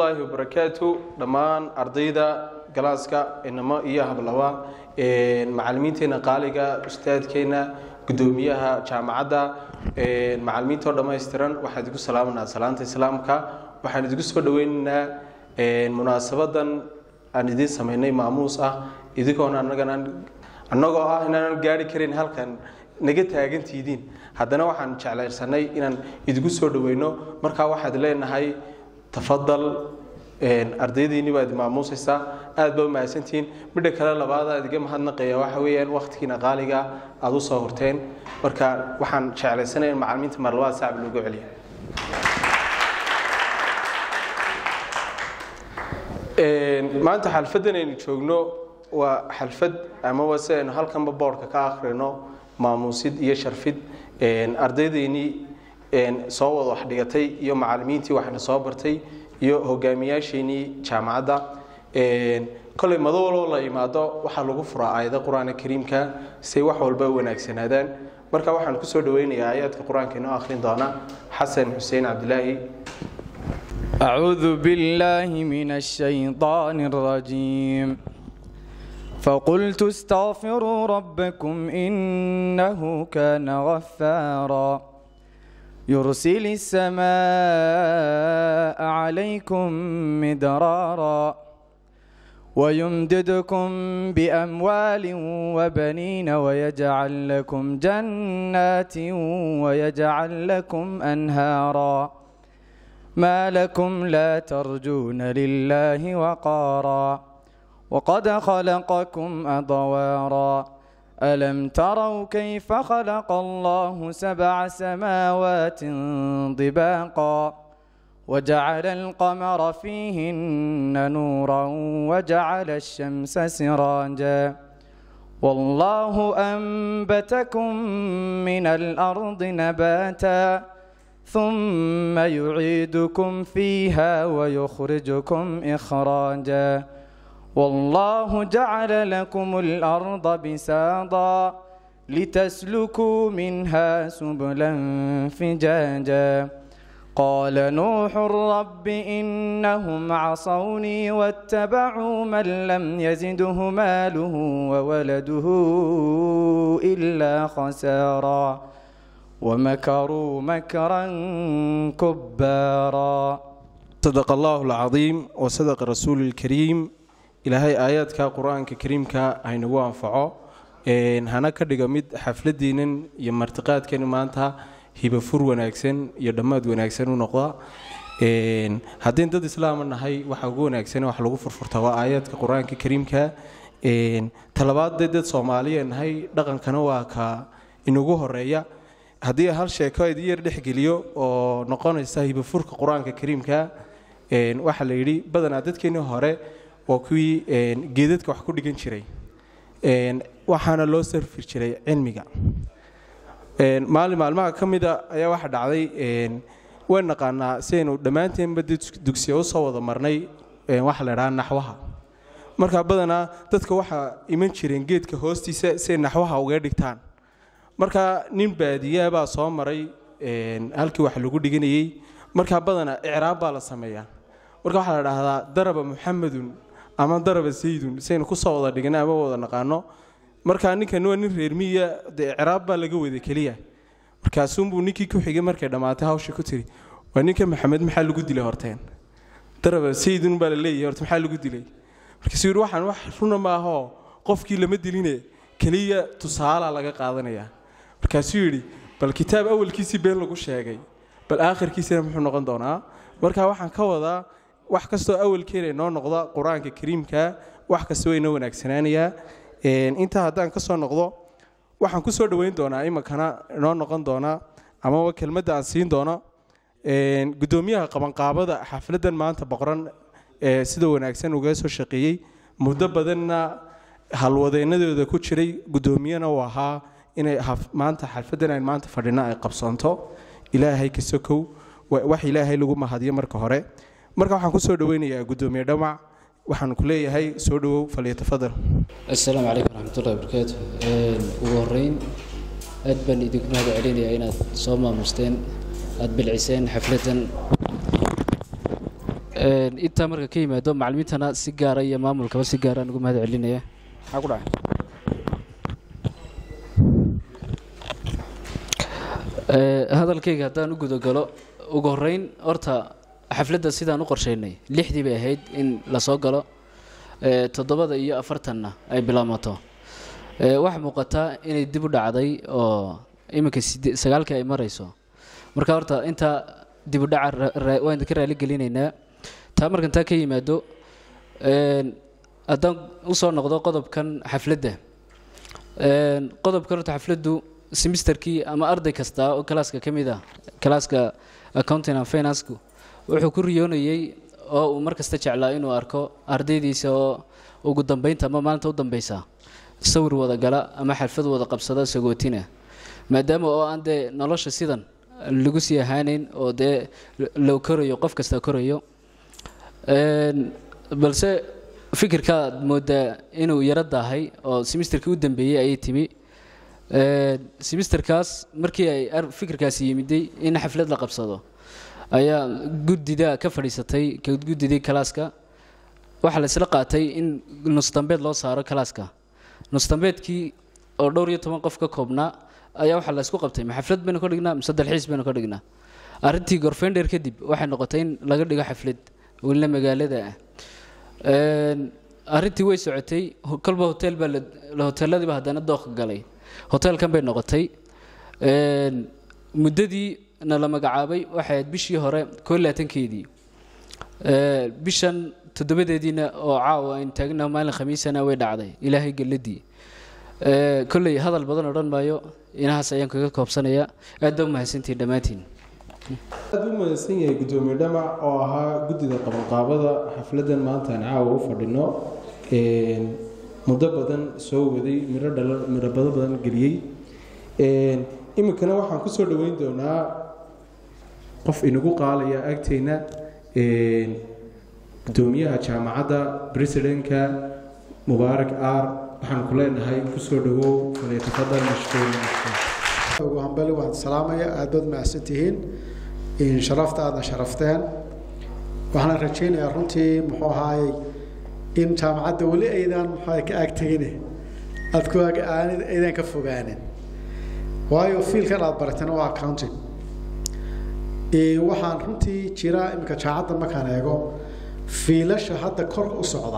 الله وبركاته دمان أرضيدا جلاسكا إنما إياها باللوا معلمينتنا قالقة أستاذ كينا قدوميها جامعة معلمين تور دما يسترن واحد يقول سلامنا سلامة سلامك واحد يقول سودويننا مناسبة أن يدين سميني ماموسة إذا كنا annagoo ah inaan gaari karin halkan naga taagan tiidin haddana waxaan jeclaysanay inaan idigu soo dhaweyno marka waxaad leenahay tafadal ardaydiini baad maamuusaysaa aad baa mahadsantiin midda kale labaad adiga mahadnaqaya waxa weeyaan waqtigiina qaaliga aad u soo horteen marka waxaan jeclaysanay in macallimiinta mar labaad saac loogu celiyo maanta xalfadan aynu joogno وحلفد أما وسائل هالكم ببارك كآخرنا ماموسيد يشرفد أرديني صوّد وحديتي يوم معلمينتي وإحنا صابرتي يو هو جامعيشيني جامعة كل ما دور الله يمادا وحلو فرع أيضا القرآن الكريم كسوى حول بونك سندان مركب وحنا كسر دويني آيات القرآن كنا آخرين دانا حسن حسين عبد الله أعوذ بالله من الشيطان الرجيم فقلت استغفروا ربكم إنه كان غفارا يرسل السماء عليكم مدرارا ويمددكم بأموال وبنين ويجعل لكم جنات ويجعل لكم أنهارا ما لكم لا ترجون لله وقارا وقد خلقكم أطوارا ألم تروا كيف خلق الله 7 سماوات طباقا وجعل القمر فيهن نورا وجعل الشمس سراجا والله أنبتكم من الأرض نباتا ثم يعيدكم فيها ويخرجكم إخراجا والله جعل لكم الأرض بساطا لتسلكوا منها سبلا فجاجا قال نوح رب إنهم عصوني واتبعوا من لم يزده ماله وولده إلا خسارا ومكروا مكرا كبارا صدق الله العظيم وصدق الرسول الكريم إلهي آيات كقرآن كريم كهينوا أنفعه هنا كدجا مد حفلة دينن يمرتقات كانوا معنتها هي بفور ونأكسن يدمد ونأكسن ونقطة هذين ضد الإسلام النهاي وحقون أكسن وحلقوا فرتوا آيات كقرآن كريم ك طلبات ضد الصومالية النهاي دقن كانوا إنه الرئية هذه هالشيء كايدير دحجليو ونقان يستهي بفور كقرآن كريم ك وحليري بدنا ضد كانوا هراء وكوي جديد كحكود جنشري وحنا لو صرف شري علمي معلومة كم إذا أي واحد علي وين نقلنا سينو دمانتين بدي دكسيو صوّد مرني واحد لران نحوها مركب بدنا تذكر واحد إيمان شرين جد كهوستي سين نحوها وغير كتان مركب نين بديه بقى صام مري هالك واحد لقول دقني مركب بدنا إعراب على السماية مركب واحد هذا ضرب محمد أما ضرب سيد سين كوسا دقنا ما وضع نقانو مركب نيك نوع نرمية إعراب على جوده كليه مركب سومبو نيكي كوحيجي مركب دمعتها وشكتري ونيك محمد محل جود له هرتين ضرب سيد بالليل هرت محل جود له مركب سير واحد رونا ما هو قف كيلو مدلينه كليه تصال على قاعدنا مركب سيري بالكتاب أول كيسي بين لقوش هاجي بالآخر كيسي نحن نقدرنا مركب واحد كوضا wax kasto awalkeena inoo noqdo quraanka kariimka wax kasto inoo wanaagsananaya inta hadaan ka soo noqdo waxaan ku soo dhaweyn doonaa imakana inoo noqon doona ama kelmadda aan siin doono gudoomiyaha qaban qaabada xafladan maanta boqoran sida wanaagsan uga soo shaqeeyay muddo badanna halwadeennadooda ku jiray gudoomiyana oo ahaa inay maanta xafladan ay maanta fadhina ay qabsanto ilaahay ka sokow wax ilaahay lagu mahadiyo marka hore marka waxaan ku soo dhaweynayaa gudoomiye dhamac waxaan ku leeyahay soo dhawow falyatafadal assalaamu calaykum waraxmatullaahi wabarakaatuh ugu horeyn aad baan idinku mahad celinayaa inaad soo maamusteen aad bilciseen xafladan intaa marka ka yimaado macallimiintana si gaara iyo maamulkaba si gaara ugu mahad celinaya maxaa ku dhacay hadalkayga haddaan u gudagalo ugu horreyn horta xafladda sidaan u qorsheynay 6dii bay ahayd in la soo galo 7 iyo 40na ay bilaamato wax muuqata inay dib u dhacday oo iminka 9 ay marayso marka horta inta dib u dhaca waan ka raali gelinaynaa taa markan taa ka yimaado haddaan u soo noqdo qodobkan xafladda qodobkan horta xafladdu semesterkii ama arday kasta oo kalaaska ka mid ah kalaaska accounting and finance wuxuu ku riyoonayay oo uu markasta jeclaa inuu arko ardaydiisa oo ugu dambeynta ama maalinta u dambeysa sawir wada gala ama xalfad wada qabsada sagootina maadaama oo aan dee nolosha sidan lagu sii ahaaneyn oo dee loo korayo qof kasta korayo balse fikirkaad moodaa inuu yara daahay oo semesterkii u dambeeyay ayay timi semesterkaas markii ay fikirkaasi yimiday in xaflad la qabsado ayaa guddida ka fadhiisatay guddidii kalaaska waxa la isla qaatay in nus dambeed loo saaro kalaaska nus dambeedkii oo dhowr iyo 10 qof ka koobnaa ayaa waxa la isku qabtay xaflad bayna ka dhignaa mise dalxiis bayna ka dhignaa arrintii gorfender kadib waxay noqotay in laga dhigo xaflad wala magaalada arrintii way socotay kalba hotel baa la hoteeladii ba hadana dooq galay hotelkan bay noqotay muddadii na la magacaabay waxay bishii hore 22keedii bishan 7deediina oo caawa in taagna maalin khamiisana way dhacday ilaahay galadii kullay hadal badan oran maayo inahaas ayaan kaga koobsanaya aad u mahadsantiin dhamaantiin aad u mahadsan yahay gudoomiye dhamac oo ahaa guddida qabanqaabada xafladan maanta aan caawa u fadhino muddo badan soo waday miro badan geliyay iminkana waxaan ku soo dhaweyn doonaa qof inagu qaalaya agteena gudoomiyaha jaamacadda presidentka mubaarak aar waxaan ku leenahay ku soo dhawow falyatafadal mashkuur ugu hambali waan salaamaya aad baad mahadsantihiin in sharafta aadna sharafteen waxaan rajaynayaa runtii muxuu ahaayey in jaamacadda weli aydan muxuu ka agtagine aad ku aydan ka fogaanin waayo fiilkan aad baratana waa accounting waxaan runtii jira iminka jaamacadda markaan eego fiilasha hadda kor u socda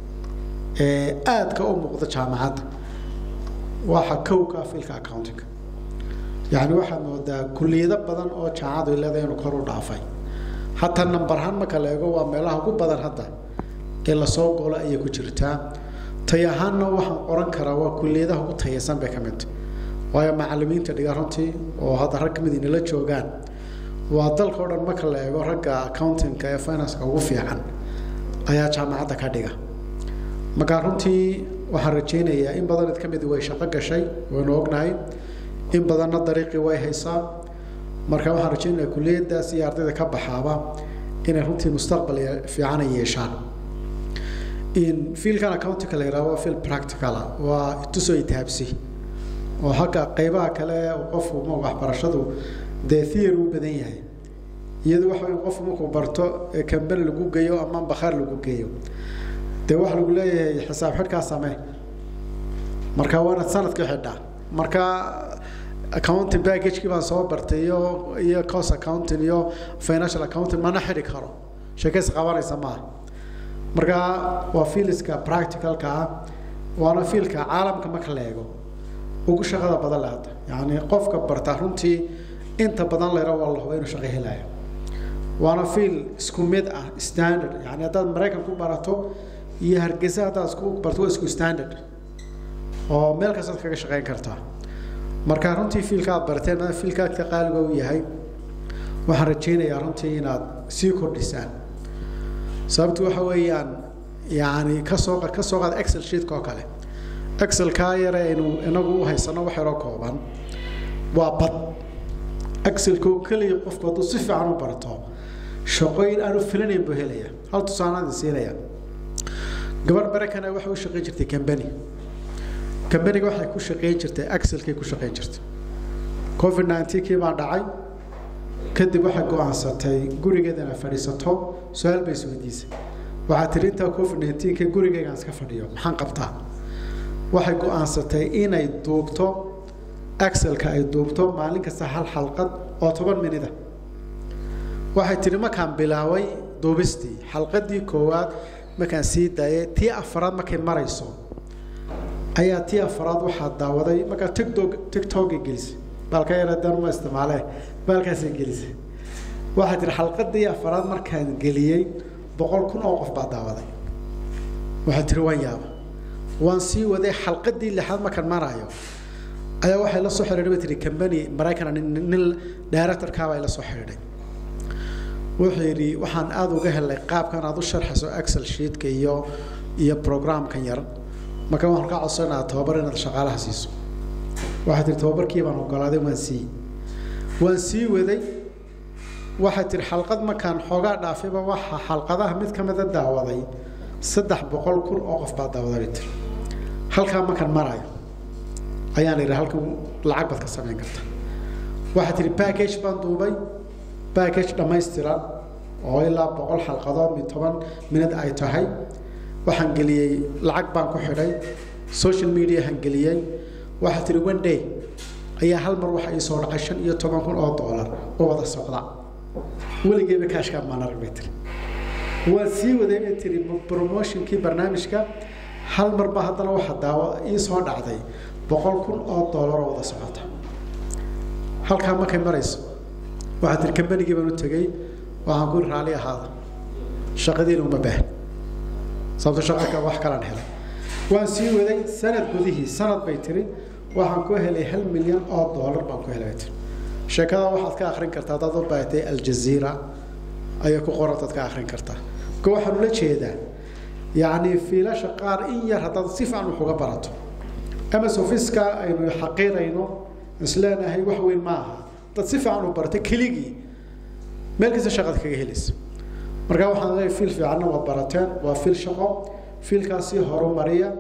aadka u muuqda jaamacadda waxa kowka fiilka accounting يعني واحد مودا كلية بدن أو شعاد ولا ذي نكرر ضعفي حتى النمبرهن ما كلا يجوا ملاها كوب بدن حتى إلا صوب ولا أي كشرتها تياهنا واحد أوران كراوا كلية ده هو تياسن بكمت ويا معلمين تديارنتي وهذا رقم دين لا تشوجان وهذا كورن ما كلا يجوا رجع accounting كيا finance كوفي عن أيا جامعة كاديجا مقارنتي وحرجينا يا إن بدن تكمل دوي شقق شيء ونوقناي in badanna dariiqii way haysaa marka waxaan rajaynayaa kulliyadaas iyo ardayda ka baxaaba inay runtii mustaqbal fiican yeeshaan in fiilkan accounting la yiraahdo fiil practical waa tusoo itaabsi oo xagga qaybaha kale oo qofku ma waxbarashadu de theory u badan yahay iyadoo waxa uu qofku markuu barto kambal lagu geeyo ama bakhaar lagu geeyo de waxa lagu leeyahay xisaab xidhka samee marka waana sanadka xidha marka accounting package kibaan soo bartay iyo cost accounting iyo financial accounting mana xiri karo shaqeys qabanaysa ma marka waa fiiliska practical ka waana fiilka caalamka marka la eego ugu shaqada badan lahayd yani qofka barta runtii inta badan la yiraahdo wallahi inuu shaqo helayo waana fiil isku mid ah standard yani hadaad Mareykan ku barato iyo Hargeysa hadaad isku barto isku standard oo meel kasta kaga shaqeyn kartaa marka runtii fiilka aad barteen ma fiilka ka qaaliga uu yahay waxaan rajaynayaa runtii inaad sii kordhisaan sababtu waxa weeyaan yani ka soo qaad Excel sheet ko kale Excel ka yare inuu inagu haysano wax yar oo kooban waa bad Excel ko kaliya qofku haduu si fiican u barto shaqooyin aanu filaneyn buu helaya hal tusaale siinaya gabar barakana waxa uu shaqeyn jirtay company waxay ku shaqeyn jirtay Excel kay ku shaqeyn jirtay COVID-19 kii baa dhacay kadib waxay go'aansatay gurigeeda inay fadhiisato su'aal bay isweydiisay waxaa tiri inta COVID-19 gurigeyga iska fadhiyo maxaan qabtaa waxay go'aansatay inay duubto Excel-ka ay duubto maalin kasta hal xalqad oo 10 minute waxay tiri markaan bilaaway duubistii xalqadii koowaad markaan sii daayay tii afraad markay marayso ayaa tii afraad waxaa daawaday marka TikTok gelisay balka yaradan ma isticmaalay balkaas gelisay waxaa tiri xalqadii afraad markaan geliyay 100,000 oo qof baa daawaday waxaa tiri waan yaaba waan sii waday xalqadii lixaad markaan marayo ayaa waxay la soo xiriiray tiri company Mareykan nin director ka ay la soo xiriiray wuxuu yiri waxaan aad uga helay qaabkan aad u sharxayso Excel sheet-ka iyo program-kan yar marka waxaan ka codsanaa tababar inaad shaqaalaha siiso waxaad tiri tababarkii baan ogolaaday waan sii waday waxaad tiri xalqad markaan xoogaa dhaafayba waxa xalqadaha mid ka mid ah daawaday 300,000 oo qof baa daawaday tiri halka markaan marayo ayaan iri halka lacag bad ka sameyn kartaa waxaad tiri package baan duubay package dhammaystiran oo ilaa 100 xalqadood mid 10 minute ay tahay waxaan geliyay lacag baan ku xidhay social media han geliyay waxa tiri one day ayaa hal mar waxa ay soo dhacay 15,000 oo dollar oo wada socda weligeeba cash ka maanar meter waa sii waday tiri promotion ki barnaamijka hal mar ba hadana waxa daawo ii soo dhacday 100,000 oo dollar oo wada socda halka ma kay marayso waxa tiri company-gi baan u tagay waxaan ku raali ahaada shaqadiina uma baahan sababtoo shaqada wax kala helay waan sii waday sanad gudihii sanad bay tiri waxaan ku helay 1 milyan oo dollar baan ku helay sheekada waxaad ka akhrin kartaa dad u baahatay Al Jazeera ayaa ku qoran dad ka akhrin kartaa ko waxaan la jeedaa yaani fiilasha qaar in yar hadda si fiican wax uga barato ama sofiska aynu xaqiirayno isleenahay wax weyn ma aha dad si fiican u bartay keligii meel kasta shaqada kaga helayso marka waxaan leeyahay fiil fiican oo barateen waa fiil shaqo fiilkaasi horumariya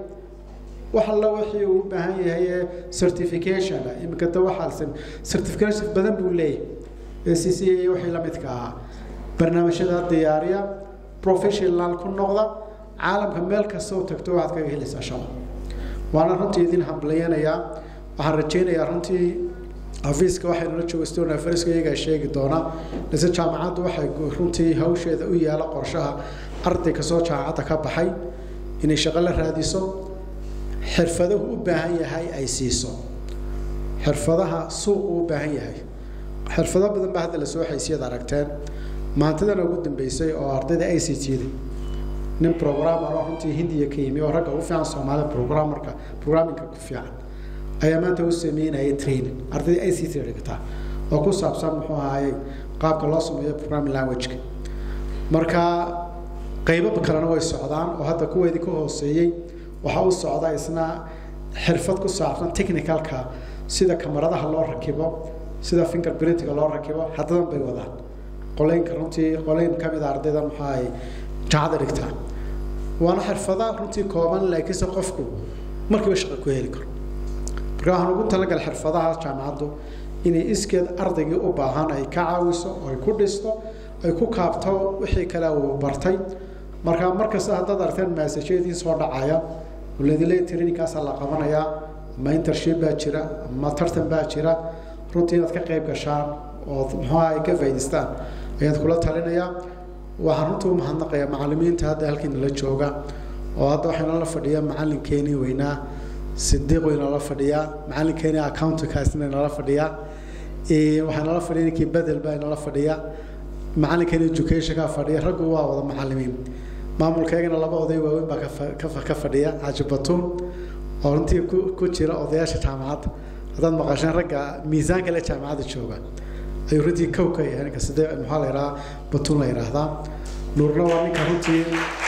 waxa la wixii uu baahan yahay certification imika waxa certification badan buu leeyahay ACCA wixii la midka ah barnaamijyada diyaariya professional ku noqda caalamka meel kasta oo tagto waxaad kaga helaysaa shaqo waana runtii idin hambalyeynaya waxaan rajaynayaa runtii afiiska waxaynu la joogstoona fariiska iyaga sheegi doona lase jaamacaddu waxay runtii hawsheeda u yaala qorshaha ardayga soo jaamacadda ka baxay inay shaqo la raadiso xirfadahu u baahan yahay ay siiso xirfadaha suuq u baahan yahay xirfado badan baa hadda la soo xaysiiyada aragteen maantadan ugu dambeysay oo ardayda ICT-da nin programmer oo runtii Hindiya ka yimi oo ragga u fiican Soomaali programming ku fiican ayaa maanta u sameeyay training ardayda ICT dhigata oo ku saabsan muxuu ahaayay qaabka loo sameeyo programming language marka qaybo kalena way socdaan oo hadda kuweedii ka hooseeyay waxa uu socdaa isna xirfad ku saabsan technical-ka sida kamaradaha loo rakibo sida fingerprint-ka loo rakibo haddana bay wadaan qoleynka runtii qoleyn ka mid ah ardayda maxay jaacada dhigtaan waana xirfadaha runtii kooban laakiin qofku markii shaqo ku heli karo marka waxaan ugu talagalay xirfadaha jaamacaddu inay iskeed ardayga u baahan ay ka caawiso oo ay ku dhisto ay ku kaabto wixii kale uu bartay marka markasta haddaad aragteen message-yadii soo dhacaya ولذلك تريني كاس الله قمنا يا ما انترشيب باجرة ما ترتم باجرة روتين كقيب كشان وهاي كفايدستان يدخلت علينا يا وحنتهم هنقى يا معلمين هذا هلكين اللي جوجا وهذا وحنا الله فديا معلم كيني وينا صديق وينا الله فديا معلم كيني أكاونت كاسنا الله فديا وحنا الله فديا كي بدل بين الله فديا معلم كيني education كفديا رجوا وهذا معلمين maamulkeegana laba oday waaweyn baa ka fadhiya Hajibatuun oo intii ku jira odayaasha jaamacadda hadaan maqashan ragga miisaanka la jaamacadda jooga ay runtii kowka yahay ka sidee maxaa la yiraahdaa Batuun la yiraahdaa Nuurna waa ninka runtii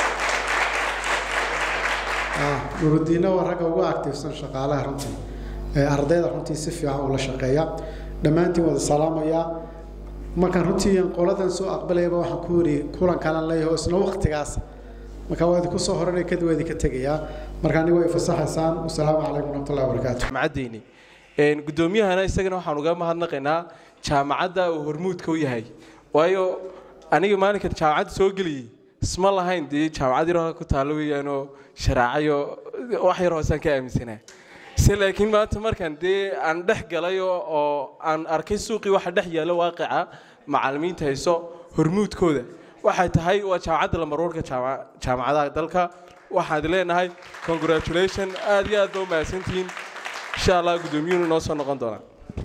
Nuurdiina waa ragga ugu activesan shaqaalaha runtii ardayda runtii si fiican u la shaqeeya dhamaantiin wada salaamaya markaan runtii qoladan soo aqbalayba waxaan ku yiri kulan kale leeyahay isna waqtigaas marka waad ku soo horanay kadib waad ka tagayaa marka anigu way fasaxaysan assalaamu calaykum wa rahmatullahi wa barakaatuh macadiini guddoomiyahana isagana waxaan uga mahadnaqaynaa jaamacadda uu hormuudka u yahay waayo aniga maalinka jaamacadda soo geliyay isma lahayn dee jaamacad yar ku taalo weeyaanoo sharaacayo wax yar hoosaan ka aaminsanaa se laakiin maanta markaan dee aan dhex galay oo aan arkay suuqii waxa dhex yaala waaqica macallimiinta hayso hormuudkooda waxay tahay waa jaamacadda lamarwarka jaamacadaha dalka waxaad leenahay congratulation aad iyo aad baa u mahadsantihiin insha allah guddoomiyuhuna noo soo noqon doonaa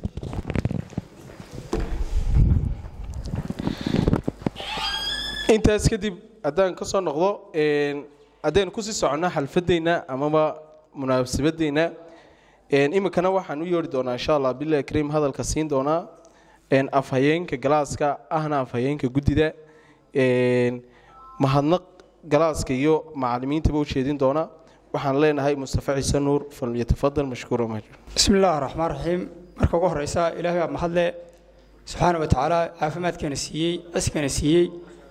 intaas kadib haddaan ka soo noqdo haddaynu kusii soconno xalfadeenna amaba munaasabadeenna iminkana waxaan u yeeri doonaa insha allah billahi kariim hadalka siin doonaa afhayeenka galaaska ahna afhayeenka guddida mahadnaq galaaska iyo macallimiintaba u jeedin doona waxaan leenahay Mustafa Ciise Nuur falyatafadal mashkuura majid bismillaahir rahmaanir rahiim marka ugu horeysa ilaahay baa mahad leh subhanahu wa ta'ala caafimaadkeena siiyay askana siiyay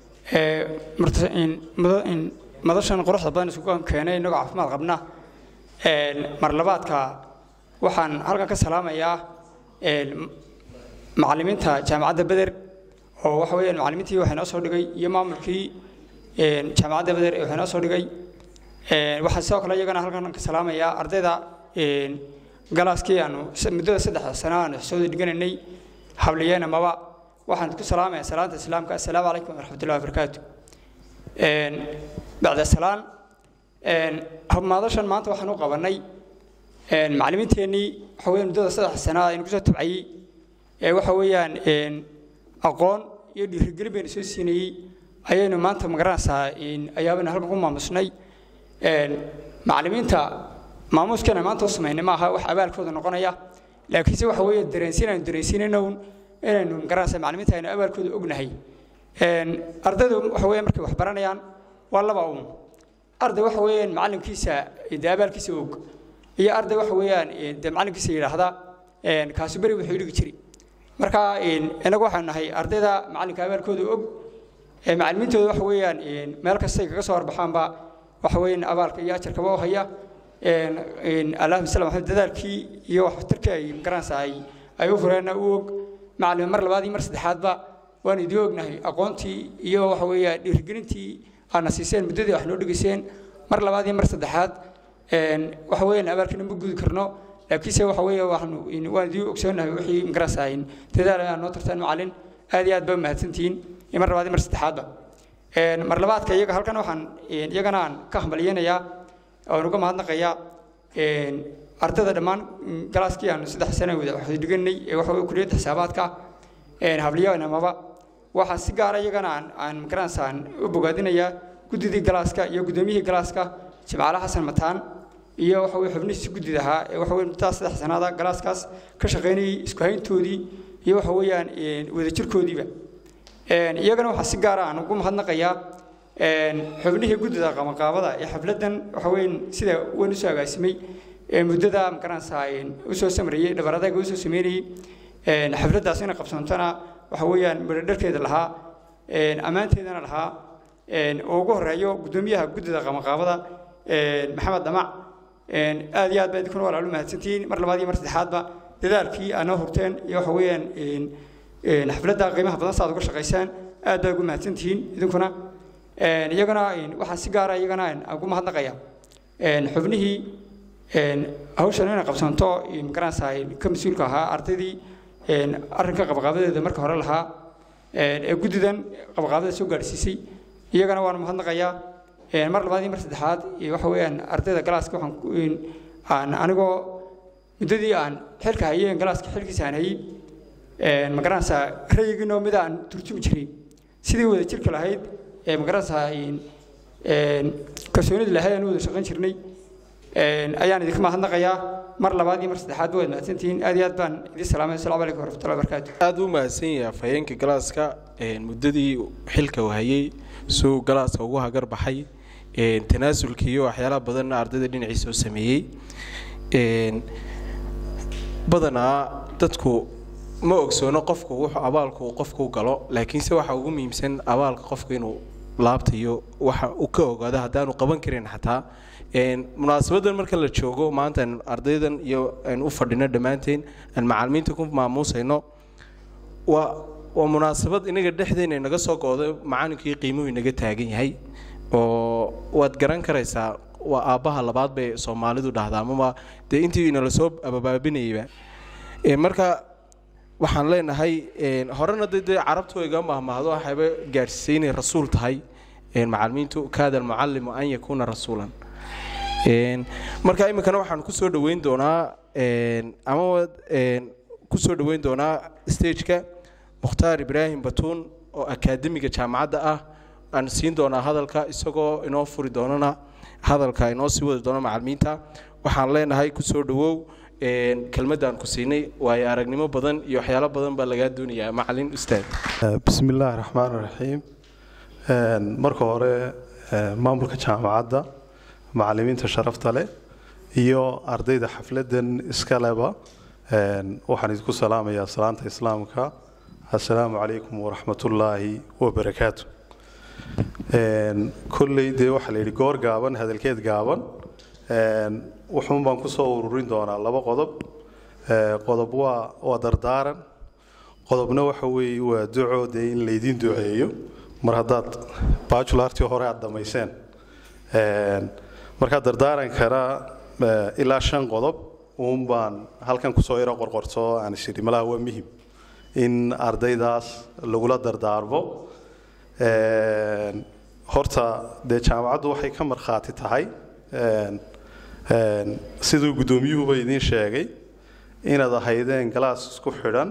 madashan quruxda badan isugu keenay inaga caafimaad qabna mar labaadka waxaan halkan ka salaamayaa macallimiinta jaamacadda Badar oo waxa weeyaan macallimiintii waxay noo soo dhigay iyo maamulkii jaamacadda Badar waxay noo soo dhigay waxaan sidoo kale iyagana halkan ka salaamayaa ardayda galaaskii aanu muddada 3 sano aan soo dhiganay habliyana maba waxaan ku salaamayaa salaanta islaamka assalaamu calaykum waraxmatullaahi wabarakaatuh bacda salaan madashan maanta waxaan u qabanay macallimiinteennii waxa weeyaan muddada 3 sano aynu ku soo tabcayay waxa weeyaan aqoon iyo dhiirigelin baynu soo siinayay ayaynu maanta magaranaysaa ayaabana halkan ku maamusnay macallimiinta maamuuskana maanta u samaynay maaha wax abaalkooda noqonaya laakiinse waxa weeye dareensiinayno inaynu magaranaysaa macallimiinta aynu abaalkooda ognahay ardaydu waxa weeye markay wax baranayaan waa laba arday waxa weeyaan macallinkiisa abaalkiisa og iyo arday waxa weeyaan macallinkiisa yiraahda kaasi bari wuxuu dhigi jiray marka inagu waxaan nahay ardayda macallinka abaalkooda og macallimiintooda waxa weeyaan meel kasta ay kaga soo warbaxaanba waxa weeyaan abaalka iyo ajarkaba oo haya Allahumma salli ala dadaalkii iyo waxtarkii ay garanaysaa ay u fureen u og macallin mar labaad iyo mar saddexaadba waan idin ognahay aqoontii iyo waxa weeyaan dhiirigelintii aan siiseen muddadii wax noo dhigiseen mar labaad iyo mar saddexaad waxa weeyaan abaalkina ma gudi karno laakiinse waxa weeyaan waan idin ogsoonahay wixii garanaysaa dadaal aan noo tartaan macallin aad iyo aad baa mahadsantihiin mar labaad iyo mar saddexaadba mar labaadka iyaga halkan waxaan iyagana aan ka hambaliyeenayaa oo uga mahadnaqayaa ardayda dhammaan galaaskii aan 3 sano wada wax dhiganay waxa weeye kulliyadda xisaabaadka habliyana maba waxa si gaar ah iyagana aan garanaysaa u bogaadinayaa guddidii galaaska iyo guddoomiyihii galaaska Jimcaale Xasan Mataan iyo waxa weeye xubnihiisa guddida ahaa waxa weeye intaas 3 sanada galaaskaas ka shaqeynayay isku hayntoodii iyo waxa weeyaan wada jirkoodiiba iyagana waxa si gaar ah aan ugu mahadnaqayaa xubnihii guddida qabanqaabada ee xafladan waxa weyn sida weyn u soo agaasimay muddada magaranaysaa u soo sameeyay dhabaradaga u soo sameeyay xafladaas inay qabsantana waxa weeyaan dharkeeda lahaa amaanteedana lahaa oo ugu horeeyo guddoomiyaha guddida qabanqaabada maxamed damac aad iyo aad baad ku walaalo mahadsantiin mar labaad iyo mar saddexaadba dadaalkii aan hurteen iyo waxa weeyaan xafladda qiimaha badan saad uga shaqeysaan aad baad ugu mahadsantiin idinkuna iyagana waxa si gaar ah iyagana aan ugu mahadnaqayaa xubnihii hawshan inay qabsanto magaranaysaa ka mas'uulka ahaa ardaydii arrinka qabaqaabadeeda marka hore lahaa guddidan qabaqaabada soo gaarsiisay iyagana waan mahadnaqayaa mar labaad iyo mar saddexaad waxa weeyaan ardayda galaaska waxaan anigoo muddadii aan xilka hayeen galaaska xilkiisa aan hayay magaranaysaa rayigino mid aan turjumi jiray sidii wada jirka lahayd magaranaysaa kalsoonida lahayd aan wada shaqayn jirnay ayaan idinka mahadnaqayaa mar labaad iyo mar saddexaad waad mahadsantihiin aad iyo aad baan idin salaamay assalaamu calaykum waraxmatullahi wabarakaatu aad u mahadsan yahay afhayeenka galaaska muddadii xilka uu hayay soo galaaska ugu hagar baxay tanaasulkii iyo waxyaalaha badan ardayda dhinaciisa u sameeyay badanaa dadku ma ogsoono qofku wuxuu abaalku qofku galo laakiinse waxa ugu muhiimsan abaalka qofku inuu laabtayo waxa uu ka ogaado hadaanu qaban karin xataa munaasabadan marka la joogo maanta ardaydan iyo aan u fadhino dhamaanteen aan macallimiinta ku maamuusayno waa munaasabad inaga dhexdeena naga soo gooday macallinkii qiimuhu inaga taagan yahay oo waad garan karaysaa waa aabbaha labaad bay Soomaalidu dhahdaan ama de intii inala soo abaabinayba marka waxaan leenahay horena de carabtu iga mahmaado waxayba gaarsiinay rasuul tahay macallimiintu kaada muallimu an yakuna rasuulan marka imikana waxaan ku soo dhaweyn doonaa ama ku soo dhaweyn doonaa stage-ka Mukhtaar Ibrahim Batuun oo akaademiga jaamacadda ah aan siin doonaa hadalka isagoo inoo furi doonana hadalka inoo sii wadi doona macallimiinta waxaan leenahay ku soo dhawow kelmadaan ku siinay way aragnimo badan iyo waxyaalo badan baa laga doonayaa macallin ustaad bismillaahir rahmaanir rahiim marka hore maamulka jaamacadda macallimiinta sharafta leh iyo ardayda xafladan iska leba waxaan idinku salaamayaa salaanta islaamka assalaamu calaykum waraxmatullaahi wabarakaatu kolley dee waxaa la yidhi goor gaaban hadalkeed gaaban wuxuun baan ku soo ururin doonaa laba qodob qodob waa dardaaran qodobna waxa weeye waa duco dee in laydin duceeyo mar haddaad bajulartii hore aad dhammayseen markaa dardaarankana ilaa 5 qodob uun baan halkan kusoo yaro qorqorto aan isiri malaha waa muhiim in ardaydaas lagula dardaarmo horta dee jaamacaddu waxay ka markhaati tahay siduu gudoomiyuhuba idin sheegay inaad ahaydeen galaas isku xidhan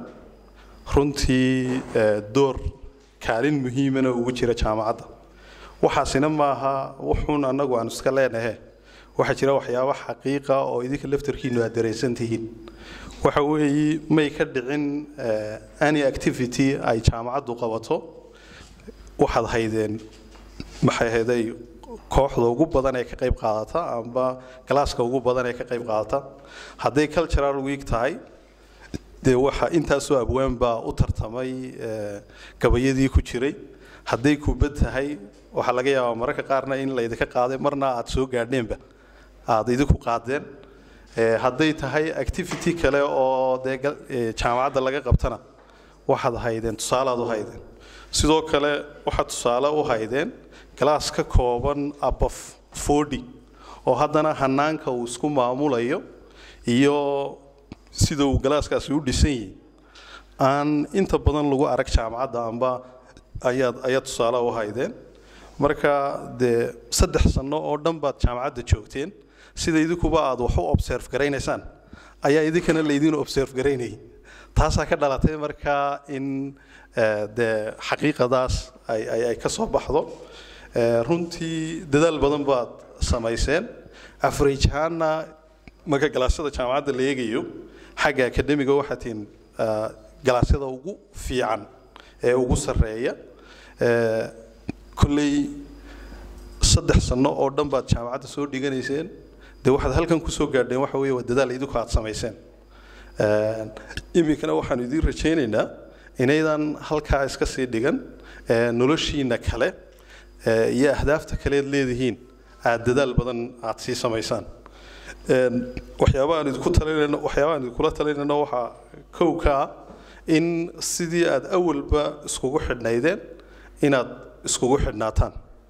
runtii door kaalin muhiimana ugu jira jaamacadda waxaasina maaha wuxuun annagu aan iska leenahay waxa jira waxyaabo xaqiiqa oo idinka laftarkiinu aad dareensan tihiin waxa weeye may ka dhicin any activity ay jaamacaddu qabato waxaad haydeen maxay haday kooxda ugu badan ee ka qayb qaadata amba galaaska ugu badan ee ka qayb qaadata haday cultural week tahay dee waxa intaas oo abwaan baa u tartamay gabayadii ku jiray haday kubad tahay waxa laga yaabaa mararka qaarna in la idinka qaaday marna aad soo gaadheenba aad idinku qaadeen haday tahay activity kale oo dee jaamacadda laga qabtana waxaad haydeen tusaalaad u haydeen sidoo kale waxaad tusaale u haydeen class ka kooban above 40 oo haddana hanaanka uu isku maamulayo iyo sida uu galaaskaasi u dhisan yahay aan inta badan lagu arag jaamacadda amba ayaad tusaale u haydeen marka dee 3 sano oo dhan baad jaamacadda joogteen sida idinkuba aad wax u observe garaynaysaan ayaa idinkana leedin observe garaynay taasaa ka dhalatay marka in dee xaqiiqadaas ay ka soo baxdo runtii dadaal badan baad samayseen afrijaana marka galaasada jaamacadda la eegayo xagga akademiga waxaa tiin galaasada ugu fiican ee ugu sareeya kulley 3 sano oo dhan baad jaamacadda soo dhiganayseen dee waxaad halkan ku soo gaadheen waxa weeye waa dadaal idinku aad samayseen iminkana waxaan idin rajaynaynaa inaydan halkaa iska sii dhigan noloshiina kale iyo ahdaafta kale leedihiin aad dadaal badan aad sii samaysaan waxyaabaha aan idinkula talinayno waxaa kowka in sidii aad awalba iskugu xidhnaydeen inaad iskugu xidhnaataan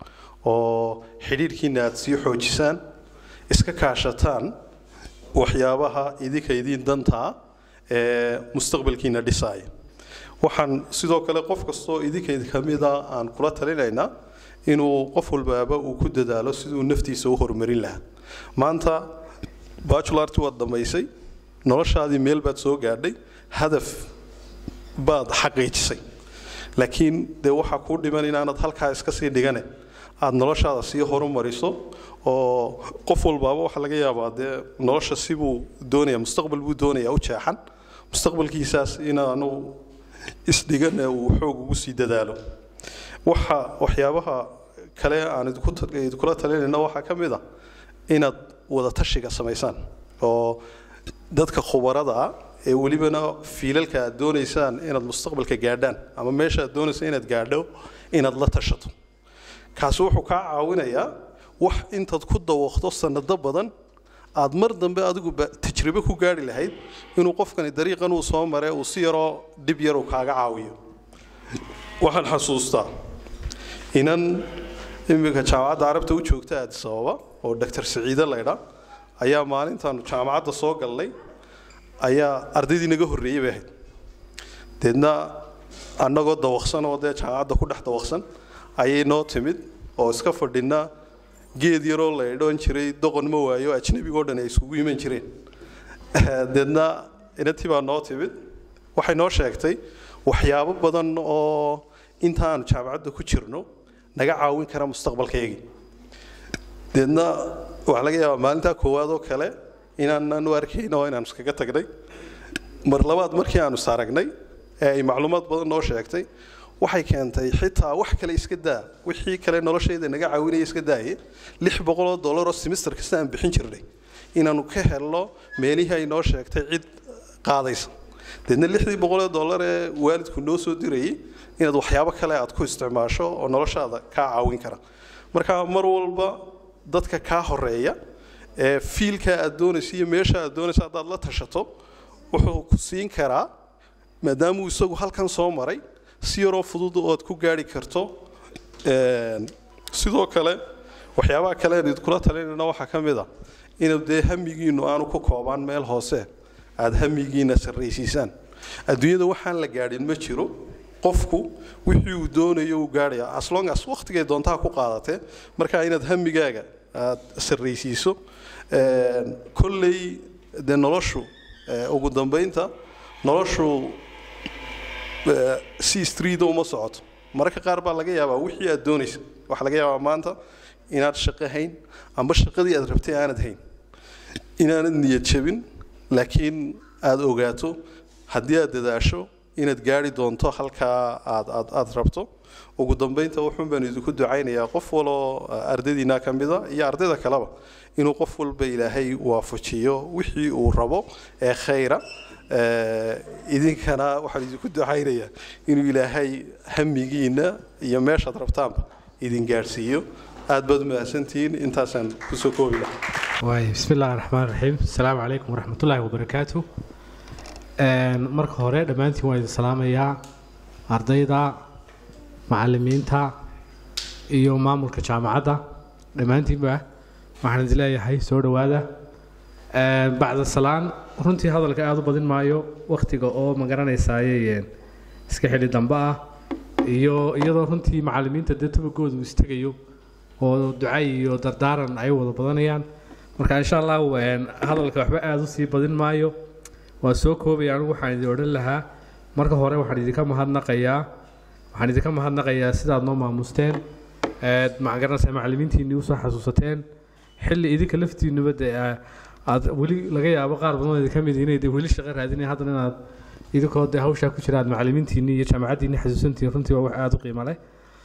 oo xidhiidhkiina aad sii xoojisaan iska kaashataan waxyaabaha idinka idin dantaa ee mustaqbalkiina dhisaaya waxaan sidoo kale qof kastoo idinka kamida aan kula talinaynaa inuu qof walbaaba uu ku dadaalo siduu naftiisa u horumarin lahaa maanta bajularti waad dhammaysay noloshaadii meel baad soo gaadhay hadaf baad xaqiijisay laakiin dee waxaa kuu dhiman inaanad halkaa iska sii dhigane aad noloshaada sii horumariso oo qof walbaaba waxa laga yaabaa dee nolosha sibuu doonaya mustaqbal buu doonaya u jeexan mustaqbalkiisaas inaanu isdhigan uu xoog ugu sii dadaalo waxyaabaha kale aan idinkula talinayna waxaa ka mid ah inaad wada tashiga samaysaan oo dadka khubarada ah ee welibana fiilalka aad doonaysaan inaad mustaqbalka gaadhaan ama meesha aad doonaysa inaad gaadho inaad la tashato kaasi wuxuu kaa caawinayaa wax intaad ku dawaqdo sanado badan aad mar dambe adigu tajribo ku gaari lahayd inuu qofkani dariiqan uu soo maray uu si yaroo dib yar uu kaaga caawiyo waxaan xasuustaa inan imika jaamacadda carabta u joogta Addis Ababa oo Dr. Saciide Leydha ayaa maalintan jaamacadda soo galnay ayaa ardaydii naga horreeyay bay ahayd deedna annagoo dawaqsan oo dee jaamacadda ku dhex dawaqsan ayay noo timid oo iska fadhina geed yaroo la idhoon jiray doqon ma waayo ajnabigoo dhan ay isugu iman jireen deedna inantii baa noo timid waxay noo sheegtay waxyaabo badan oo intaanu jaamacadda ku jirno naga caawin kara mustaqbalkeygii deedna waxaa laga yaabaa maalintaa koowaad oo kale inaanan u arkayn oo inaanu iskaga tagnay mar labaad markii aanu saaragnay ee ay macluumaad badan noo sheegtay waxay keentay xitaa wax kale iska daa wixii kale noloshayda naga caawinaya iska daayay $600 oo semester kasta aan bixin jirnay inaanu ka helno meelihii ay noo sheegtay cid qaadaysa deedna $600 ee waalidku noo soo dirayay inaad waxyaabo kale aad ku isticmaasho oo noloshaada ka caawin kara marka mar walba dadka ka horeeya ee fiilka aad doonayso iyo meesha aad doonayso hadaad la tashato wuxuu ku siin karaa maadaama uu isagu halkan soo maray si yaroo fudud oo aad ku gaari karto sidoo kale waxyaabaha kale ee kula talinayna waxa ka mid ah inuu dee hamigiinu aanu ku koobaan meel hoose aad hamigiina sarreysiisaan adduunyada waxaan la gaadhin ma jiro qofku wixii uu doonayo uu gaaraya as long as waqtigay doontaa ku qaadatee marka inaad hamigaaga aad sarreysiiso kolley dee noloshu ugu dambeynta noloshu si street uma socoto marka qaar baa laga yaabaa wixii aad doonayso waxa laga yaabaa maanta inaad shaqo hayn amba shaqadii aad rabtay aanad hayn inaanad niyad jabin laakiin aad ogaato haddii aad dadaasho inaad gaari doonto halka aad rabto ugu dambeynta wuxuu baan idinku ducaynayaa qof waloo ardaydiina ka mid ah iyo ardayda kaleba inuu qof walba ilaahay waafajiyo wixii uu rabo ee khayra idinkana waxaan idinku ducaynayaa inuu ilaahay hamigiina iyo meeshaad rabtaanba idin gaarsiiyo aad baad mahadsantihiin intaasaan kusoo koobi lahaa bismillaahi raxmaani raxiim assalaamu calaykum waraxmatullaahi wabarakaatu marka hore dhammaantiin waan idin salaamayaa ardayda macallimiinta iyo maamulka jaamacadda dhammaantiinba waxaan idin leeyahay soo dhowaada bacda salaan runtii hadalka aad u badin maayo waqtiga oo ma garanaysaaye iska xili dambe ah iyo iyadoo runtii macallimiinta dee tabagooda uu istagayo oo ducay iyo dardaaran ay wada badanayaan marka insha allah hadalka waxba aad u sii badin maayo waa soo koobaya anigu waxaan idin odhan lahaa marka hore waxaan idinka mahadnaqayaa sidaad noo maamusteen ma garanaysaa macallimiintiinii usoo xasuusateen xilli idinka laftiinuba dee aad weli laga yaabo qaar badan idin ka mid inay dee weli shaqo raadinayaan haddana inaad idinkoo dee hawshaa ku jira aad macallimiintiinii iyo jaamacaddiinii xasuusantihiin runtii waa wax aad u qiimo leh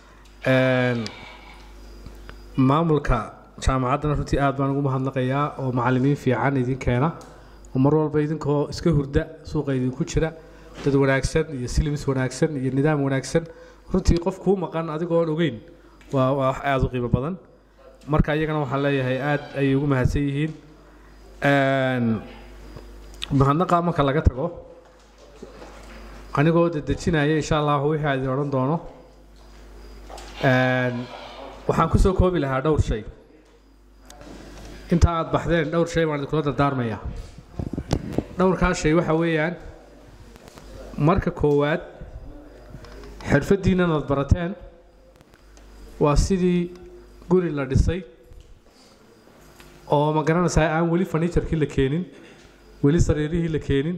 maamulka jaamacaddana runtii aad baan ugu mahadnaqayaa oo macallimiin fiican idin keena oo mar walba idinkoo iska hurda suuqa idinku jira dad wanaagsan iyo silibis wanaagsan iyo nidaam wanaagsan runtii qof kuu maqan adigoo aan ogeyn waa wax aad u qiimo badan marka iyagana waxaan leeyahay aad ayay ugu mahadsan yihiin mahadnaqa marka laga tago anigoo dedejinaya insha allah wixii aad idin odhan doono waxaan kusoo koobi lahaa dhowr shay inta aad baxdeen dhowr shay baan idinkula dardaarmayaa dhowrkaas shay waxa weeyaan marka koowaad xirfaddiinnan aad barateen waa sidii guri la dhisay oo ma garanaysaa aan weli furniture-kii la keenin weli sariirihii la keenin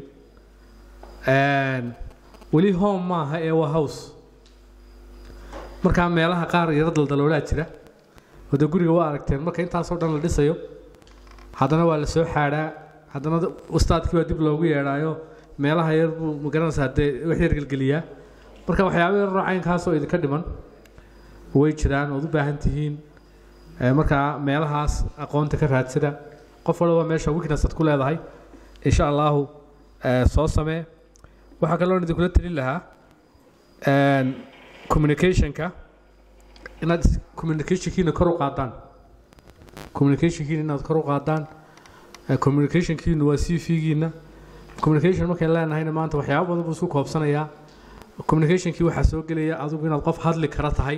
weli home maaha ee waa house markaa meelaha qaar yaro daldaloolaa jira oo dee guriga waa aragteen marka intaasoo dhan la dhisayo haddana waa la soo xaadhaa haddana ustaadkii waa dib loogu yeedhaayo meelaha yar buu ma garanaysaa dee wax yar gelgeliyaa marka waxyaabo yar raacaynkaasoo idinka dhiman way jiraan ood u baahan tihiin markaa meelahaas aqoonta ka raadsada qof walba meesha weakness aad ku leedahay insha allahu soo samee waxaa kaloo idinkula talin lahaa communicationka inaad communicationkiina kor u qaadaan inaad kor u qaadaan communicationkiinu waa CV-giina communication markaan leenahayna maanta waxyaabo badan buu isku koobsanayaa communicationkii waxaa soo gelaya adigu inaad qof hadli kara tahay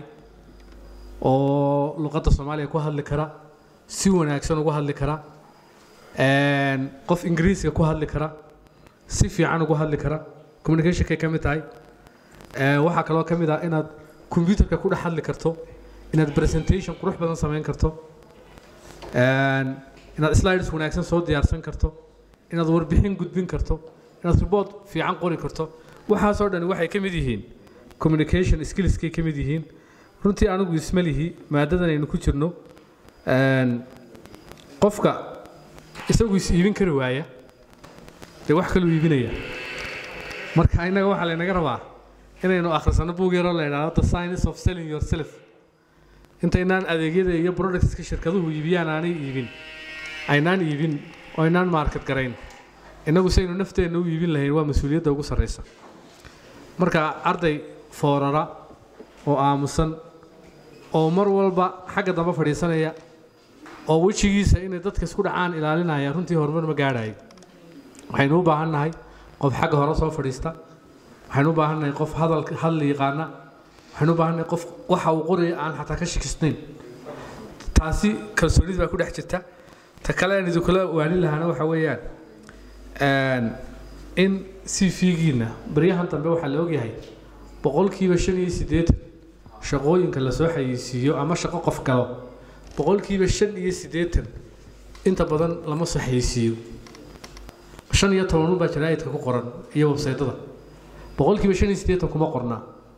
oo luqadda Soomaaliya ku hadli kara si wanaagsan ugu hadli kara qof Ingiriisiga ku hadli kara si fiican ugu hadli kara communicationka ka mid tahay waxaa kaloo ka mid ah inaad computerka ku dhex hadli karto inaad presentation qurux badan samayn karto inaad slides wanaagsan soo diyaarsan karto inaad warbixin gudbin karto inaad report fiican qori karto waxaas oo dhan waxay ka mid yihiin communication skills-kay ka mid yihiin runtii anigu ismalihi maadadan aynu ku jirno qofka isagu is iibin kari waaya dee wax kale u iibinaya marka innaga waxaa laynaga rabaa inaynu akhrisano buug yaroo la yidhaahdo the science of selling yourself intaynaan adeegyada iyo productska shirkaduhu iibiyaan aanay iibin aynaan iibin oo aynaan market garayn innagu saynu nafteenna u iibin lahayn waa mas-uuliyadda ugu sarreysa marka arday foorara oo aamusan oo mar walba xagga dambe fadhiisanaya oo wejigiisa inay dadka isku dhacaan ilaalinaya runtii horumar ma gaadhayo waxaynu u baahannahay qof xagga hore soo fadhiista waxaynu u baahannahay qof hadal yaqaana waxaynu u baahannahay qof waxa uu qoraya aan xataa ka shakisnayn taasi kalsoonid baa ku dhex jirta ta kale aan idinkula waanin lahaana waxa weeyaan in CV-giina baryahan dambe waxaa la ogyahay 85% shaqooyinka la soo xayeysiiyo ama shaqo qof galo 85% inta badan lama soo xayeysiiyo 15 baa jaraa'idka ku qoran iyo website-da 85% kuma qorna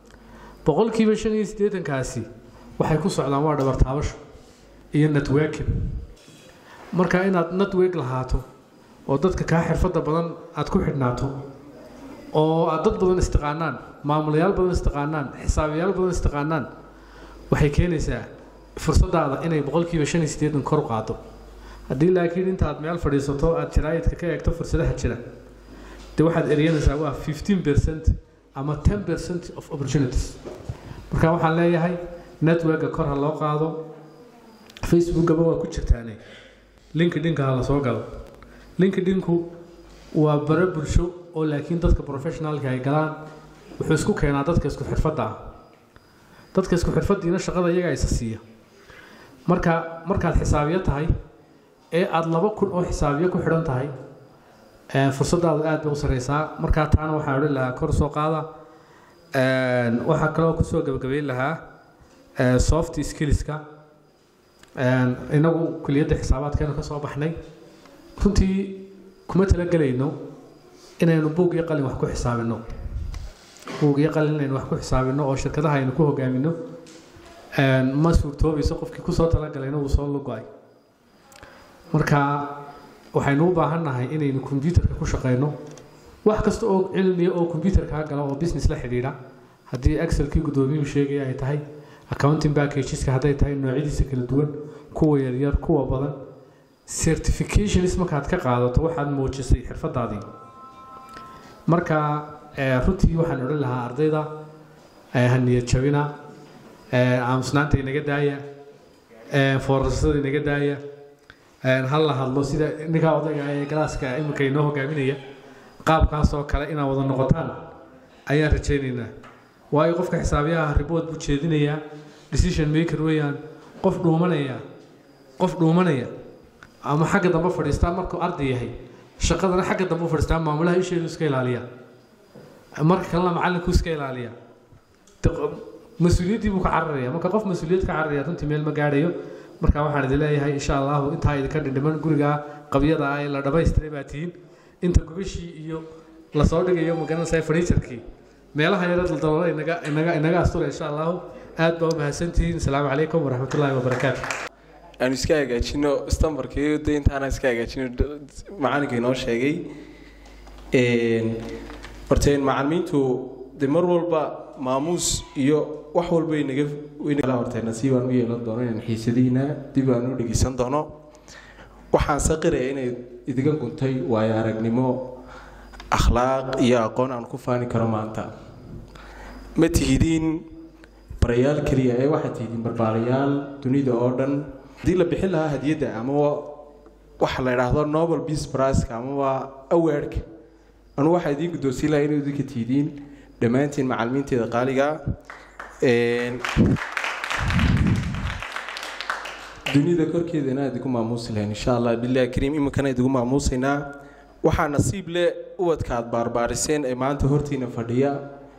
85% kaasi waxay ku socdaan waa dhabar taabasho iyo networking marka inaad network lahaato oo dadka ka xirfada badan aad ku xidhnaato oo aad dad badan istiqaanaan maamulayaal badan istiqaanaan xisaabiyaal badan istiqaanaan waxay keenaysaa fursadaada inay 85% kor u qaado haddii laakiin inta aad meel fadhiisato aad jaraa'idka ka eegto fursadaha jira dee waxaad eryanaysaa waa 15% ama 10% of opportunities marka waxaan leeyahay networka kor ha loo qaado facebookaba waa ku jirtaane linkedin-ka ha la soo galo linkedin-ku waa bare bulsho oo laakiin dadka professionalka ay galaan wuxuu isku keenaa dadka isku xirfadda ah dadka isku xirfaddiina shaqada iyaga isa siiya markaad xisaabiyo tahay ee aad 2,000 oo xisaabiyo ku xidhan tahay fursadaadu aad bay u sareysaa markaa taana waxaan odhan lahaa kor soo qaada waxaa kaloo kusoo gabagabayn lahaa soft skills-ka inagu kuliyadda xisaabaadkeenu ka soo baxnay runtii kuma talagelayno inaynu buug iyo qalin wax ku xisaabino buug iyo qalin inaynu wax ku xisaabino oo shirkadaha aynu ku hogaamino ma suurtoobayso qofkii kusoo talagalayna uu soo lugo-ay marka waxaynu u baahannahay inaynu computerka ku shaqeyno wax kasta oo cilmiya oo computerka gala oo business la xidhiidha haddii excelkii gudoomiyuhu sheegaya ay tahay accounting packageska hadday tahay noocyadiisa kala duwan kuwa yaryar kuwa badan certifications markaad ka qaadato waxaad muujisay xirfadaadii marka runtii waxaan odhan lahaa ardayda haniyad jabina aamusnaanta inaga daaya foorasada inaga daaya hal la hadlo sida ninka odayga ee galaaska iminka inoo hogaaminaya qaabkaas oo kale inaad wada noqotaan ayaan rajaynaynaa waayo qofka xisaabiyaha report buu jeedinayaa decision maker weeyaan qof dhuumanaya ama xagga dambe fadhiistaa markuu arday yahay shaqadana xagga dambe u fadhiistaa maamulaha isheedu iska ilaaliya marka kalena macallinku iska ilaaliya mas-uuliyaddii buu ka cararaya marka qof mas-uuliyad ka cararaya runtii meel ma gaadhayo marka waxaan idin leeyahay insha allahu intaa idinka dhindhiman guriga qabyada ah ee la dhamaystiray baa tihiin inta gubashii iyo lasoo dhigayo magaranaysaa furniturkii meelaha yara daldaloolo inaga astura insha allahu aad baa u mahadsantihiin asalaamu calaykum waraxmatullaahi wabarakaatu aanu iska hagaajino stambarkii de intaana iska hagaajino macalinka inoo sheegay horteen macalimiintu de mar walba maamuus iyo wax walba inaga horteen nasiib aan u yeelan doono inaan xiisadiina dib aan u dhegeysan doono waxaan saqiraya inay idiga guntay waayo aragnimo akhlaaq iyo aqoon aan ku faani karo maanta ma tihidiin barayaal keliya ee waxaad tihidiin barbaarayaal dunida oo dhan haddii la bixin lahaa hadiyadda ama waxa la yiraahdo Nobel Peace Prize ama waa awardka anu waxa idin guddoonsiin lahaa inuu idinka tiidiin dhamaantiin macallimiinteeda qaaliga dunida korkeedana idinku maamuusi lahayn insha Allah billahi kariim imkana idinku maamuusaynaa waxa nasiib leh ubadkaad barbaariseen ee maanta hortiina fadhiya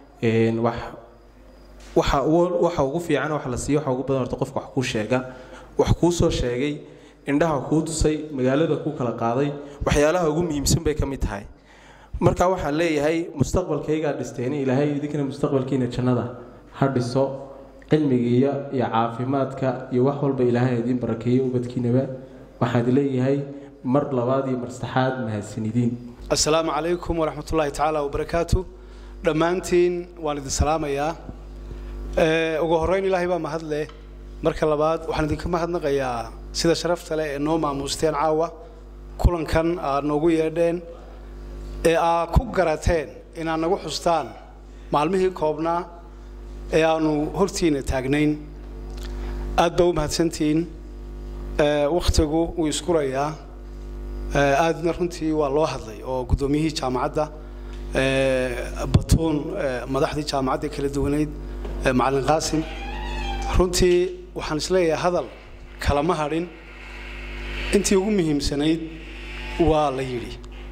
waxa ugu fiican waxa la siiyo waxa ugu badan horta qofka wax ku sheega wax ku soo sheegay indhaha ku tusay magaalada ku kala qaaday waxyaalaha ugu muhiimsan bay kamid tahay marka waxa leeyahay mustaqbalkayga dhisteen ilaahay idinkana mustaqbalkiina jannada ha dhiso cilmigiiya iyo caafimaadka iyo wax walba ilaahay idin barakeeyo ubadkiinaba waxaad leeyahay mar labaad iyo mar saddexaad mahadsanidin assalaamu calaykum waraxmatullaahi tacaala wabarakaatu dhammaantiin waan idin salaamayaa ugu horreyn ilaahay baa mahad leh marka labaad waxaan idinka mahadnaqayaa sida sharafta leh ee noo maamuusteen caawa kulankan aad noogu yeedheen ee aad ku garateen inaad nagu xustaan maalmihii koobnaa ee aanu hortiina taagnayn aad baa u mahadsantihiin wakhtigu wuu iskurayaa aadna runtii waa loo hadlay oo guddoomiyihii jaamacadda batuun madaxdii jaamacadda kala duwaneyd macallin qaasim runtii waxaan isleeyahay hadal kalama hadhin intii ugu muhiimsanayd waa la yidhi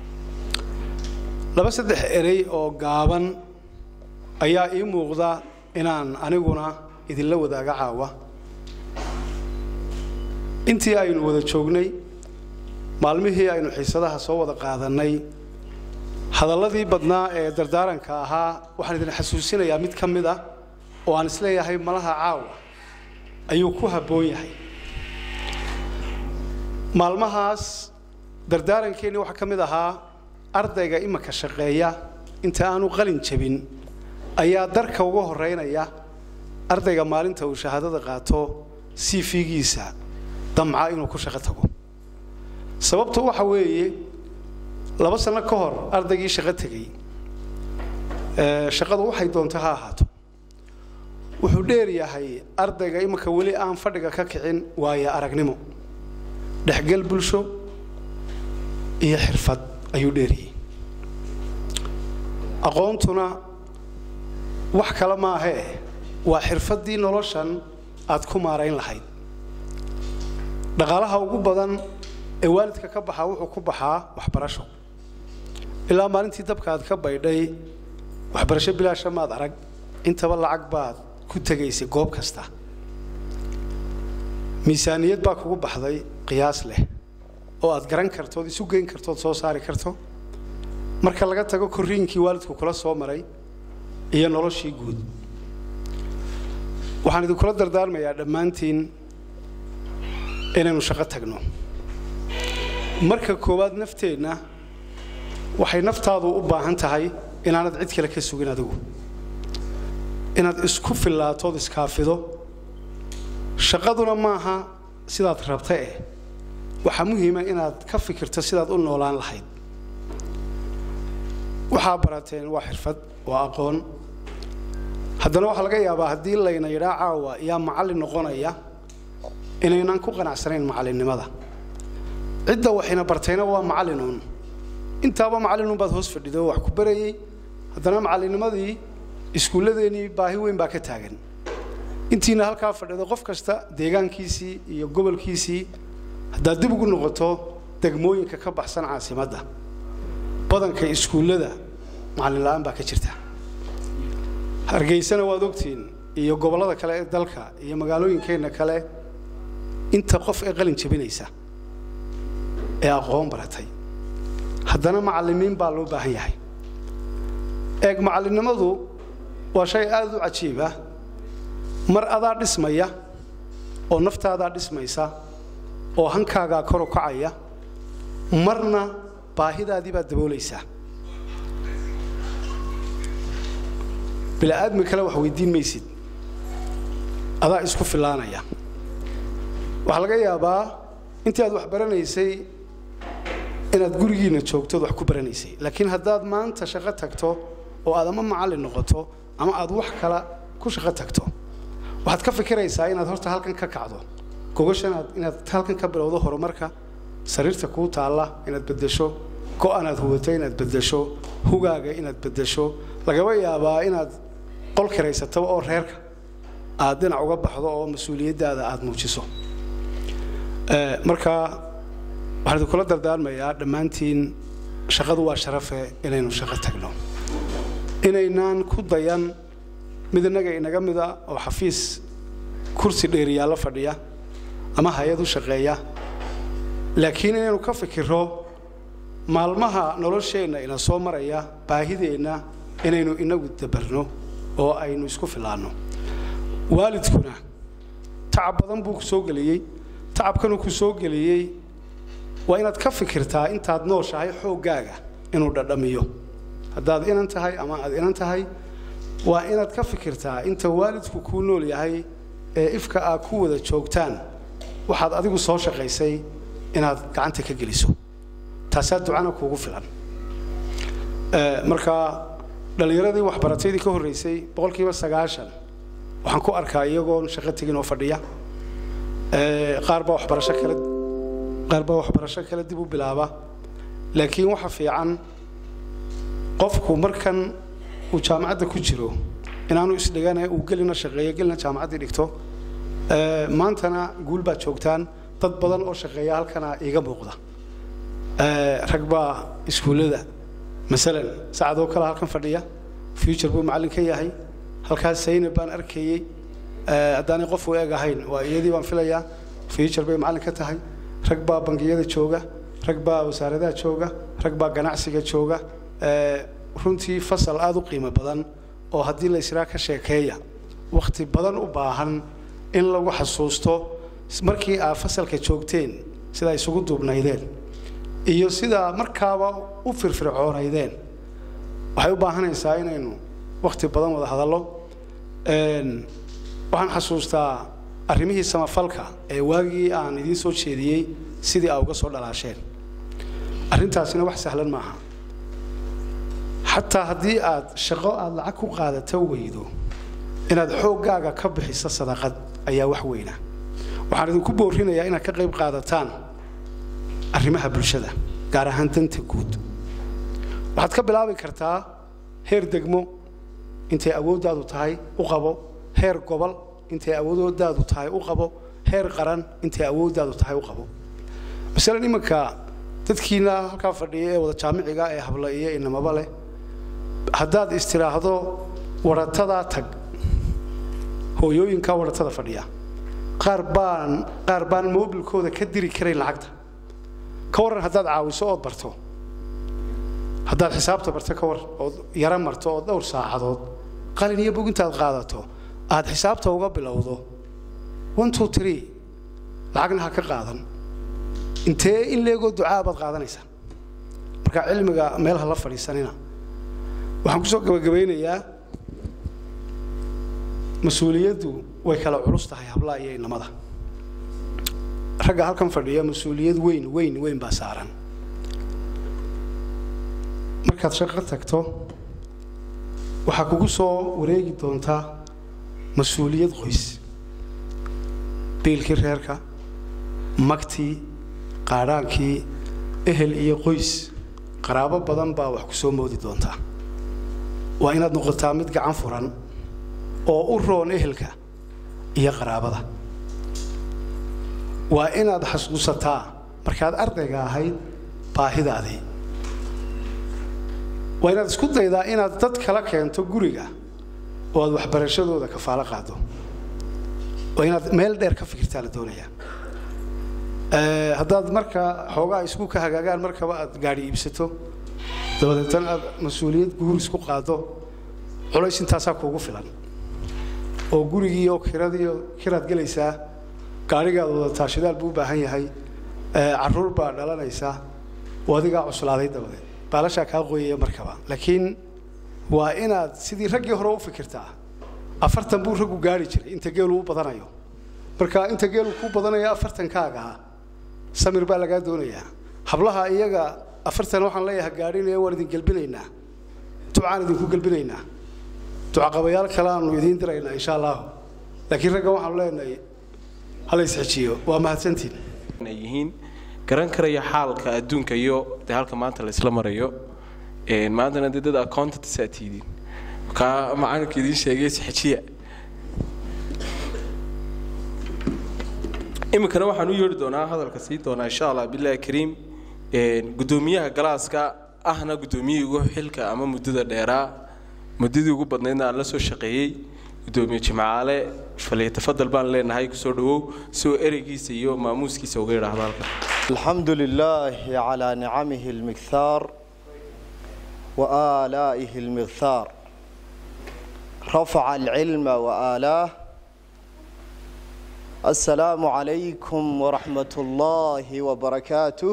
laba saddex erey oo gaaban ayaa ii muuqda inaan aniguna idinla wadaaga caawa intii aynu wada joognay maalmihii aynu xiisadaha soo wada qaadanay hadalladii badnaa ee dardaaranka ahaa waxaan idin xasuusinayaa mid ka mid ah oo aan isleeyahay malaha caawa ayuu ku habboon yahay maalmahaas dardaarankeennii waxaa ka mid ahaa ardayga imaka shaqeeya inta aanu qalin jabin ayaa darka uga horeynaya ardayga maalinta uu shahaadada qaato CV-giisa damca inuu ku shaqo tago sababtu waxa weeye 2 sano ka hor ardaygii shaqo tagay shaqadu waxay doontaa ha ahaato wuxuu dheer yahay ardayga imaka wali aan fadhiga ka kicin waayo aragnimo dhexgal bulsho iyo xirfad ayuu dheeriyay aqoontuna wax kala ma aha waa xirfadii noloshan aad ku maarayn lahayd dhaqaalaha ugu badan ee waalidka ka baxa wuxuu ku baxaa waxbarasho ilaa maalintii dabka aad ka baydhay waxbarasho bilaash ma arag intaba lacag baad ku tagaysay goob kasta miisaaniyad baa kugu baxday qiyaas leh oo aad garan karto isu geyn karto soo saari karto marka laga tago koriinkii waalidku kula soo maray iyo noloshii guud waxaan idin kula dardaarmayaa dhammaantiin inaynu shaqo tagno marka koowaad nafteenna waxay naftaadu u baahan tahay inaanad cid kale ka sugin adigu inaad isku filaato iskaafido shaqaduna maaha sidaad rabtay waxa muhiim ah inaad ka fikirto sidaad u noolaan lahayd waxa barateen waa xirfad waa aqoon haddana waxa laga yaabaa haddii layna yidhaa caawa yaa macallin noqonaya inaynan ku qanacsanayn macallinnimada cidda waxayna bartayna waa macallinuun intaaba macallinuun baad hoos fadhido wax ku barayay haddana macallinnimadii iskuulladeennii baahi weyn baa ka taagan intiina halkaa fadhido qof kasta deegaankiisii iyo gobolkiisii haddaad dib ugu noqoto degmooyinka ka baxsan caasimadda badanka iskuullada macallin la'aan baa ka jirta hargeysana waad ogtiin iyo gobollada kale ee dalka iyo magaalooyinkeenna kale inta qof ee qalin jabinaysa ee aqoon baratay haddana macallimiin baa loo baahan yahay eeg macallinnimadu waa shay aad u cajiib ah mar adaa dhismaya oo naftaadaa dhismaysa oo hankaagaa kor u kacaya marna baahidaadii baad daboolaysaa bilaa aadmi kale wax weydiin maysid adaa isku filaanaya waxaa laga yaabaa intii aad wax baranaysay inaad gurigiina joogtood wax ku baranaysay laakiin haddaad maanta shaqo tagto oo aad ama macallin noqoto ama aad wax kala ku shaqo tagto waxaad ka fikiraysaa inaad horta halkan ka kacdo gogoshan inaad halkan ka bilowdo horumarka sariirta kuu taalla inaad beddesho go'anaad huwatay inaad beddesho hugaaga inaad beddesho lagaba yaabaa inaad qol kiraysato oo reerka aad dhinac uga baxdo oo mas'uuliyaddaada aad muujiso marka waxaan kula dardaarmayaa dhammaantiin shaqadu waa sharafe inaynu shaqo tagno inaynaan ku dayan mid inaga mida oo xafiis kursi dheeriyaala fadhiya ama hay'ad u shaqeeya laakiin inaynu ka fikiro maalmaha nolosheenna ina soo maraya baahideenna inaynu inagu dabarno oo aynu isku filaano waalidkuna tacab badan buu ku soo galiyay tacabkanu ku soo galiyay waa inaad ka fikirtaa intaad nooshahay xoogaaga inuu dhadhamiyo haddaad inan tahay ama aad inan tahay waa inaad ka fikirtaa inta waalidku kuu nool yahay ee ifka aad ku wada joogtaan waxaad adigu soo shaqaysay inaad gacanta ka geliso taasaa ducana kuugu filan marka dhalinyaradii waxbarataydii ka horreysay 90% waxaan ku arkaa iyagoon shaqo tegin oo fadhiya qaar baa waxbarasho kale dib u bilaaba laakiin waxa fiican qofku markan uu jaamacadda ku jiro inaanu isdhiganay uu gelina shaqeeyo gelina jaamacaddii dhigto maantana guul baa joogtaan dad badan oo shaqeeya halkana iiga muuqda rag baa iskuullada masalan saacadoo kale halkan fadhiya future buu macallin ka yahay halkaas Zaynab baan arkayay haddaanay qof u eeg ahayn waa iyadii baan filayaa future bay macallin ka tahay rag baa bangiyada jooga rag baa wasaaradaha jooga rag baa ganacsiga jooga runtii fasal aad u qiimo badan oo haddii la israa ka sheekeeya waqti badan u baahan in lagu xasuusto markii aad fasalka joogteen sida ay isugu duubnaydeen iyo sida markaaba u firfircoonaydeen waxay u baahanaysaa inaynu waqti badan wada hadallo waxaan xasuustaa arrimihii samafalka ee waagii aan idiin soo jeediyey sidii aa uga soo dhalaasheen arrintaasina wax sahlan maaha xataa haddii aad shaqo aad lacag ku qaadato weydo inaad xooggaaga ka bixiso sadaqad ayaa wax weyna waxaan idinku boorinayaa inaad ka qayb qaadataan arrimaha bulshada gaar ahaan danta guud waxaad ka bilaabi kartaa heer degmo intay awooddaadu tahay u qabo heer gobol intay awooddaadu tahay u qabo heer qaran intay awooddaadu tahay u qabo masalan imanka dadkiina halkaa fadhiya ee wada jaamiciga ee habla iyo inamaba leh haddaad istiraahdo waratada tag hooyooyinka waratada fadhiya qaar baan mobilkooda ka diri karayn lacagta ka waran haddaad caawiso ood barto haddaad xisaabta barto ka war ood yara marto oo dhowr saacadood qalin iyo bug intaad qaadato aad xisaabta uga bilowdo 1 2 3 lacagna ha ka qaadan intee in leego ducaa baad qaadanaysaa marka cilmiga meel ha la fadhiisanina waxaan ku soo gabagabeynayaa mas'uuliyaddu way kala culus tahay hablaha iyo inamada ragga halkan fadhiya mas'uuliyad weyn baa saaran markaad shaqo tagto waxaa kugu soo wareegi doontaa mas'uuliyad qoys biilkii reerka magtii qaadhaankii ehel iyo qoys qaraabo badan baa wax ku soo moodi doontaa waa inaad noqotaa mid gacan furan oo u roon ehelka iyo qaraabada waa inaad xasuusataa markaad ardayga ahayd baahidaadii waa inaad isku daydaa inaad dad kala keento guriga oo aad waxbarashadooda kafaalo qaado waa inaad meel dheer ka fikirtaa la doonayaa haddaad marka xoogaa isku ka hagaagaan markaba aad gaadhi iibsato dabadeetana aad mas-uuliyad guur isku qaado culays intaasaa kuugu filan oo gurigii oo kiraad gelaysaa gaadhigaad wadataa shidaal buu u baahan yahay carruur baa dhalanaysaa oo adigaa cuslaaday dabadeed baalashaa kaa qoyaya markaba laakiin waa inaad sidii raggii hore u fikirtaa 40 buu raggu gaari jiray inta geelu u badanayo marka inta geelu ku badanaya 40 kaaga samir baa laga doonayaa hablaha iyaga 40 waxaan leeyahay gaadhinaya war idin galbinaynaa ducaan idinku galbinaynaa duca qabayaal kale aanu idin diraynaa insha Allah laakiin ragga waxaan leenahay hal isxijiyo waa mahadsantiin yihiin garan karaya xaalka adduunka iyo halka maanta la isla marayo maantana dad accountant saatiidin ka macalinka idin sheegay saxiixiya imikana waxaan u yeeri doonaa hadalka sii doonaa insha Allah billahi kariim gudoomiyaha galaaska ahna gudoomiyihii ugu xilka ama muddada dheeraa muddadii ugu badnaydna aan la soo shaqeeyay gudoomiye Jimcaale falyatafadal baan leenahay ku soo dhawow soo ereygiisa iyo maamuuskiisa uga yiraahdo halka alxamdulilaahi calaa nicamihi almikthar wa aalaa'ihi almigthar rafaca alcilma wa aalaah assalaamu calaykum waraxmatullaahi wabarakaatuh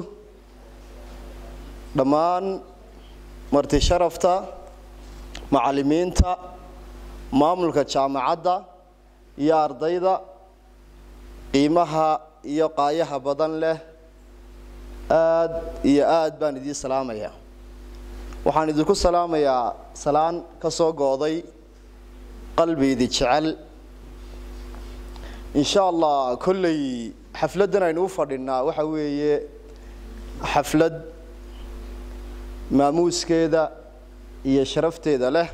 dhammaan marti sharafta macallimiinta maamulka jaamacadda iyo ardayda qiimaha iyo qaayaha badan leh aad iyo aad baan idin salaamayaa waxaan idinku salaamayaa salaan ka soo gooday qalbigii jecel insha Allah kullay xafladan aynu u fadhinaa waxa weeye xaflad maamuuskeeda iyo sharafteeda leh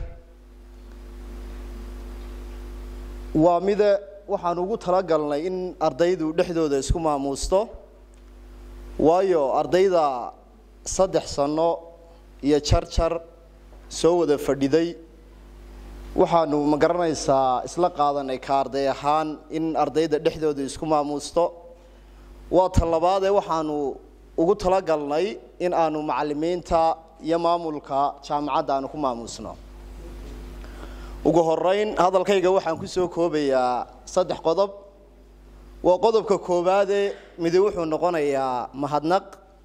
waa mid waxaan ugu talagalnay in ardaydu dhexdooda isku maamuusto waayo ardayda 3 sano iyo charchar soo wada fadhiday waxaanu ma garanaysaa isla qaadanay ka arday ahaan in ardayda dhexdooda isku maamuusto waa talabaad waxaanu ugu talagalnay in aanu macallimiinta iyo maamulka jaamacadda aanu ku maamuusno ugu horeyn hadalkayga waxaan ku soo koobayaa 3 qodob waa qodobka koobaad mid wuxuu noqonayaa mahadnaq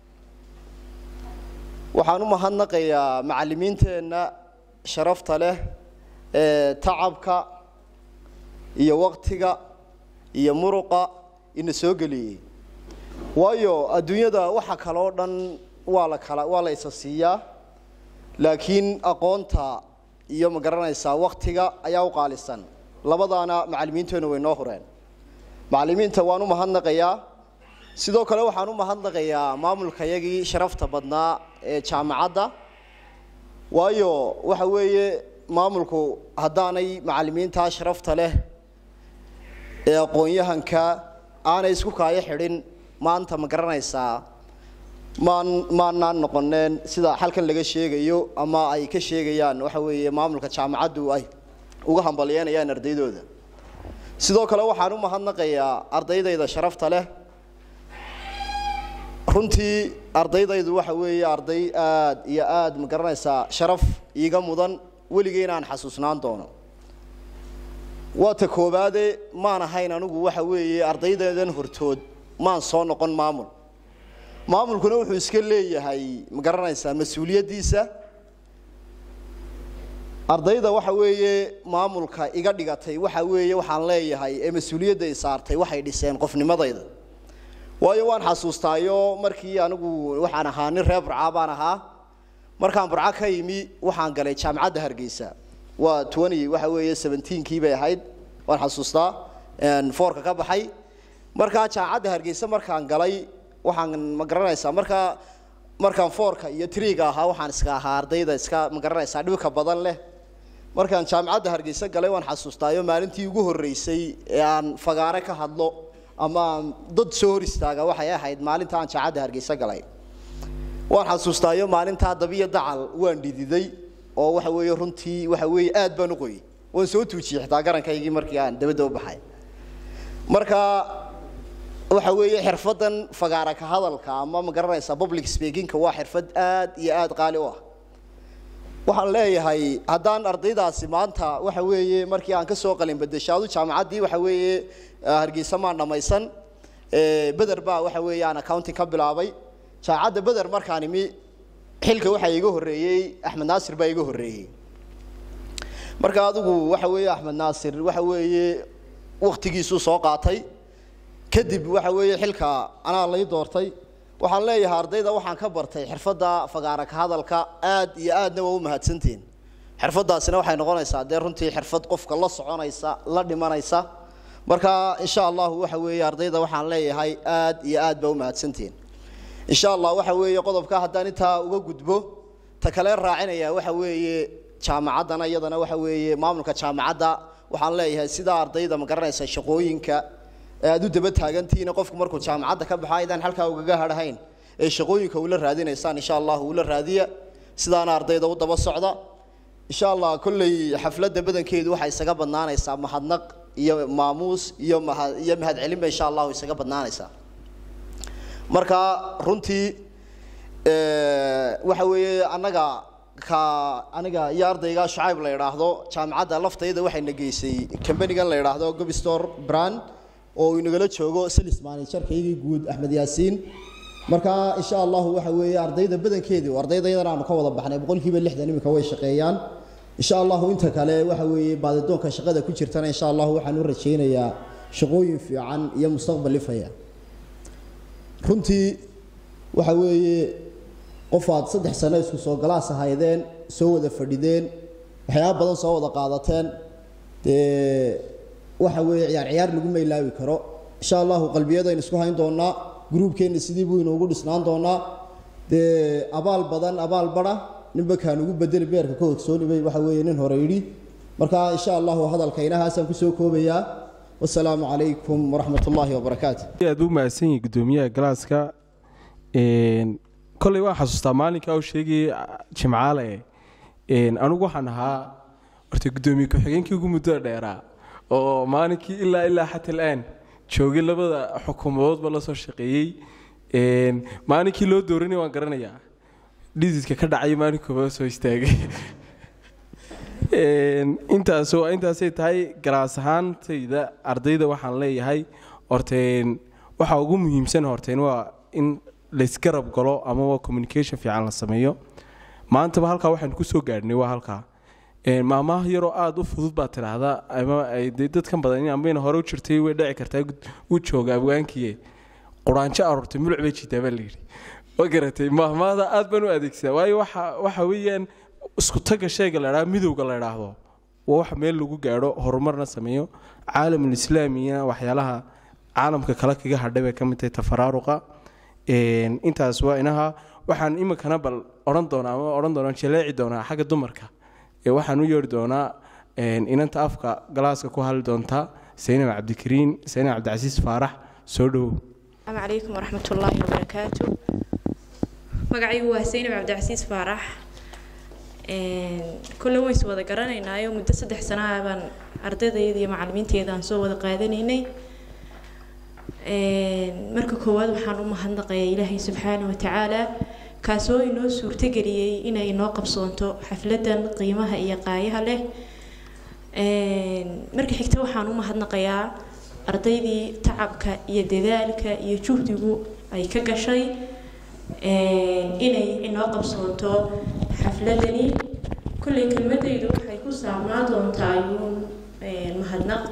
waxaan u mahadnaqayaa macallimiinteena sharafta leh tacabka iyo waqtiga iyo muruqa in soo galiyay waayo adduunyada waxa kale oo dhan waa la isasiiyaa laakiin aqoonta iyo ma garanaysaa waqtiga ayaa u qaalisan labadaana macallimiinteena way noo horeen macallimiinta waan u mahadnaqayaa sidoo kale waxaan u mahadnaqayaa maamulkayagii sharafta badnaa ee jaamacadda waayo waxa weeye maamulku haddaanay macallimiinta sharafta leh ee aqoon-yahanka aanay isku kaayo xidhin maanta ma garanaysaa maanaan noqoneen sida halkan laga sheegayo ama ay ka sheegayaan waxa weeye maamulka jaamacaddu ay uga hambalyeynayaan ardaydooda sidoo kale waxaan u mahadnaqayaa ardaydayda sharafta leh runtii ardaydaydu waxa weeye arday aad iyo aad ma garanaysaa sharaf iiga mudan weligeen aan xasuusnaan doono waa ta koobaad maan ahayn anigu waxa weeye ardaydeedan hortood maan soo noqon maamulkuna wuxuu iska leeyahay ma garanaysaa mas'uuliyadiisa ardayda waxa weeye maamulka iga dhigatay waxa weeye waxaan leeyahay ee mas'uuliyadda ay saartay waxay dhiseen qofnimadayda waayo waan xasuustaayo markii anigu waxaan ahaa nin reer Burca baan ahaa markaan Burca ka yimi waxaan galay jaamacadda Hargeysa waa 20 waxa weeye 17kii bay ahayd waan xasuustaa foorka ka baxay markaa jaamacadda Hargeysa markaan galay waxaan ma garanaysaa markaan foorka iyo triga ahaa waxaan iska ahaa ardayda iska ma garanaysaa dhibka badan leh markaan jaamacadda Hargeysa galay waan xasuustaayo maalintii ugu horeysay ee aan fagaare ka hadlo ama dad soo hor istaaga waxay ahayd maalinta aan jaamacadda Hargeysa galay waan xasuustaayo maalinta dabiya dacal waan dhididay oo waxa weeye runtii waxa weeye aad baan u qoyay waan soo tuujiyay xitaa garankaygii markii aan dabada u baxay marka waxa weeye xirfadan fagaara ka hadalka ama ma garanaysaa public speaking ka waa xirfad aad iyo aad qaali u ah waxaan leeyahay haddaan ardaydaasi maanta waxa weeye markii aan ka soo qalin badashaadu jaamacaddii waxa weeye Hargeysa ma dhamaysan Badar baa waxa weeye aan accounting ka bilaabay jaamacadda Badar markaan imi xilka waxa iga horeeyay Axmed Naasir baa iga horeeyay marka adigu waxa weeye Axmed Naasir waxa weeye waqtigiisu soo qaatay kadib waxa weeye xilka anaa la doortay waxaan leeyahay ardayda waxaan ka bartay xirfadda fagaara ka hadalka aad iyo aadna waa u mahadsantiin xirfadaasina waxay noqonaysaa runtii xirfad qofka la soconaysa la dhimanaysa marka insha Allah waxa weeye ardayda waxaan leeyahay aad iyo aad baa u mahadsantiin insha Allah waxa weeye qodobka haddaan intaa uga gudbo ta kale raacinaya waxa weeye jaamacadana iyadana waxa weeye maamulka jaamacadda waxaan leeyahay sida ardayda ma garanaysa shaqooyinka aad u daba taagantiina qofku markuu jaamacadda ka baxaydaan halka uga hadhayn ee shaqooyinka uu la raadinaysaan insha Allah uu la raadiya sidaan ardayda u daba socda insha Allah kullay xafladda badankeedu waxa isaga badnaanaysaa mahadnaq iyo maamuus iyo mahad celin insha Allah isaga badnaanaysaa marka runtii waxa weeye aniga iyo ardayga Shucayb la yiraahdo jaamacadda laftayda waxay nageysay company-gan la yiraahdo Gobistore brand oo inagala joogo sales manager-kaygii guud Axmed Yaasiin marka insha Allah waxa weeye ardayda badankeedu ardaydayda aan ka wada baxnay 60% imika way shaqeeyaan insha Allah inta kale waxa weeye baadidoonka shaqada ku jirtana insha Allah waxaan u rajeynayaa shaqooyin fiican iyo mustaqbal ifaya runtii waxa weeye qofaad 3 sano isku soo galaas ahaydeen soo wada fadhideen waxyaabo badan soo wada qaadateen waxa weeye ciyaar lagu meelaawi karo insha Allah qalbiyadayna isku hayn doonaa groupkeena sidii buu inoogu dhisnaan doonaa abaal badan abaal bara ninba kaan ugu bedel beerka ka ogsoonibay waxa weeye nin hore yiri marka insha Allah hadalkaynahaasaan ku soo koobayaa wassalaamu calaykum waraxmatullaahi wabarakaatuh aad u mahadsan yihiin gudoomiyaha galaaska kolay waan xasuustaa maalinka uu sheegay Jimcaale anigu waxaan ahaa horta gudoomiye ku-xigeenkii ugu muddo dheeraa oo maalinkii ilaa xataa ilaa joogay labada xukuumadoodba la soo shaqeeyay maalinkii loo dooranay waan garanayaa dhisidka ka dhacay maalinkooda soo istaagay intaasay tahay galaas ahaantayda ardayda waxaan leeyahay horteen waxa ugu muhiimsan horteen waa in la isgarab galo ama waa communication fiican la sameeyo maantaba halka waxaan ku soo gaadhnay waa halka maamaha yaroo aad u fudud baa tiraahdaa ama ay dadkan badan ama hore u jirtay way dhici kartaa u jooga abwaankii quraanjo aroortay muluc bay jiitaa baa leeyahay waa garatay maamada aad baan u adeegsadaa waayo waxa weeyaan isku taga shayga la yiraahdo midowga la yiraahdo waa wax meel lagu gaadho horumarna sameeyo caalamul islaamiga waxyaalaha caalamka kala kaga hadhay bay ka mid tahay tafaraaruqa intaas waa inaha waxaan imikana bal oran doonaa jaleeci doonaa xagga dumarka waxaan u yeeri doonaa inanta afka galaaska ku hal doonta Saynab Cabdikariin Saynab Cabdicasiis Faarax soo dhaw السلام عليكم ورحمة الله وبركاته مقعي هو Saynab Cabdicasiis Faarax كل وين سوى ذكرنا يوم مدة 6 سنة بان أرديدي معلمينتي إذا سوى ذقادنيني marka koowaad waxaan u mahadnaqayaa Ilaahay subhanahu wa ta'ala kaasoo inoo suurtageliyay inay inoo qabsoonto xafladan qiimaha iyo qaayaha leh marka xigta waxaan u mahadnaqayaa ardaydii tacabka iyo dadaalka iyo juhdigu ay ka gashay inay inoo qabsoonto xafladani kulli kelmadaydu waxay ku saabnaa doontaa mahadnaq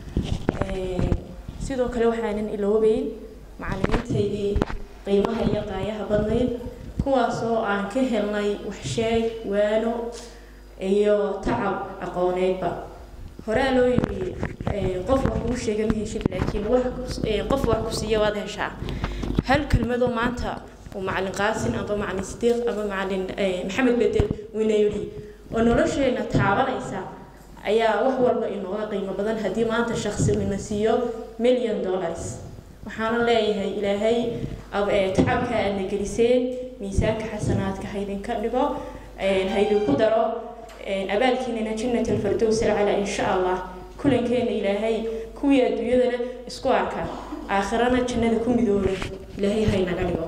sidoo kale waxaanan iloobayn macallimiintaydii qiimaha iyo qaayaha badnayd kuwaasoo aan ka helnay wax sheeg waano iyo tacab aqooneedba horaa loo yiri qof wax uu sheegay ma heshid laakiin qof wax ku siiyo waad heshaa hal kelmado maanta oo macallin Qaasin aba macallin Sidiiq aba macallin Maxamed Bedel winayri oo nolosheena taabanaysa ayaa wax walba inooga qiimo badan hadii maanta shakhsi uu siiyo $1 million waxaan leeyahay Ilaahay tacabka aad geliseen miisaanka xasanaadka haydin ka dhigo haydin ku daro abaalkiina jannatul firdaws ala insha Allah kulankeena Ilaahay kuwii adduunyada isku arka aakhirana jannada ku midoobay Ilaahay hayna dhigo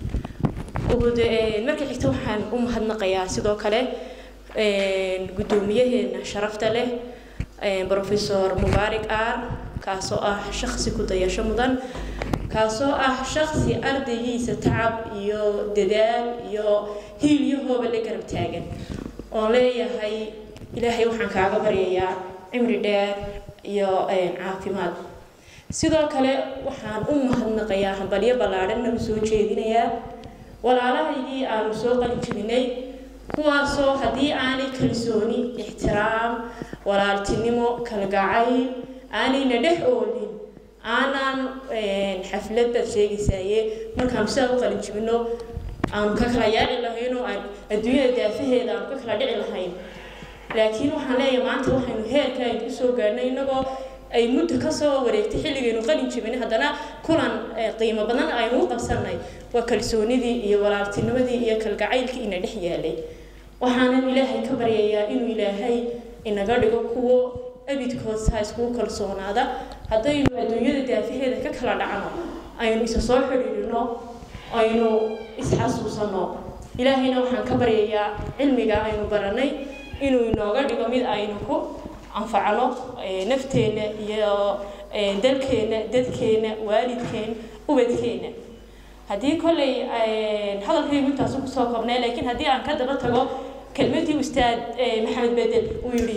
marka xigta waxaan u mahadnaqayaa sidoo kale gudoomiyaheena sharafta leh Professor Mubarak kaasoo ah shakhsi ku dayasho mudan kaasoo ah shakhsi ardaygiisa tacab iyo dadaal iyo hiiliyahooba la garab taagan oo leeyahay Ilaahay waxaan kaaga baryayaa cimri dheer iyo caafimaad sidoo kale waxaan u mahadnaqayaa hambalyo ballaaran u soo jeedinayaa walaalahaygii aan soo qalin jibinay kuwaasoo hadii aanay kalsooni ixtiraam walaaltinimo kalgacayl aanay dhex oolin aanan xafladda sheegaysaaye markaan sidaa u qalin jibino aanu ka kala yaaci lahayn oo aan adduunyada daafaheeda aanu ka kala dhici lahayn laakiin waxaan leeyahay maanta waxaynu heerka aynu kusoo gaarnay innagoo ay muddo ka soo wareegtay xilligaynu qalin jibinay haddana kulan qiimo badan aynu u qabsanay waa kalsoonidii iyo walaaltinimadii iyo kalgacaylkii ina dhex yaalay waxaanan ilaahay ka baryayaa inuu ilaahay inaga dhigo kuwo abidkood saa iskugu kalsoonaada haddaynu adduunyada daafaheeda ka kala dhacno aynu isa soo xidhiidhino aynu isxasuusano ilaahayna waxaan ka baryayaa cilmiga aynu baranay inuu inooga dhigo mid aynu ku anfacno nafteena iyo dalkeena dadkeena waalidkeena ubadkeena haddii kolley hadalkaygu intaasu kusoo koobnay laakiin haddii aan ka daba tago kelmadii ustaad maxamed bedel uu yidhi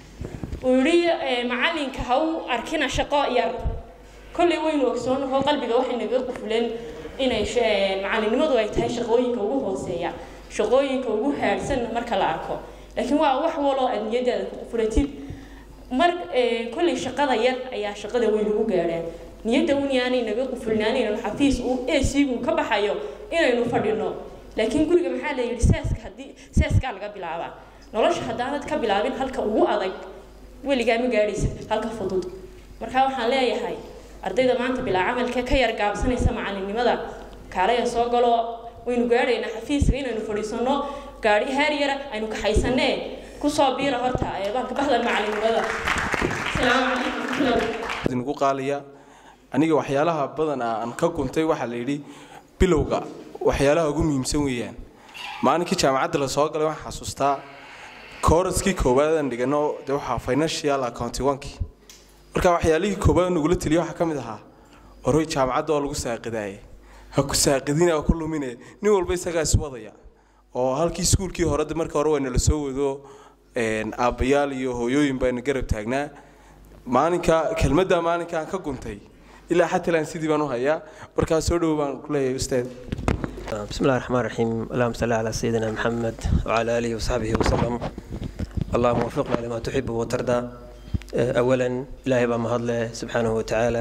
macalinka ha u arkina shaqo yar kolley waynu ogsoonaho qalbiga waxay naga qufuleen inay macalinimadu ay tahay shaqooyinka ugu hooseeya shaqooyinka ugu haadhsan marka la arko laakiin waa wax waloo aad niyadaada ku qufulatid mar kolley shaqada yar ayaa shaqada weyn ugu gaadhaan niyadda unyaanay naga qufulnaan inaynu xafiis uu eesigu ka baxayo inaynu fadhino laakiin guriga maxaa la yidhi seeskaa laga bilaabaa nolosha haddaanad ka bilaabin halka ugu adag weligaa ma gaadhaysid halka fudud marka waxaan leeyahay ardayda maanta bilaa camalka ka yar gaabsanaysa macalinimada kaalaya soo galo waynu gaadhaynaa xafiiska inaynu fadhiisano gaadhi heer yara aynu kaxaysanee kusoo biira horta baalka bahdan macalinimada asalaamu calaykum ugu qaaliya aniga waxyaalaha badan aan ka guntay waxaa la yidhi bilowga waxyaalaha ugu muhiimsan weeyaan maalinkii jaamacadda la soo galay waxaan xasuustaa kooraskii koowaad aan dhigano dee waxaa financial accounting marka waxyaalihii koowaad nagula taliyo waxaa ka mid ahaa oroy jaamacadda oo lagu saaqidaayay ha ku saaqidina oo ku lumine nin walba isagaa iswadaya oo halkii iskuulkii hore marka hore wayna la soo wado aabbayaal iyo hooyooyin bayna garab taagnaa maalinka kelmadda maalinkaan ka guntay ilaa xataa laan sidii baan u hayaa markaa soo dhow baan ku leeyahay ustaad بسم الله الرحمن الرحيم اللهم صل على سيدنا محمد وعلى آله وصحبه وسلم اللهم وفقنا لما تحب وترضى أولا إلهي بمهضله سبحانه وتعالى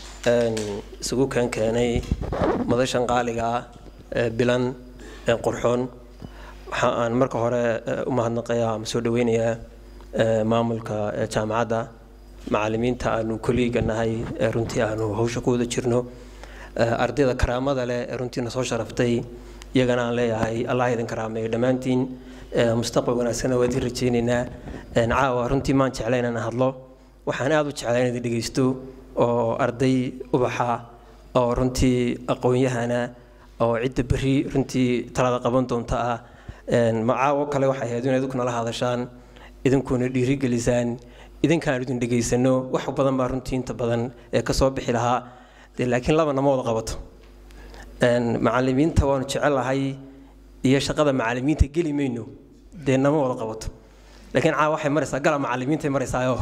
سقو كاني مضيشان قالقا بلان قرحون waxaan marka hore u mahadnaqayaa soo dhaweynaya maamulka jaamacadda macallimiinta aanu kulliga nahay runtii aanu hawsha ku wada jirno ardayda karaamada leh runtiina soo sharaftay iyagana aan leeyahay allah idin karaameeyo dhammaantiin mustaqbal wanaagsan oo idin rajaynaynaa caawa runtii maan jeclayn inaan hadlo waxaan aad u jeclayn inaan dhegeysto oo arday ubaxa oo runtii aqoon-yahana oo cidda berri runtii talada qaban doonta ah macaawo kale waxay ahayd inaad idinkuna la hadashaan idinkuna dhiirigelisaan idinkaan idin dhegaysano wax badan baa runtii inta badan ee ka soo bixi lahaa laakiin laba nama wada qabato macallimiinta waanu jecelahay iyo shaqada macallimiinta geli mayno dee nama wada qabato laakiin caawa waxay maraysaa gala macallimiintay maraysaayo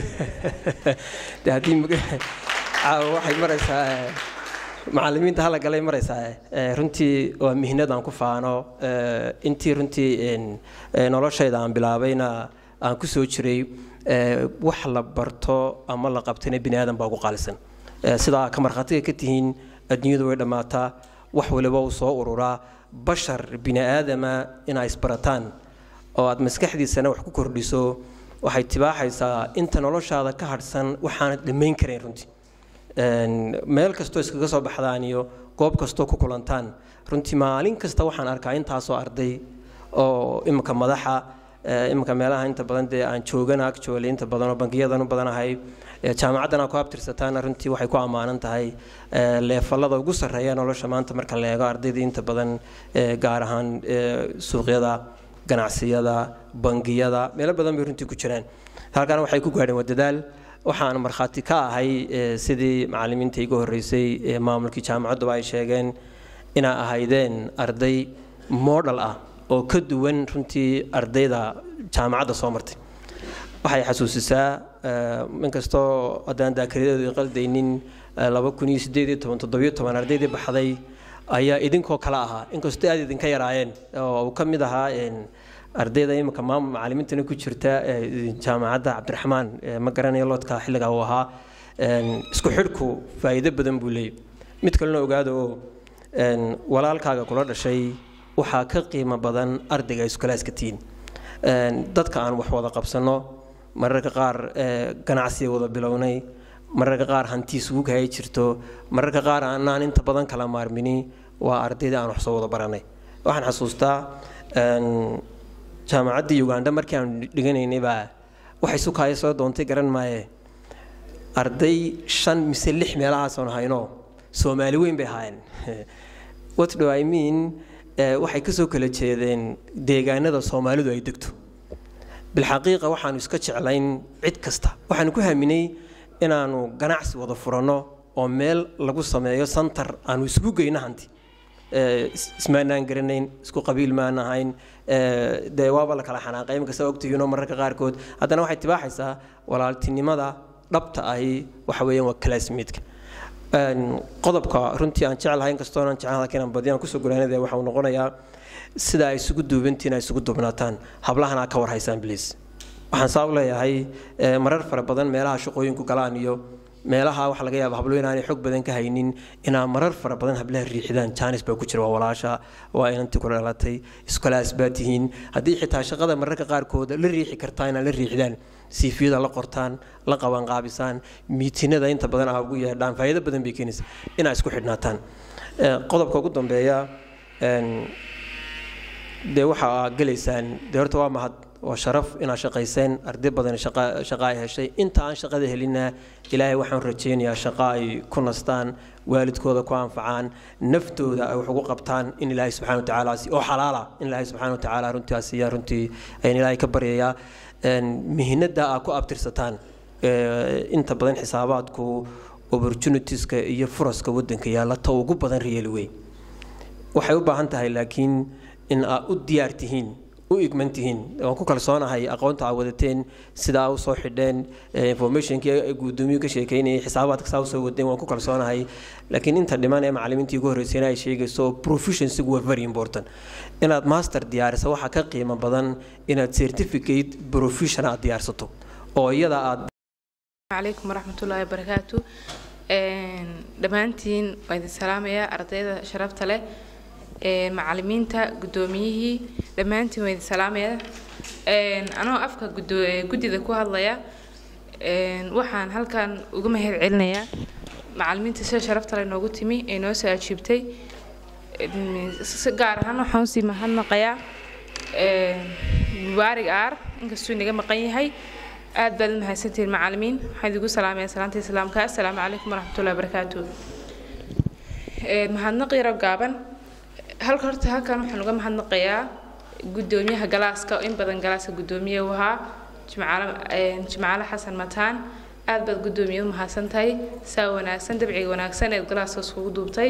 dee haddii caawa waxay maraysaa macallimiinta hala galay maraysaa runtii waa mihnad aan ku faano intii runtii noloshayda aan bilaabayna aan ku soo jiray wax la barto ama la qabtayna bini aadan baa ugu qaalisan sidaa ka markhaatiga ka tihiin adduunyadu way dhammaataa wax waliba uu soo ururaa bashar bini aadama inay isbarataan oo aad maskaxdiisana wax ku kordhiso waxay tibaaxaysaa inta noloshaada ka hadhsan waxaanad dhammayn karayn runtii meel kastoo iskaga soo baxdaan iyo goob kastoo ku kulantaan runtii maalin kasta waxaan arkaa intaasoo arday oo iminka madaxa iminka meelaha inta badan dee aan joogana ag joogay inta badan oo bangiyadan u badanahay jaamacaddana ku abtirsataana runtii waxay ku ammaanan tahay leefallada ugu sarreeya nolosha maanta marka la eego ardayda inta badan gaar ahaan suuqyada ganacsiyada bangiyada meelo badan bay runtii ku jiraan halkaana waxay ku gaadheen wadadaal waxaan markhaati ka ahay sidii macallimiinta iga horreysay maamulkii jaamacadduba ay sheegeen inay ahaydeen arday model ah oo ka duwan runtii ardayda jaamacadda soo martay waxay xasuusisaa inkastoo haddaan daakariyadeedu qaldaynin 2018 ardaydii baxday ayaa idinkoo kale ahaa inkastoo aad idinka yaraayeen oo uu ka mid ahaa ardayda iminka macallimiintana ku jirta jaamacadda cabdiraxmaan ma garanayo loodka xilligaa uu ahaa isku xidhku faa'iido badan buu leeyahay mid kalena ogaada oo walaalkaaga kula dhashay waxaa ka qiimo badan ardayga iskulaaska tiin dadka aan wax wada qabsano mararka qaar ganacsi wada bilownay mararka qaar hanti isugu hay jirto mararka qaar aan inta badan kala maarmini waa ardayda aan wax soo wada baranay waxaan xasuustaa jaamacadda Uganda markii aan dhiganaynay baa waxay sukaaya soo doontay garan maaye arday 5 mise 6 meelahaas oo hayno Soomaali weyn bay haayeen what do I mean waxay ka soo kala jeedeen deegaanada Soomaalidu ay degto bil xaqiiqa waxaan iska jeclayn cid kasta waxaan ku haaminay inaanu ganacsi wada furano oo meel lagu sameeyo center aanu isugu geyno hanti ismaanaan garanayn isku qabiil maan ahayn deewaaba la kala xanaaqay imka soo ogtiino mararka qaar kood haddana waxay tibaaxaysaa walaaltinimada dhabta ay waxa weeyaan waa classmate qodobka runtii aan jecelahay inkastoo aan jecelahay inaan badiyaan ku soo guraanay waxa uu noqonayaa sida ay isugu duubantiin ay isugu duubnaataan hablahana ka war haysaan please waxaan sabab leeyahay marar fara badan meelaha shaqooyinku galaan iyo meelaha wax laga yaabo hablo inaanay xog badan ka haynin ina marar fara badan hablaha riixidaan chance baa ku jira walaasha waa inantii ku dhalatay iskulaas baatihiin hadii xitaa shaqada mararka qaar kood la riixi kartaa in la riixidaan CV-da la qortaan la qaban qaabisaan meetinada inta badan ay ugu yeedhaan faa'iido badan bay keenaysaa in ay isku xidhnaataan qodobka ugu dambeeya de waxa galeysaan de horta waa mahad waa sharaf ina shaqayseen arday badan shaqa ay heshay inta aan shaqada helina ilaahay waxaan rajaynayaa shaqa ay ku nastaan waalidkooda ku anfacaan naftooda ay wax ugu qabtaan in ilaahay subxaanahu wa ta'aala oo xalaala in ilaahay subxaanahu wa ta'aala runtii ay ilaahay ka baryayaa mihnada ku abtirsataan inta badan xisaabaadku opportunitieska iyo furaska wadanka yaala ta ugu badan real way waxay u baahan tahay laakiin in aad u diyaartihiin u igmantihiin waan ku kalsoonahay aqoonta aad wadateen sida u soo xidheen informationkii guddoomiye ka sheekeynay xisaabaadka soo wadeen waan ku kalsoonahay laakiin inta dhiman ee macallimiintii ugu horeysay ay sheegayso proficiency waa very important inaad master diyaariso waxa ka qiimo badan inaad certificate professional diyaarsato oo iyada aad عليكم ورحمة الله وبركاته دمانتين وإذا سلام يا أرضي شرفت له معلمين تا قدوميه دمانتين وإذا سلام يا أنا أفكر جدي ذكوها الله يا وحن هل كان وجمهر علنا يا معلمين تسا شرفت له إنه قدتمي إنه سأشيبتي قار هنا حنسي مهنا قيا بارك إنك سوينا جم قيا هاي aad baad mahadsantiin macallimiin waxaan idigu salaamayaa salaanta islaamka assalaamu calaykum waraxmatullaahi wabarakaatuh mahadnaq yar gaaban halkan waxaan uga mahadnaqayaa gudoomiyaha galaaska in badan galaaska gudoomiye u ahaa Jimcaale Xasan Mataan aad baad gudoomiye mahadsantahay saa wanaagsan dabciga wanaagsan ee galaaska isku duubtay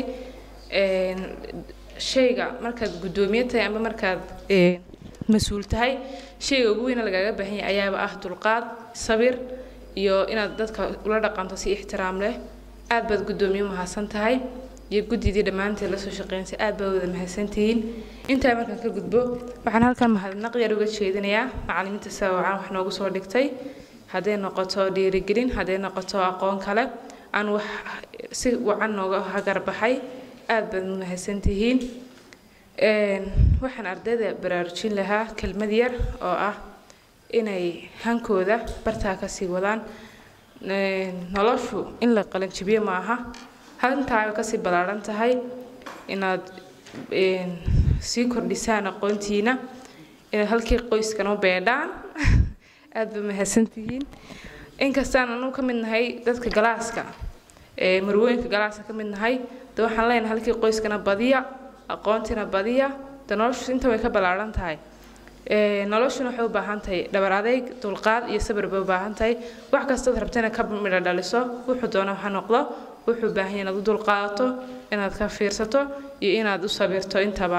shayga markaad gudoomiye tahay ama markaad مسؤول تهاي شيء وجوينا لقى بهني أيام دلقات صبر يو إن ضدك ولا رقم تصي احترام له أبد قدومي محسن تهاي يجودي دي دمان تلصق شقين أبد محسنتين أنت أمريكا كجدبو وحنا هالكلام هذا نقدر نقول شيء دنيا معلمين تساوي عن وحنا وصور دكتي هذين نقطة دي رجلين هذين نقطة أقوان كلام عن وعن هجر بحي أبد محسنتين waxaan ardayda baraarujin lahaa kelmad yar oo ah inay hankooda bartaa ka sii wadaan noloshu in la qalan jibiyo ma aha hantaa ka sii balaaran tahay inaad sii kordhisaan aqoontiina inaad halkii qoyskan u beedhaan aad ba mahadsantihiin inkastaan anu ka mid nahay dadka galaaska marwooyinka galaaska ka mid nahay waxaan leenahay halkii qoyskana badiya aqoontina badiya noloshu inta way ka balaaran tahay noloshuna waxay u baahan tahay dhabar adeeg dulqaad iyo sabir bay u baahan tahay wax kasta oo rabtana ka midho dhaliso wuxuu doona waxa noqdo wuxuu baahan yahay inaad u dulqaadato inaad ka fiirsato iyo inaad u sabirto intaba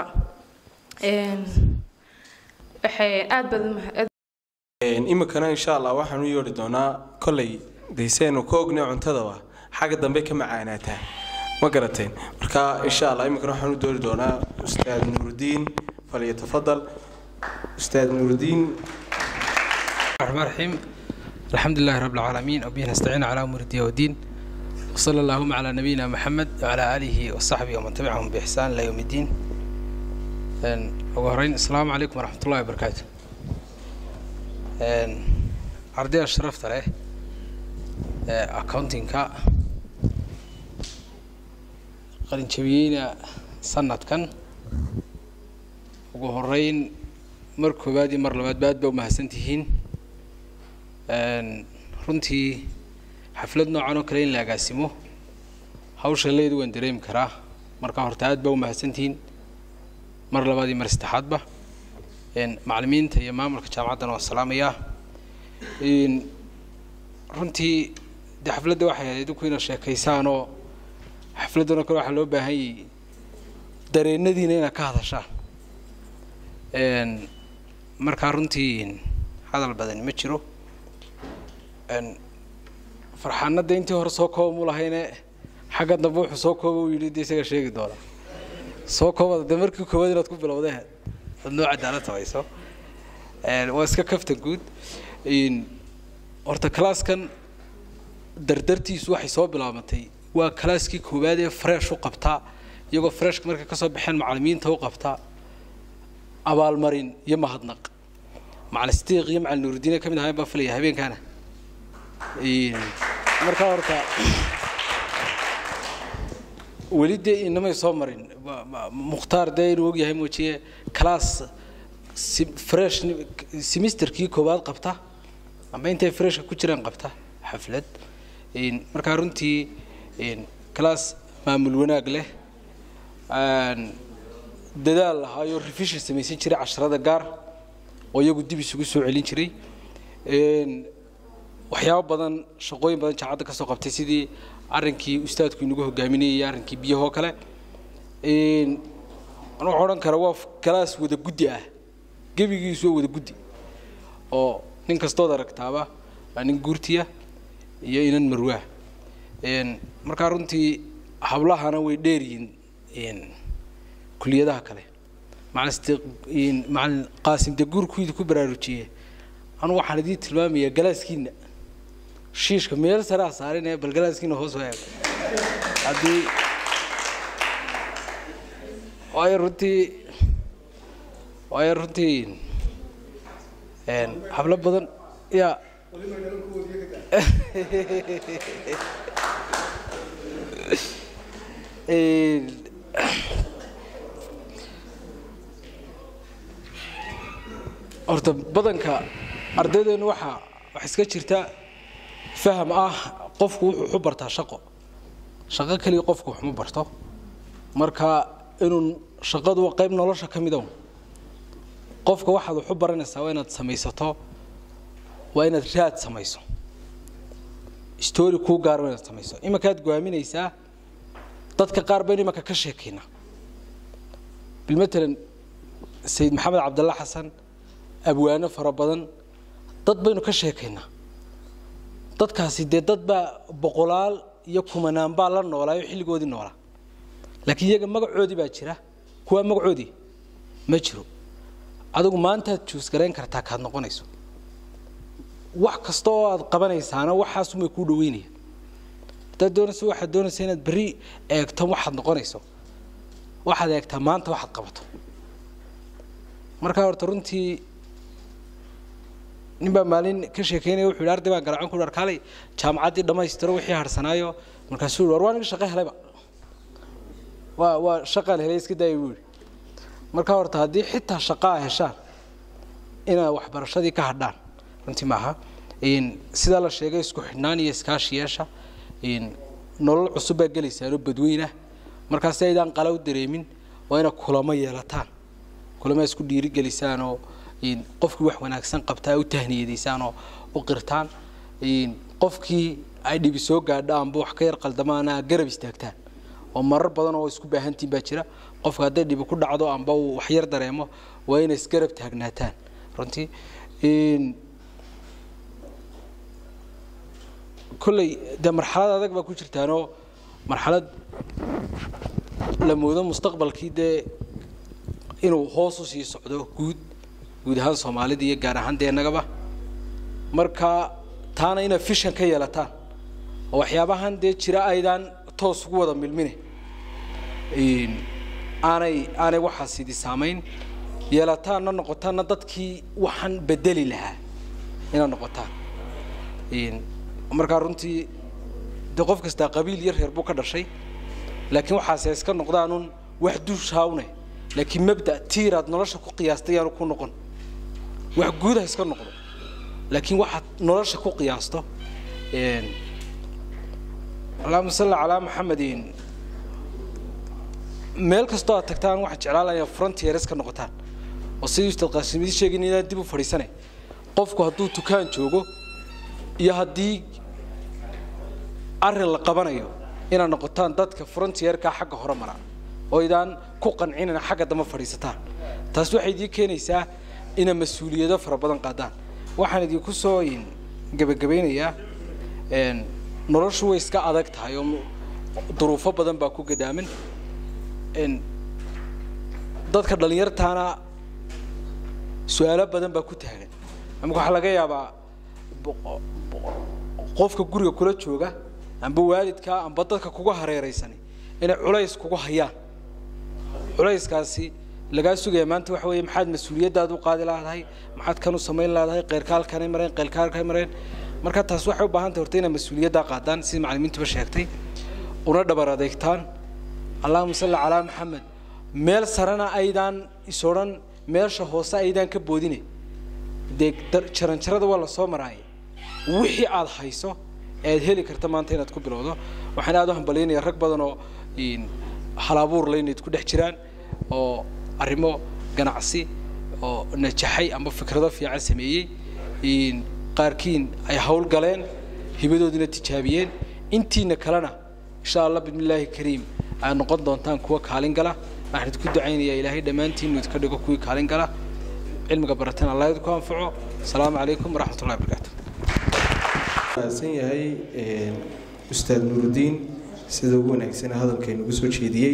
waxay aad badan imikana insha Allah waxaan u yeeri doonaa kulay deyseen oo koogna cuntada waa xaga dambe ka macaanaataa ما قرأتين مركا إن شاء الله يمكن نحن ندور دونا أستاذ نور الدين فليتفضل أستاذ نور الدين الرحمن الرحيم الحمد لله رب العالمين وبه نستعين على أمور الدين والدين وصلى اللهم على نبينا محمد وعلى آله وصحبه ومن تبعهم بإحسان إلى يوم الدين. وهرين السلام عليكم ورحمة الله وبركاته. أردي أشرفت عليه أكاونتينج كا قرن شبينا سنة كان وهرين مركو بادي مرلبات باد بومهسنتهين runtii xaflad noocan oo kale in la agaasimo hawsha leedu waan dareemi karaa marka horta aad baa u mahadsantihiin mar labaad iyo mar saddexaadba macallimiinta iyo maamulka jaamacaddan waa salaamaya runtii xafladda waxay ahayd ku inay sheekaysaan oo xafladdan oo kale waxa loo baahan yahay dareenadiina inaad ka hadashaan marka runtii hadal badan ma jiro farxaanada intii hore soo koob mu lahayne xagga dambe wuxuu soo koob uu yiri isaga sheegi doona soo koobada markii koobaad inaad ku bilowday nooc cadaalad tabayso waa iska kafta guud horta classkan dardartiisu waxay soo bilaabatay waa classkii koobaad ee fresh u qabtaa iyagoo fresh marka ka soo baxeen macallimiinta u qabtaa abaalmarin iyo mahadnaq macallin Stiiq iyo macallin Nuuridiin ka mid ahaa baa filaya habeenkana marka horta وليدي إنما يصمرين مختار داير وجهه موجيه كلاس فريش سيمستر كي كوباد قبته أما أنت فريش كوتشرين قبته حفلة إن مركارنتي إن كلاس معمول وناقله دال هايو ريفيش سميسين شري 10 دقار ويجود دي بيسوق علين شري إن waxyaabo badan shaqooyin badan jaacada ka soo qabtay sidii arrinkii ustaadku inagu hogaaminayay arrinkii biyaha kale aan oran karo waa class wada gudi ah gabigiisu wada gudi oo nin kastoo aragtaaba nin guurtiya iyo inan marwaa marka runtii hablahana way dheeriin kuliyadaha kale macallin qaasim de guurkooda ku baraarujiyay anu waxaan idin tilmaamayaa galaaskiina shiishka meel sare saarin ee balgalaaskiina hoos weeyay hadii way runtii hablo badan ya horta badanka ardaydeenu waxa iska jirta faham qofku wuxuu bartaa shaqo kaliya qofku wuxuu barto marka inuu shaqadu qayb nolosha kamid ah qofka waxa uu baranaysaa waa inaad samaysato waa inaad raad samayso story ku gaar waa inaad samayso imakaad go'aaminaysaa dadka qaar baa imaka ka sheekayna bilmatalan sayid maxamed cabdulla xasan abwaano fara badan dad baynu ka sheekaynaa dadkaasi dad baa boqolaal iyo kumanaan baa la noolaayo xilligoodii noolaa laakiin iyaga magacoodii baa jira kuwa magacoodii ma jiro adigu maanta choose gareyn kartaa ka noqonayso wax kasta oo aad qabanaysaana waxaas uma ku dhaweynaya dad doonaysa inaad bari eegto waxaad noqonayso waxaad eegtaa maanta waxaad qabato marka horta runtii nimba maalin ka sheekeynay wuxuu arday baan garaacon ku dharkaalay jaamacadii dhameystiro wixii harsanaayo markaas uu warwaan shaqo helayba waa shaqo helay iska daayay wiil marka horta hadii xitaa shaqo heshaan ina wax barashadii ka hadhaan runtii maaha sida la sheegay isku xidhnaan iyo iskaashi yeesha nolol cusub baa galaysaa badweyna markaas aydan qalaw dareemin waa ina kulamo yeelataan kulamo isku dhiiri galisaan oo qofkii wax wanaagsan qabtaa u tahniyadiisaan oo u qirtaan qofkii ay dhibi soo gaadhaan wax ka yar qaldamaana garab istaagtaan oo marar badan oo isku baahantiin baa jira qofka haday dhibi ku dhacdo amba wax yar dareemo waa inay isgarab taagnaataan runtii kulay da marxalad adag ba ku jirtaano marxalad la moodo mustaqbalkii inuu hoos u sii socdo guud ahaan Soomaalida iyo gaar ahaan deenagaba marka taana ina fishan ka yeelataan oo waxyaabahan dee jira aydan toos ugu wada milmine aanay waxaas idin saamayn yeelataanna noqotaanna dadkii waxaan bedeli lahaa inaad noqotaan markaa runtii dee qof kastaa qabiil yar reer buu ka dhashay laakiin waxaase iska noqdaanun wax duushaawne laakiin mabda tiiraad nolosha ku qiyaastay yaanu ku noqon wax guud ha iska noqdo laakiin waxaad nolosha ku qiyaasto اللهم صل على محمد meel kastoo aad tagtaan waxa jeclaanaya frontiers ka noqotaan oo sidii ustaad qaasimidi sheegay inaad dib u fariisanay qofku hadduu tukaan joogo iyo haddii arrin la qabanayo inaad noqotaan dadka frontierka xagga hore mara oo idaan ku qancinina xagga dama fariisataan taas waxay idin keenaysaa in mas'uuliyado fara badan qaadaan waxaan idin ku soo gabagabeynayaa noloshu way iska adag tahay oo duruufo badan baa ku gadaamin dadka dhalinyartaana su'aalo badan baa ku taagan ama waxa laga yaabaa qofka guriga kula jooga amba waalidka amba dadka kugu hareeraysan inay culays kugu hayaan culayskaasi laga sugaya maanta waxa weeye maxaad mas'uuliyadaad u qaadi lahayd maxaad kan u sameyn lahayd qeyrkaalkan mareen marka taas waxay u baahan tahay horta inay mas'uuliyadda qaadaan si macallimiintu sheegtay una dhabar adeegtaan اللهم صل على محمد ميل سرنا أيضا يسورن ميل شهوسة أيضا كبودينه ديك شرنشرة ولا صومراي وحي على حيسو هلي كرتمان تينا تكون بلوده وحنا هذا هم بلين يرك بدنو إن حلابور لين تكون دحشران أو أريمو جناعسي أو نجحي أما فكرة في عسمية إن قاركين أي حول قلين هبدو دينا تجابين إنتي نكلنا إن شاء الله بسم الله الكريم aan noqon doontaan kuwa kaalin gala waxaan idinku ducaynayaa ilaahay dhamaantiin inuu idka dhigo kuwa kaalin gala cilmiga baratan Allah idinku anfaco salaamu calaykum waraxmatullaahi wabarakaatuh san yahay ustaad Nuruddin sida ugu wanaagsan hadalkeena ugu soo jeediyay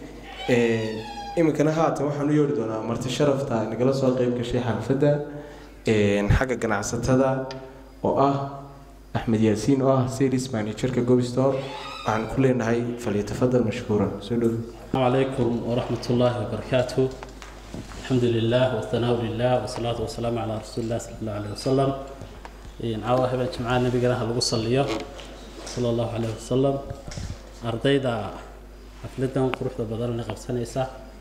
iminkana haatan waxaan u yeeri doonaa marti sharafta nagala soo qayb gashay xafladda xagga ganacsatada oo ah أحمد ياسين سيريس مانجر كجوب ستور عن كل نهاي فليتفضل مشكورا. السلام عليكم ورحمة الله وبركاته. الحمد لله والثناء لله والصلاة والسلام على رسول الله صلى الله عليه وسلم. إن عواه بجمع النبي جراه الوصل ليه صلى الله عليه وسلم. أرضيدا حفلتنا قروح بدلنا قبسنا يسا.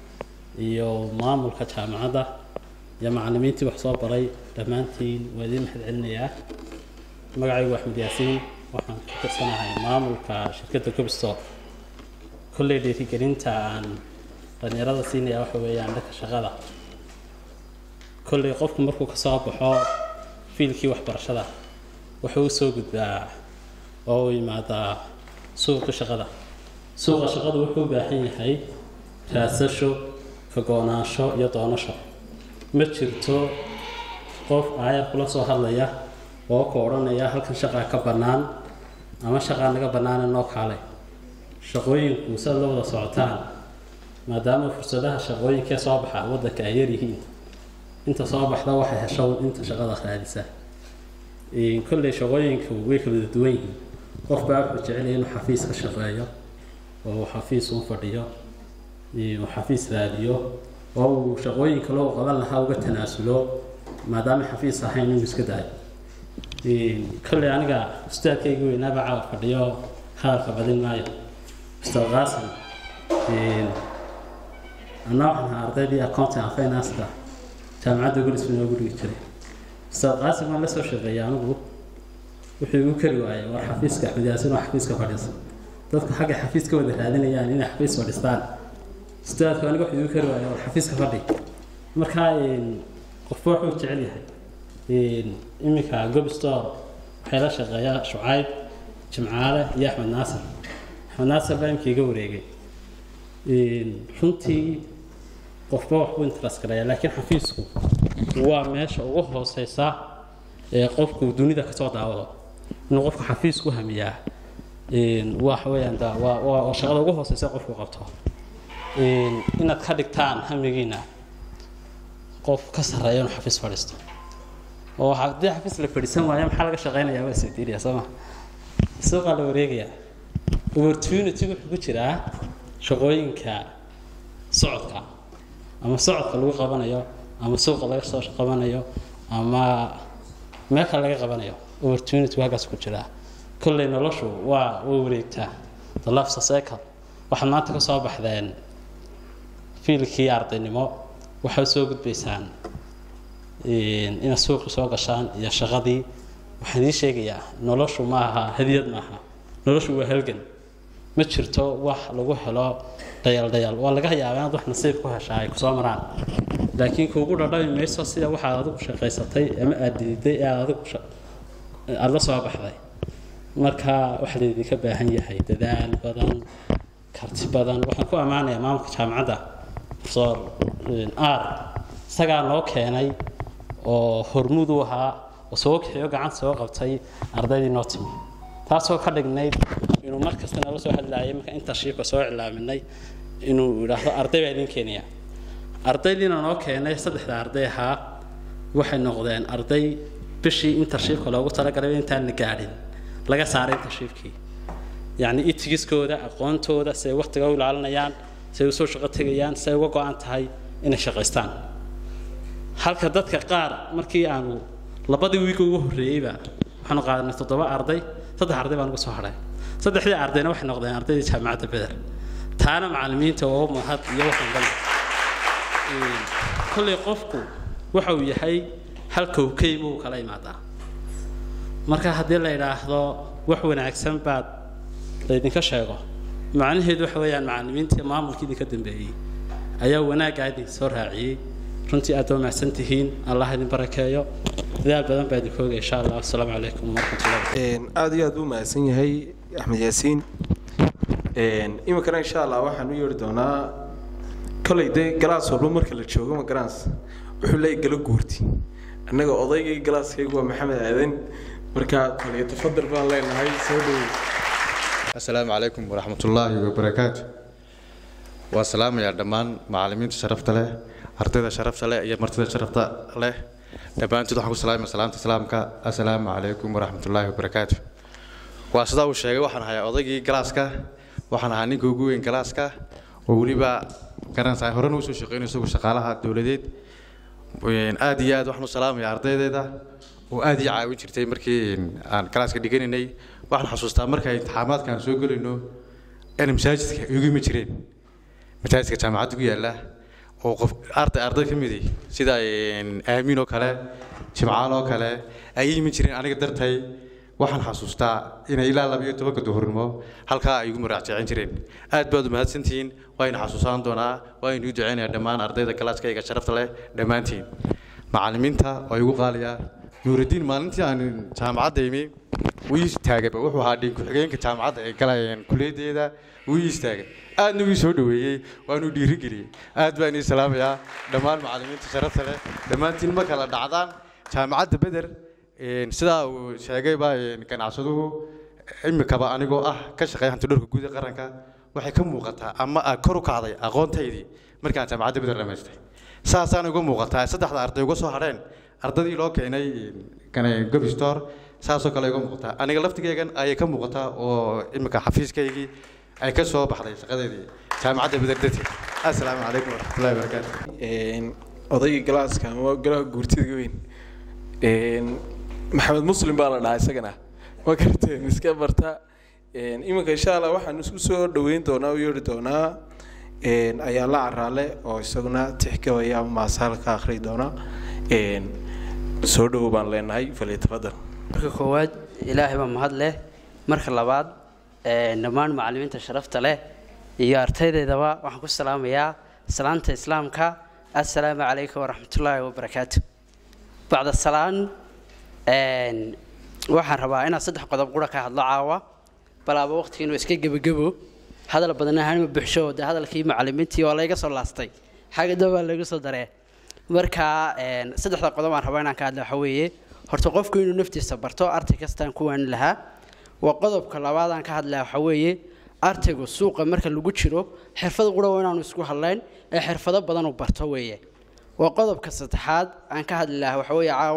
يوم ما ملكتها معدا يا معلمينتي وحصاب بري دمانتين ودين حد علنيا. magacaygu Axmed Yaasiin waxaan ka tirsanahay maamulka shirkadda Cobstore kulley dhiirigelinta aan dhalinyarada siinaya waxa weeyaan dadka shaqada kulley qofku markuu ka soo baxo fiilkii waxbarashada wuxuu soo gudbaa oo yimaada suuqa shaqada wuxuu u baahan yahay raasasho ka go'naansho iyo doonasho ma jirto qof ayaa kula soo hadlaya oo ka oranaya halkan shaqa ka banaan ama shaqa naga banaan noo kaalay shaqooyinku sida loo wada socotaan maadaama fursadaha shaqooyinka soo baxa wadanka ay yar yihiin inta soo baxda waxay hesho inta shaqada raadisa kulley shaqooyinku way kala duwan yihiin qof baa wuxuu jecel yahay inuu xafiis ka shaqeeyo oo xafiis u fadhiyo iyo xafiis raadiyo oo shaqooyinka loo qaban lahaa uga tanaasulo maadaama xafiis ahayn inuu iska daayo كل أنا أستاذ كيجوي نبع فديو هذا بعدين معي أستاذ قاسم أنا أرتدي أكونت عفين أسدا جامعة يقول اسمه يقول يشتري أستاذ قاسم أنا لسه شغال أنا بقول وحيقول كرواي وحفيز كأحمد ياسين وحفيز كفارس تذكر حاجة حفيز كود هذين يعني أنا حفيز فارستان أستاذ كأنا بقول يقول كرواي وحفيز كفاري مركاين قفوح وتعليه إمك جوب ستور حيلا شغايا شعيب جمعاله يا أحمد ناصر بهم كي جوريجي حنتي قفوح وانترس كرايا لكن حفيزكم هو ماشي وهو سيسا قفكم دوني ذاك صوت عوضه إنه قفك حفيزكم همياه وحوي عند وشغله وهو سيسا قفكم قبضه إن تخدك تان هم يجينا قف كسر رأيون حفيز فارستو oo haddii xafiis la fadhiisan waayo maxaa laga shaqeynayaa waa isweydiinaya soo ma suuqa la wareegaya opportunity wuxuu ku jiraa shaqooyinka socodka ama socodka lagu qabanayo ama suuqa laga soo qabanayo ama meel kale laga qabanayo opportunity waagaas ku jira kullay noloshu waa wareegtaa the life cycle waxaad maanta ka soo baxdeen fiilkii ardaynimo waxaad soo gudbaysaan inaad suuqa soo gashaan iyo shaqadii waxaan idin sheegayaa noloshu ma aha hadiyad maaha noloshu waa halgan ma jirto wax lagu helo dayal waa laga yaabaa inaad wax nasiib ku heshaa ay kusoo maraan laakiin kuugu dhadhami mayso sida waxaad adigu shaqaysatay ama aad diiday ee adigu aad la soo baxday marka waxa la idinka baahan yahay dadaal badan karti badan waxaan ku ammaanayaa maamulka jaamacadda professor R isagaa noo keenay oo hormuud u ahaa oo soo kixiyo gacanta soo qabtay ardaydii noo timi taasoo ka dhignayd inuu mar kasta nala soo hadlaayay marka inta shiiqa soo cilaaminay inuu yidhaahdo arday baa idin keenaya ardaydiina noo keenay saddexda arday ahaa waxay noqdeen arday bishii intershipka loogu talagalay intaan la gaadhin laga saaray intershipkii yacni itigiskooda aqoontooda si ay waqtiga u ilaalinayaan si ay usoo shaqo tegayaan si ay uga go-an tahay inay shaqaystaan halka dadka qaar markii aanu labadii wiig ugu horreeyeyba waxaanu qaadanay 7 arday 3 arday baan uga soo hadhay saddexdii ardayna waxay noqdeen ardaydii jaamacadda Beder taana macallimiinta oo mahad iyo waxaan dhan kulli qofku waxa uu yahay halka uu ka yimo kala imaadaa marka haddii la yiraahdo wax wanaagsan baad idinka sheego macnaheedu waxa weeyaan macallimiinta maamulkii idinka dambeeyay ayaa wanaag idin soo raaciyay runtii aad u mahadsantihiin allah idin barakeeyo dadaal badan baa idinku ogaa insha Allah assalaamu calaykum warahmatullahi aad iyo aad u mahadsan yahay Axmed Yaasiin imikana insha Allah waxaan u yeeri doonaa kale galaas walba marka la joogo ma galaas wuxuu leeyahay galo guurti annaga odaygii galaaskaygu waa Maxamed Aadan marka kale tafadal baan leenahay soo dhaweey السلام عليكم ورحمة الله وبركاته والسلام يا دمان معلمين شرفت له أرتدى شرفت له يا مرتدى شرفت له دبان تدخل السلام سلامك السلام عليكم ورحمة الله وبركاته وأصدق الشيء وحنا هيا أضيق كلاسك وحنا هنيك وجوين كلاسك ووليبا كان سايهرن وسو شقين وسو شقالها الدولديد وين آديات وحنا سلام يا أرتدى ده وآدي عاوين شرتي مركين عن كلاسك ديجيني waxaan xasuustaa markay imtixaamaadkan soo galayno in masaajidka ugu mijireen masaajidka jaamacadda ku yaala oo qof arday ka midi sida aamin oo kale jimcaal oo kale ay imi jireen aniga dartay waxaan xasuustaa in ilaa 12 duhurnimo halka ay ugu maraaceen jireen aad baad u mahadsantiin waa in xasuusan doonaa waa in u duceynaa dhammaan ardayda kalaaskayga sharafta leh dhamaantiin macallimiinta oo igu qaaliya nuuruddin maalintii aan jaamacadda imi ويستاجب وهو هادي كحجين كجامعات كلاين كلية ده ويستاجب أنا ويسود ويجي وأنا ديري كري أدبني سلام يا دمان معلمين تشرفت له دمان تنما كلا دعدان جامعات بدر إن سدا وشاجي با إن كان عصده إما كبا أنا جو كشقي هنتدور كجودة قرنكا وحكم مقطع أما أكرو كعضي أغون تيدي مركان جامعات بدر لما يستي ساسا أنا جو مقطع سدا حدا أرضي جو صهرين أرضي لو كأني كان جوب ستار saasoo kale igu muuqata aniga laftigeygan ay ka muuqata oo imika xafiiskaygii ay ka soo baxday shaqadeedii jaamacadda Bederdati assalaamu calaykum waraxmatullaahi wabarakaatuh odayga galaaska waa galaha guurtiga weyn maxamed muslim baa la dhahay isagana ma karteen iska barta imika insha Allah waxaan isku soo dhaweyn doonaa oo yeeri doonaa ayaa la caraale oo isaguna tixgabaya maasalka akhri doona soo dhaw baan leenahay falay tafadal marka koowaad ilaahay baa mahad leh marka labaad dhammaan macallimiinta sharafta leh iyo ardaydeedaba waxaan ku salaamayaa salaanta islaamka assalaamu calaykum waraxmatullaahi wabarakaatu bacda salaan waxaan rabaa inaan 3 qodob qura ka hadlo caawa balaaba waqtigiina iska gabagabo hadal badan ahaan ma buuxsho hadalkii macallimiintii oo la iga soo laastay xaga daba la iga soo daree marka 3 qodob aan rabaa inaan ka hadlo waxa weeye horta qofku inuu naftiisa barto arday kastaan kuwan laha waa qodobka labaad aan ka hadlaa waxa weeye ardaygu suuqa marka lagu jiro xirfad qura waa inaanu isku hadlayn ee xirfado badan u barto weeye waa qodobka saddexaad aan ka hadlaa waxa weeye caawa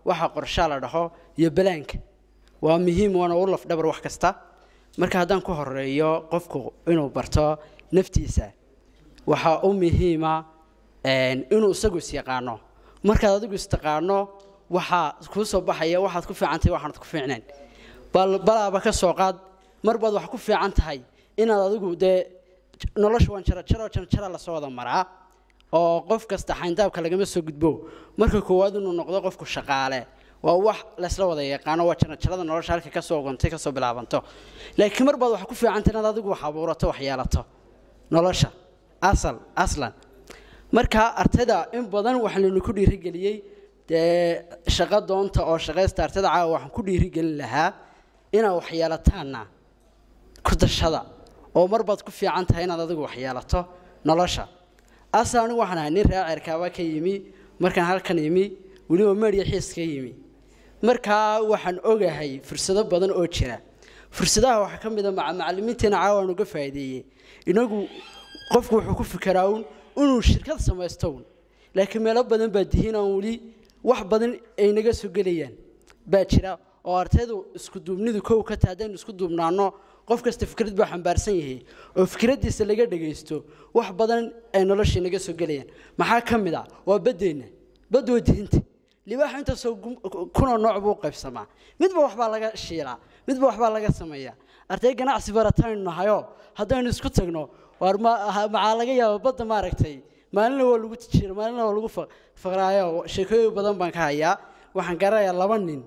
waxa qorshe la dhaho iyo balaanka waa muhiim waana u laf dhabar wax kasta marka haddaan ku horeeyo qofku inuu barto naftiisa waxa u muhiima inuu isagu is yaqaano markaad adigu istaqaano waxa ku soo baxaya waxaad ku fiicantahay waxaad ku fiicnaan balaaba ka soo qaad marbaad wax ku fiican tahay inaad adigu nolosha waan jara la soo wada maraa oo qof kasta xayndaabka lagama soo gudbo marka koowaad inuu noqdo qofku shaqaale waa wax la isla wada yaqaan waa jarada nolosha halka ka soo gontay ka soo bilaabanto laakiin marbaad wax ku fiican tahay inaad adigu wax abuurato wax yeelato nolosha aslan marka ardayda in badan wax la ku dhiirigeliyay shaqo doonta oo shaqaysta ardayda caawa waxaan ku dhiirigelin lahaa inaad wax yeelataana ku dashada oo marbaad ku fiican tahay inaad adigu wax yeelato nolosha aslan anigu waxaan ahay nin raacerkaaba ka yimi markaan halkan yimi weliba meedya xiis ka yimi markaa waxaan ogahay fursado badan oo jira fursadaha waxaa ka mid a macallimiinteena caawan uga faa'iideeyey inagu qofku wuxuu ku fikiraa inuu shirkad samaysto laakiin meelo badan baa dihiin aan weli wax badan ay naga soo gelayaan baa jira oo ardaydu isku duubnidu kow ka taadeen isku duubnaano qof kasta fikrad baa xambaarsan yahay oo fikradiisa laga dhageysto wax badan ay nolosha naga soo gelayaan maxaa ka mid ah waa badeena badoo diinta libaaxa inta soo kuna nooc buu qaybsamaa midba waxba laga shiilaa midba waxba laga sameeyaa arday ganacsi barataan nahayo haddaan isku tagno war ma laga yaabo badda ma aragtay maalin waa lagu tijiir maalin waa lagu faqraayo sheekooyin badan baan ka hayaa waxaan garayaa 2 nin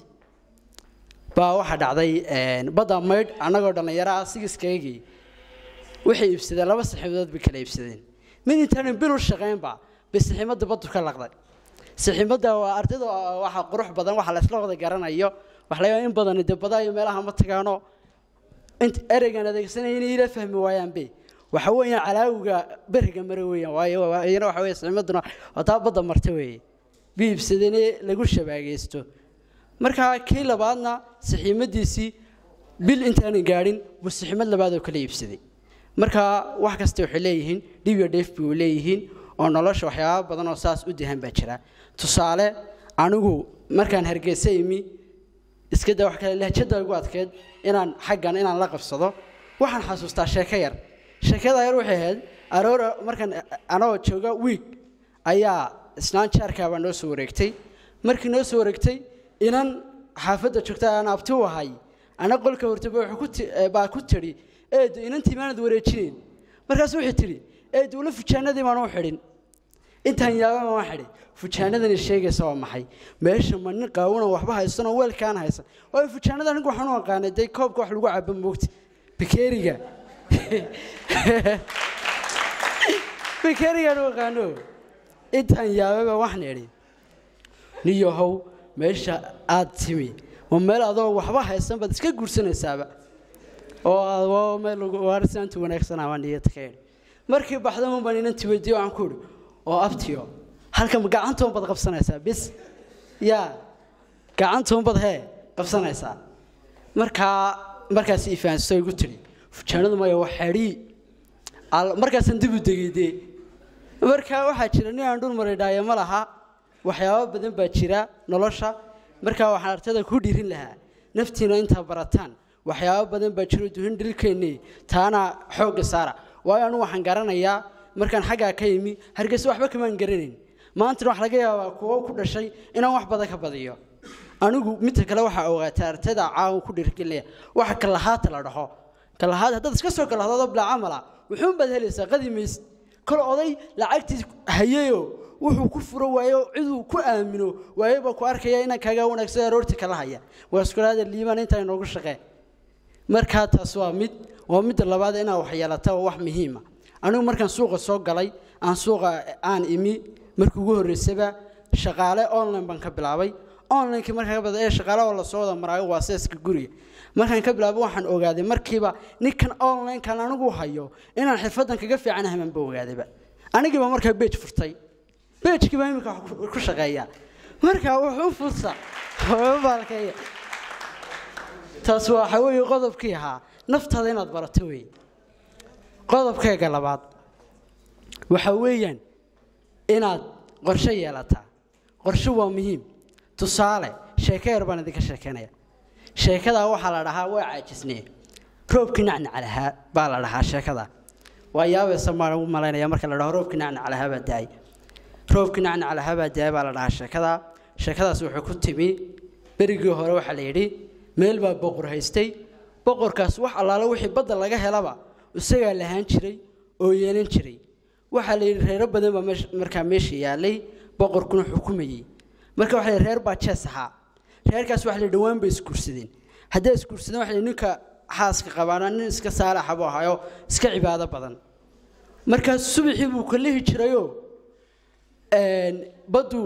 baa waxa dhacday badda mayd anagoo dhalinyaro ah sigiskaygi waxay ibsadeen 2 saxiibadood bay kala ibsadeen mid intaan bil u shaqeynba bisaximada baddu ka laqday saxiimada waa ardayda waxa qurux badan waxa la isla wada garanayo wax la in badan dibadayo meelaha ma tagaano inta ereygan adeegsanayeen ila fahmi waayaan bay waxa weeyaan calaawga bariga mare weeyaan waayo waxa weeyaan saxiimaduna wada badda martay weeyay biibsadeen lagu shabaageysto marka kii labaadna saxiimadiisii bil intaan gaarin buu saxiimad labaad oo kala iibsaday marka wax kasta waxay leeyihiin dhib iyo dheef buu leeyihiin oo nolosha waxyaabo badan oo saas u dihan baa jira tusaale anigu markaan Hargeysa imi iska daa wax kale lahjada ugu adkeed inaan xaggan inaan la qabsado waxaan xasuustaa sheekada yar waxay ahayd aroor markaan anoo jooga week ayaa isnaan jaarka baa noo soo wareegtay markii noo soo wareegtay inan xaafadda joogta aan abti u ahay ana qolka hortaba baa ku tiri inantii maanad wareejineen markaas waxay tiri dawla fujaanadii baan u xidhin intaan yaaba ma xidhi fujaanadani sheegaysa waa maxay meesha ma nin qaawuna waxba haysano weelkaan haysan oo fujaanada anigu waxaan u aqaanay day koobka wax lagu cabo moogti bikeeriga u aqaano intaan yaaba waxaan idhi niyahow meesha aad timi ma meel adoo waxba haysan baad iska guursanaysaaba oo meel waarsaantu wanaagsan ah niyadkeen markii baxdamo baan inantii weydiyo aan ku iri oo abtiyo halka gacantoon bad qabsanaysaa bis gacantoon bad qabsanaysaa markaas ifaanso igu tiri fujaanadu ma wax xari markaas dib u degayde marka waxa jira nin aan dhul maray dhaayo ma laha waxyaabo badan baa jira nolosha marka waxaan ardayda ku dhiirin lahaa naftiina inta barataan waxyaabo badan baa jiro duhin dhilkeennii taana xoog saara waayo anu waxaan garanayaa markaan xagga ka yimi Hargeysa waxba kama garaneyn maanta wax laga yaabaa kuwa ku dhashay inaan wax badan ka badiyo anigu mid kale waxa ogaatay ardayda caaw ku dhiirgelaya waxa kala haata la dhaho kala haata dad iska soo kala hadado bla amala wuxuu bad helaysaa qadimis kala oday lacagtii hayeeyo wuxuu ku furo waayo ciduu ku aamino waayba ku arkaya in kaga wanaagsan aroorti kala haya waa iskulaada liiban inta inoogu shaqee marka taas waa mid labaad in wax yeelata wax muhiim ah anigu markaan suuqa soo galay aan imi markii ugu horeysaba shaqaale online baan ka bilaabay online markaa bada shaqaale oo la soo wada maraayo waa seeska guriga markaan ka bilaabo waxaan ogaaday markiiba ninkan online kan anigu hayo inaan xirfadan kaga fiicanahay man baa ogaadayba anigiiba markaa page furtay page-kiiba imika ku shaqeeya markaa wuxuu fursa baalkay taas waxa weeye qodobkii ahaa naftaada inaad barato weey qodobkayga labaad waxa weeyaan inaad qorshe yeelataa qorshe waa muhiim tusaale sheeko yar baan idinka sheekeynaya sheekadaa waxaa la dhahaa waa caajisnee roobkii nacnaca lahaa baa la dhahaa sheekada waa yaabaysa maan ugu malaynaya marka la dhaho roobkii nacnaca lahaa baa daay roobkii nacnaca lahaa baa daay baa la dhahaa sheekadaas wuxuu ku timi berigii hore waxaa la yidhi meel baa boqor haystay boqorkaas wax allaala wixii badda laga helaba isagaa lahaan jiray oo yeelan jiray waxaa la yidhi reero badan baa markaa meesha yaalay boqorkuna xukumayey marka waxaa la yidhi reer baa jees ahaa reerkaas waxaa la yidhi dhawaan bay isguursadeen hadday isguursadeen waxaa la yidhi ninka xaaska qabaana nin iska saalaxa buu ahayo iska cibaado badan markaas subaxii buu ka lihi jirayoo baddu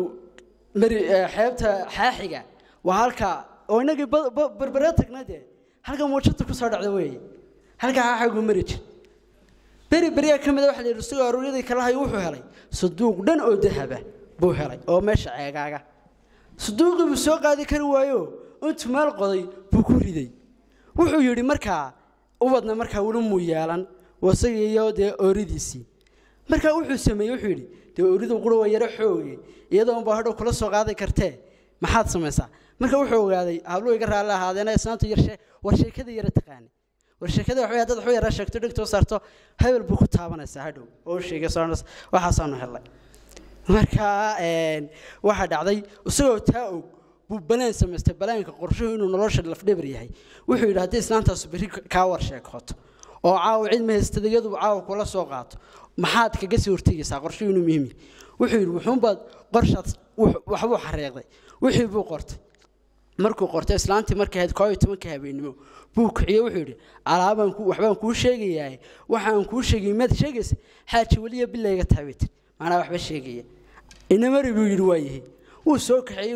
xeebta xaaxiga waa halka oo inagii berbere tagnaa dee halka muujada ku soo dhacda weeye halka xaaxigu mari jir beriyaa ka mida waxa la yidhi isagoo aruuryadii kala hayo wuxuu helay saduuq dhan oo dahaba buu helay oo meesha ceegaaga saduuqii buu soo qaadi kari waayo intuu meel qoday buu ku riday wuxuu yidhi markaa ubadna markaa weli muu yeelan wasagii iyo dee ooridiisii markaa wuxuu sameeyey wuxuu yidhi dee ooridu qura waa yaro xooge iyadoo unbaa hadhow kula soo qaadi kartee maxaad samaysaa marka wuxuu ogaaday habluhu iga raalli ahaadeena islaantu war sheekada yara taqaani war sheekada waxay haddaad waxu yaraa sheegto dhigtoo saarto hebel buu ku taabanaysaa hadhow oo sheegay waxaasaanu helay markaa waxaa dhacday isagoo taa og buu balaan samaystay balaanka qorshuhu inuu nolosha lafdhabar yahay wuxuu yidhi haddii islaantaasu berri kaa war sheekoto oo caawa cid mahaystada iyadu caawa kula soo qaato maxaad kaga sii hortegaysaa qorshuhu inuu muhiim yahay wuxuu yidhi wuxuunbaad qorshaad waxbuu xareeqday wixii buu qortay markuu qortay islaantii markay ahayd 11 habeenimo buu kiciyey wuxuu yidhi waxbaan kuu sheegayaa waxaan kuu sheegay maad sheegaysa xaaji waliya bilayga taabit maana waxba sheegaya inamari buu yidhi waayahay wuu soo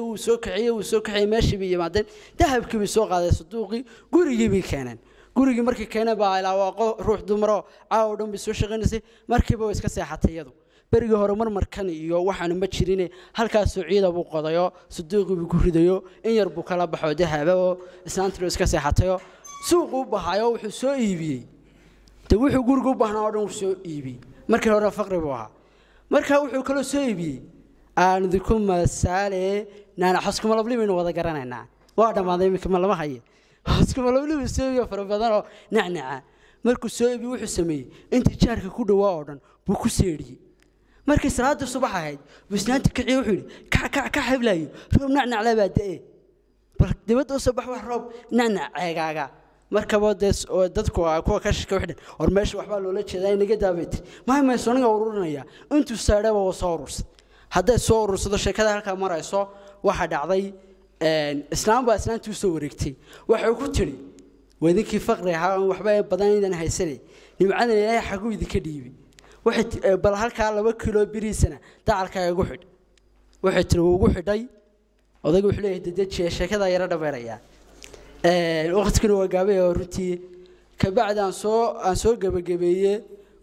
kaxeeyey meeshii bay yimaadeen dahabkii bay soo qaaday saduuqii gurigii bay keeneen gurigii markii keeneen baa ilaa ruux dumaro caawa dhan bay soo shaqaynaysay markiiba way iska seexatay iyadu berigii hore markan iyo waxaan ma jirin halkaasoo ciida buu qodayo saduuqii buu ku ridayo in yar buu kala baxo dahaba oo islaantii iska seexatayo suuqu u bahayo wuxuu soo iibiyey de wuxuu guriga u baahnaa oo dhan uu soo iibiyey markii hore faqri buu ahaa markaa wuxuu kaloo soo iibiyey aan idinku masaale naana xaskuma baynu wada garanaynaa waa dhammaaday iminka ma lama haye xaskuma lablibaynu soo iibiyo fara badan oo nacnaca markuu soo iibiyey wuxuu sameeyey intii jaarka ku dhawaa oo dhan buu ku seedhiyey markii salaada subax ahayd bisnaanti kiciye wuxuu yidhi ka xiblayo roob nacnac labaa da'e bal dibadda u soo bax wax roob nacnac ceegaaga markaba dadku kuwa ka shaka wixdhan war meesha waxbaa loola jeedaa inaga daabaytay maamayso aniga ururinaya intuu saadhaba waa soo urursa hadday soo urursado sheekada halkaa marayso waxaa dhacday islaam baa islaantii usoo wareegtay waxay ku tidhi wadinkii faqri ahaa waxba badan idan haysanay nimcadan ilaahay xaguu idinka dhiibi bal halkaa 2 kilo biriisana dacalkaaga ugu xidh waxay tiri ugu xidhay odaygu wuxuu leeyahay dedejiye sheekada yara dhabeeraya waqtiguna waa gaabay oo runtii ka bacdi aan soo gabagabeeyey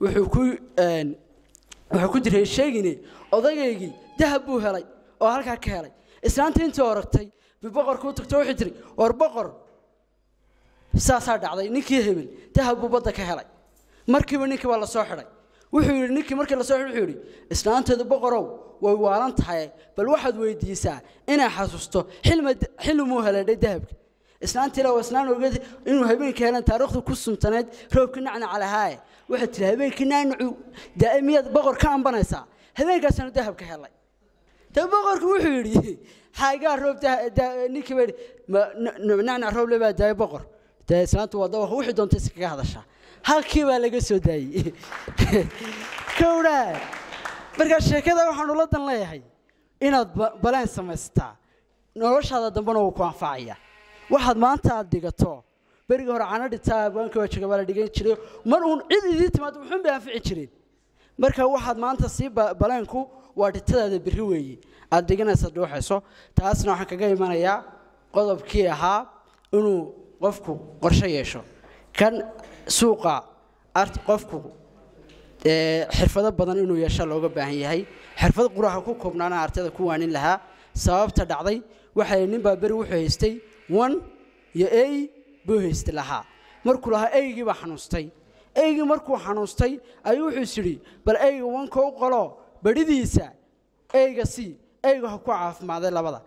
wuxuu ku diray sheegine odaygii dahab buu helay oo halkaa ka helay islaantii intii oragtay boqorku u tagtay wuxuu tiri war boqor saasaa dhacday ninkii hebel dahab buu badda ka helay markiiba ninkii baa la soo xidhay wuxuu yidhi ninkii markii la soo xidhay wuxuu yidhi islaanteedu boqorow way waalan tahay bal waxaad weydiisaa inay xasuusto xilmuu heleedhay dahabka islaantii laa islaan ogeed inuu habeenkii helan taariikhdu ku suntaneed roobkii nacnaca lahaaye waxay tiri habeenkii nacnacu daa'imiyaad boqor ka ambanaysaa habeenkaasana dahabka helay ta boqorku wuxuu yidhi xaagaa roob ninkii baa yidhi nacnac roob lebaa daaya boqor dee islaantu waa dawa wixii doontay iskaga hadashaa halkii baa laga soo daayey kowdhaa markaa sheekada waxaanu la dan leeyahay inaad balaan samaystaa noloshaada dambena wuu ku anfacaya waxaad maanta aad dhigato berigii hore cana dhitaa abwaanka wajiga baa la dhigan jiray mar uun cid idii timaado wuxuun bay anfici jireen marka waxaad maanta sii balaanku waa dhitadaada berri weeye aad dhiganaysa dhuuxayso taasna waxaan kaga imanayaa qodobkii ahaa inuu qofku qorshe yeesho kan suuqa qofku xirfado badan inuu yeesho looga baahan yahay xirfad quraha ku koobnaana ardayda ku waanin lahaa sababta dhacday waxay nin baa beri wuxuu haystay 1 iyo A buu haystay lahaa markuu lahaa eygii baa xanuustay eygii markuu xanuustay ayuu wuxuu yiri bal eyga 1 ka u qolo baridiisa eyga si eyga ha ku caafimaaday labada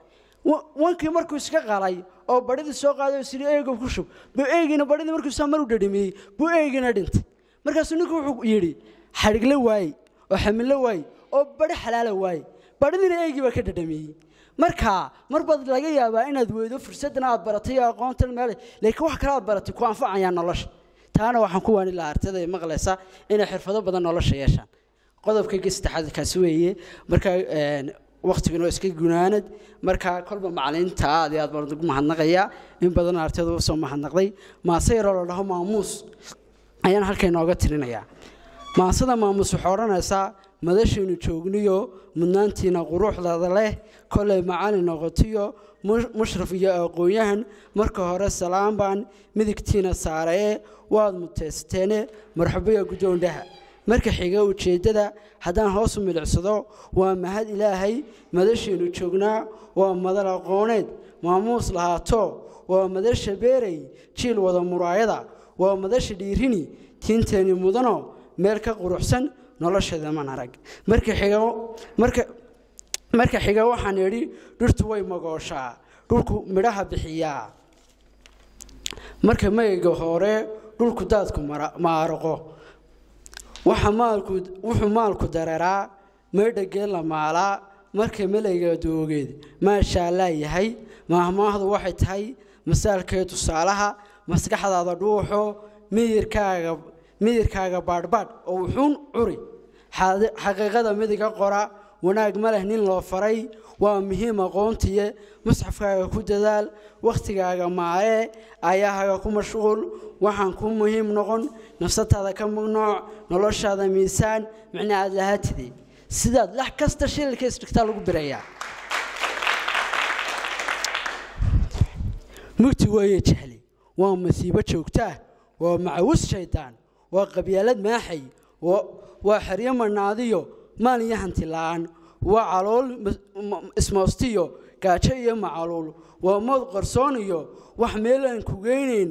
wankii markuu iska qalay oo badhidii soo qaaday oo sidii eego ku shub buu eegina badhidii markuu saa mar u dhadhamiyey buu eegina dhintay markaasuu ninku wuxuu yidhi xadhigla waaye oo xamilo waaye oo badhi xalaala waaye badhidiina eegii baa ka dhadhamiyey marka marbaad laga yaabaa inaad weydo fursaddan aad baratay oo aqoontan meel laakiin wax kale aad baratay ku anfacayaan nolosha taana waxaan ku waani lahaa ardayda ay maqlaysa inay xirfado badan nolosha yeeshaan qodobkayga saddexaad kaasi weeye marka waqtiguna waa iska gunaanad marka kolba macalimiinta aad iyo aad baan ugu mahadnaqayaa in badan ardayda u soo mahadnaqday maase yaroo la dhaho maamuus ayaan halkan inooga tirinayaa maasada maamuus waxay odhanaysaa madashaynu joogniyo mudnaantiina quruxdada leh kolay macalin noqotiyo mushraf iyo aqoon-yahan marka hore salaam baan midigtiina saaree waad muteysteene marxabiya guddoondhaha marka xiga ujeeddada haddaan hoos u milicsado waa mahad ilaahay madashaynu joognaa waa madal aqooneed maamuus lahaato waa madasha beeray jiil wada muraayada waa madasha dhiirini tiinteeni mudano meel ka quruxsan nolosheeda man arag marka xiga waxaan idhi dhirtu way magooshaa dhulku midhaha bixiyaa marka mayga hore dhulku daadku maaraqo wuxuu maalku dareeraa meydhagee la maalaa marka melayga doogeed maasha allah yahay maahmaahdu waxay tahay masaalkee tusaalaha maskaxdaada dhuuxo miyirkaaga baadhbaadh oo wuxuun curi xaqiiqada midiga qora wanaag ma leh nin loo faray waa muhiim aqoontiye musxafkaaga ku dadaal wakhtigaaga maalee aayahaaga ku mashquul waxaan ku muhiim noqon nafsataada ka mamnuuc noloshaada miisaan micna aad lahaatidee sidaad lax kasta shililka isdhigtaa lagu birayaa mugti weeye jahli waa masiibo joogto ah waa macawus shaydaan waa qabyaalad maaxay waa xeryo manaadiyo maal iyo hanti la'aan waa calool ismoostiyo gaajo iyo macaluul waa mood qarsoon iyo wax meelaan ku geynayn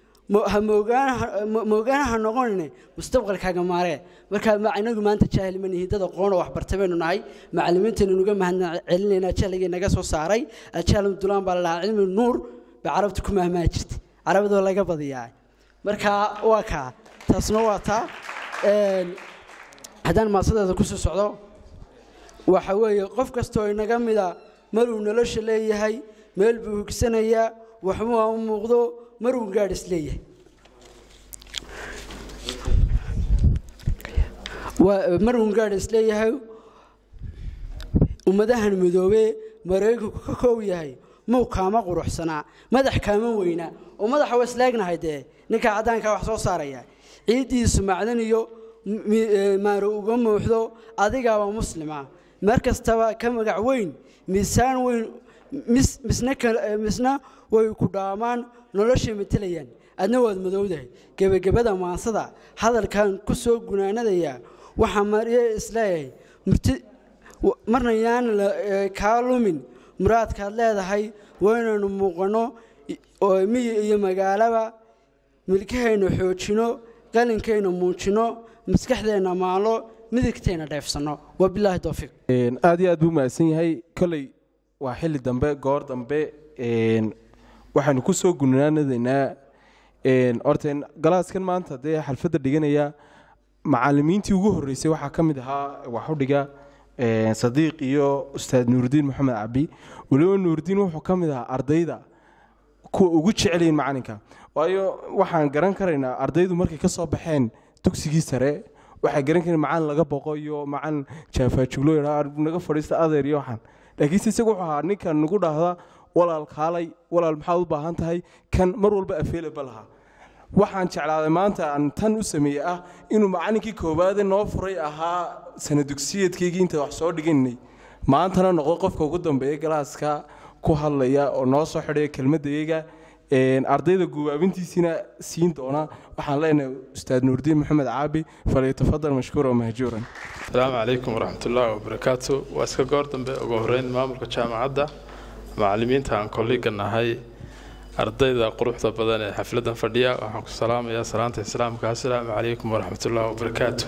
moogaanaha noqonayne mustaqbalkaaga maaree markaa inagu maanta jaahil ma nihin dad aqoonoo waxbartay baynu nahay macallimiintaynu nuga mahadcelinaynaa jahligii naga soo saaray aljahl dulaan baa la dhahaa cilmi nuur bay carabta ku mahmaa jirtay carabadoo laga badiyaa markaa waa kaa taasna waa taa haddaan maasadeeda kusoo socdo waxa weeye qof kastoo inaga mida maruu nolosha leeyahay meel buu higsanayaa waxbuu u muuqdo maruu gaadh is leeyahay maruu gaadh is leeyahay ummadahan midoobee maraykanku ka koow yahay muu kaama quruxsanaa madax kaama weynaa oo madaxa waa isleegnahay dee ninka caddaankaa wax soo saaraya ciiddiisu macdan iyo maaro uga muuxdo adigaaba muslima mar kastaba ka magac weyn miisaan weyn misna way ku dhaamaan noloshay matelayaan adna waad madowdahay gebagabada maansada hadalkan ku soo gunaanadaya waxaa mariye isleeyahay marna yaan kaa lumin muraadkaad leedahay waynaynu muuqanno oo miyi iyo magaalaba milkahaynu xoojino qalinkaynu muujino maskaxdeenna maalo midigtayna dheefsanno wabilaahi towfiiq aad iyo aad buu mahadsan yahay kolley waa xilli dambe goor dambe waxaanu ku soo gunaanadaynaa horta galaaskan maanta dee xalfadda dhiganaya macallimiintii ugu horreysay waxaa ka mid ahaa waxudhiga sadiiq iyo ustaad nuurdiin maxamed cabi weliba nuurdiin wuxuu ka mid ahaa ardayda kuwa ugu jecelayin macalinka waayo waxaan garan karaynaa ardaydu markay ka soo baxeen dugsigii sare waxay garan kareen macalin laga boqo iyo macalin jaafaajuglo naga fadhiista adeer iyo waxaan laakiinse isagu wuxuu ahaa ninkan nagu dhahda walaal kaalay walaal maxaad u baahan tahay kan mar walba available lahaa waxaan jeclaaday maanta aan tan u sameeyey ah inuu macalinkii koowaade noo furay ahaa sanadugsiyeedkaygii inta wax soo dhiganay maantana noqdo qofka ugu dambeeya galaaska ku hadlaya oo noo soo xidhaya kelmadayga ardayda guubaabintiisina siin doona waxaan leenahay ustaad nuurdiin maxamed caabi falyatafadal mashkuura mahjuuran asalaamu calaykum waraxmatullaahi wabarakaatu waa iska goor dambe ugu horreyn maamulka jaamacadda macallimiinta aan kolliga nahay ardayda quruxda badan ee xafladan fadhiya waxaan ku salaamayaa salaanta islaamka assalaamu calaykum waraxmatullaahi wabarakaatu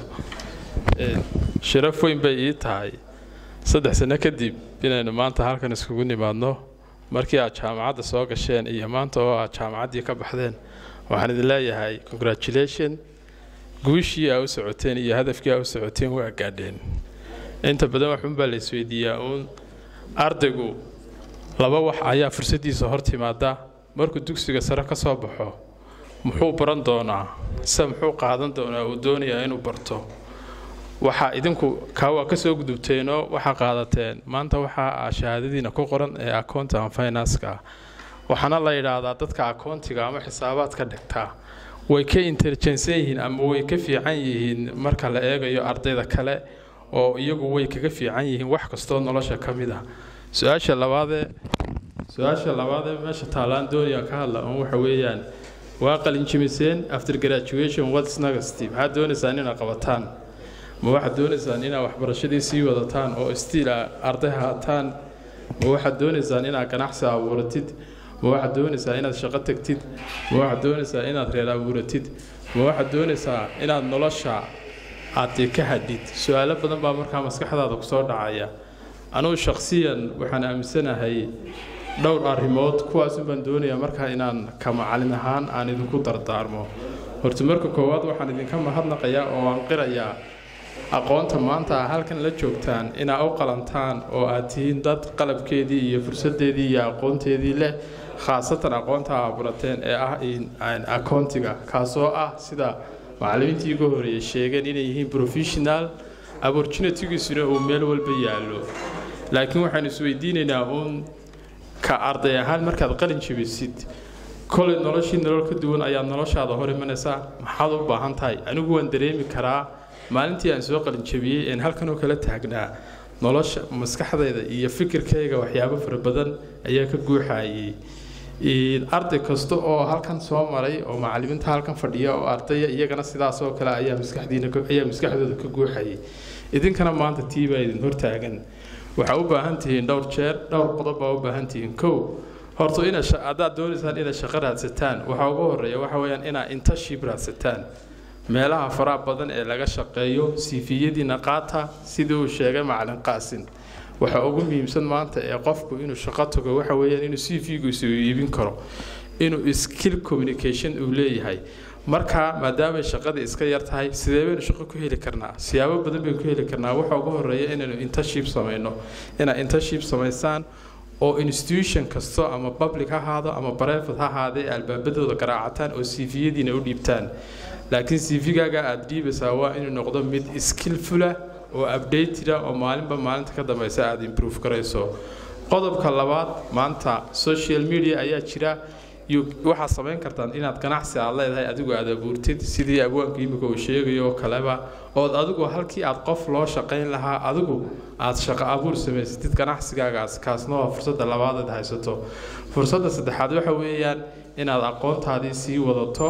sharaf weyn bay ii tahay 3 sano kadib inaynu maanta halkan iskugu nimaadno markii aad jaamacadda soo gasheen iyo maanta oo aad jaamacaddii ka baxdeen waxaan idin leeyahay congratulation guushii aa u socoteen iyo hadafkii aa u socoteen waa gaadheen inta badan waxunbaa la isweydiiyaa uun ardaygu laba wax ayaa fursaddiisa hor timaada markuu dugsiga sare ka soo baxo muxuu baran doonaa se muxuu qaadan doonaa uu doonayaa inuu barto waxaa idinku kaa waa ka soo gudubteenoo waxaa qaadateen maanta waxaa shahaadadiina ku qoran ee accounting and finance-ka waxaana la yidhaahdaa dadka accountiga ama xisaabaadka dhigtaa way ka intelligensan yihiin ama way ka fiican yihiin marka la eegayo ardayda kale oo iyagu way kaga fiican yihiin wax kastoo nolosha ka mid ah su-aasha labaadee meesha taalaan doonaya ka hadla un waxa weeyaan waa qalinjimiseen after graduation what's next maxaad doonaysaan inaad qabataan ma waxaad doonaysaan inaad waxbarashadii sii wadataan oo stiil arday haataan ma waxaad doonaysaan inaad ganacsi abuuratid ma waxaad doonaysaa inaad shaqo tagtid ma waxaad doonaysaa inaad reer abuuratid ma waxaad doonaysaa inaad nolosha aad ka hadhid su-aalo badan baa markaa maskaxdaada kusoo dhacaya anugu shakhsiyan waxaan aaminsanahay dhowr arrimood kuwaasun baan doonayaa markaa inaan ka macallin ahaan aan idinku dardaarmo horta marka koowaad waxaan idinka mahadnaqayaa oo aan qirayaa aqoonta maanta halkan la joogtaan inaa u qalantaan oo aad tihiin dad qalabkeedii iyo fursadeedii iyo aqoonteedii leh khaasatan aqoonta aa barateen ee ah accountiga kaasoo ah sida macallimiintii ugu horeeyay sheegeen inay yihiin professional opportunity-giisuna uu meel walba yaallo laakiin waxaan isweydiinaynaa uun ka arday ahaan markaad qalin jabisid kolay noloshii nolol ka duwan ayaad noloshaada hor imanaysaa maxaad u baahan tahay anigu waan dareemi karaa maalintii aan soo qalin jabiyey een halkan oo kala taagnaa nolosha maskaxdayda iyo fikirkayga waxyaabo fara badan ayaa ka guuxayay arday kasta oo halkan soo maray oo macallimiinta halkan fadhiya oo ardaya iyagana sidaas oo kale ayaa maskaxdooda ka guuxayay idinkana maanta tii baa idin hortaagan waxaa u baahan tihiin dhowr qodob baa u baahan tihiin kow horta haddaad doonaysaan inaad shaqo raadsataan waxaa ugu horeeya waxa weeyaan inaad internship raadsataan meelaha faraha badan ee laga shaqeeyo siifiyadiina qaata sidii uu sheegay macallin qaasin waxa ugu muhiimsan maanta ee qofku inuu shaqo tago waxa weeyaan inuu CV-giisu iibin karo inuu skill communication uu leeyahay marka maadaama shaqada iska yar tahay sidee baynu shaqo ku heli karnaa siyaabo badan baynu ku heli karnaa waxa ugu horeeya inaynu internship samayno inaad internship samaysaan oo institution kasto ama public ha ahaado ama private ha ahaadee albaabadooda garaacataan oo CV-yadiina u dhiibtaan laakiin CV-gaaga aad dhiibaysaa waa inuu noqdo mid skillful ah oo updated ah oo maalinba maalinta ka dambaysa aad improve garayso qodobka labaad maanta social media ayaa jira waxaad samayn kartaan inaad ganacsi aad leedahay adigu aad abuurtid sidii abwaanka imika uu sheegayo oo kaleba ood adigu halkii aad qof loo shaqayn lahaa adigu aad shaqo abuur samaysatid ganacsigaagaas kaasna waa fursadda labaad aad haysato fursadda saddexaad waxa weeyaan inaad aqoontaadii sii wadato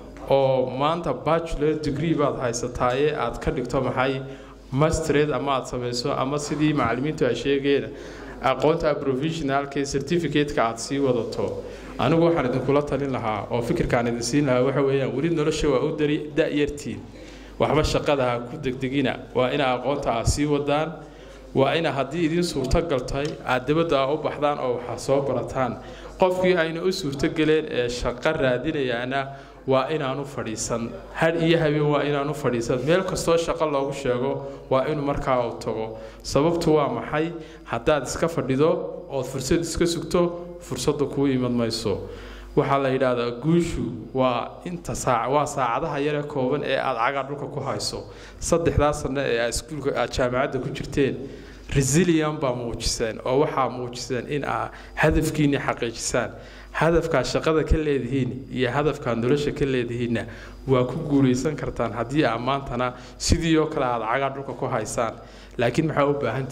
oo maanta bachelor degree baad haysataaye aad ka dhigto maxay mastered ama aad samayso ama sidii macallimiintu ay sheegeen aqoonta professionalka certificate-ka aad sii wadato anigu waxaan idinkula talin lahaa oo fikirkaan idin siin lahaa waxa weeyaan weli nolosha waa u da'yartiin waxba shaqada ha ku degdegina waa ina aqoonta aad sii wadaan waa ina haddii idin suurtagal tahay aad dibadda u baxdaan oo waxaa soo barataan qofkii ayna u suurtogeleen ee shaqo raadinayaana waa inaanu fadhiisan had iyo habeen waa inaanu fadhiisan meel kastoo shaqo loogu sheego waa inuu markaa u tago sababtu waa maxay haddaad iska fadhido ood fursad iska sugto fursadda kuu iman mayso waxaa la yidhaahdaa guushu waa inta waa saacadaha yare kooban ee aad cagaa dhulka ku hayso 3 sano ee aad jaamacadda ku jirteen resilience baa muujiseen oo waxaa muujiseen in aad hadafkiinni xaqiijisaan hadafka shaqada ka leedihiin iyo hadafka nolosha ka leedihiinna waa ku guuleysan kartaan haddii aad maantana sidii oo kale aad cagaa dhulka ku haysaan laakiin waxaa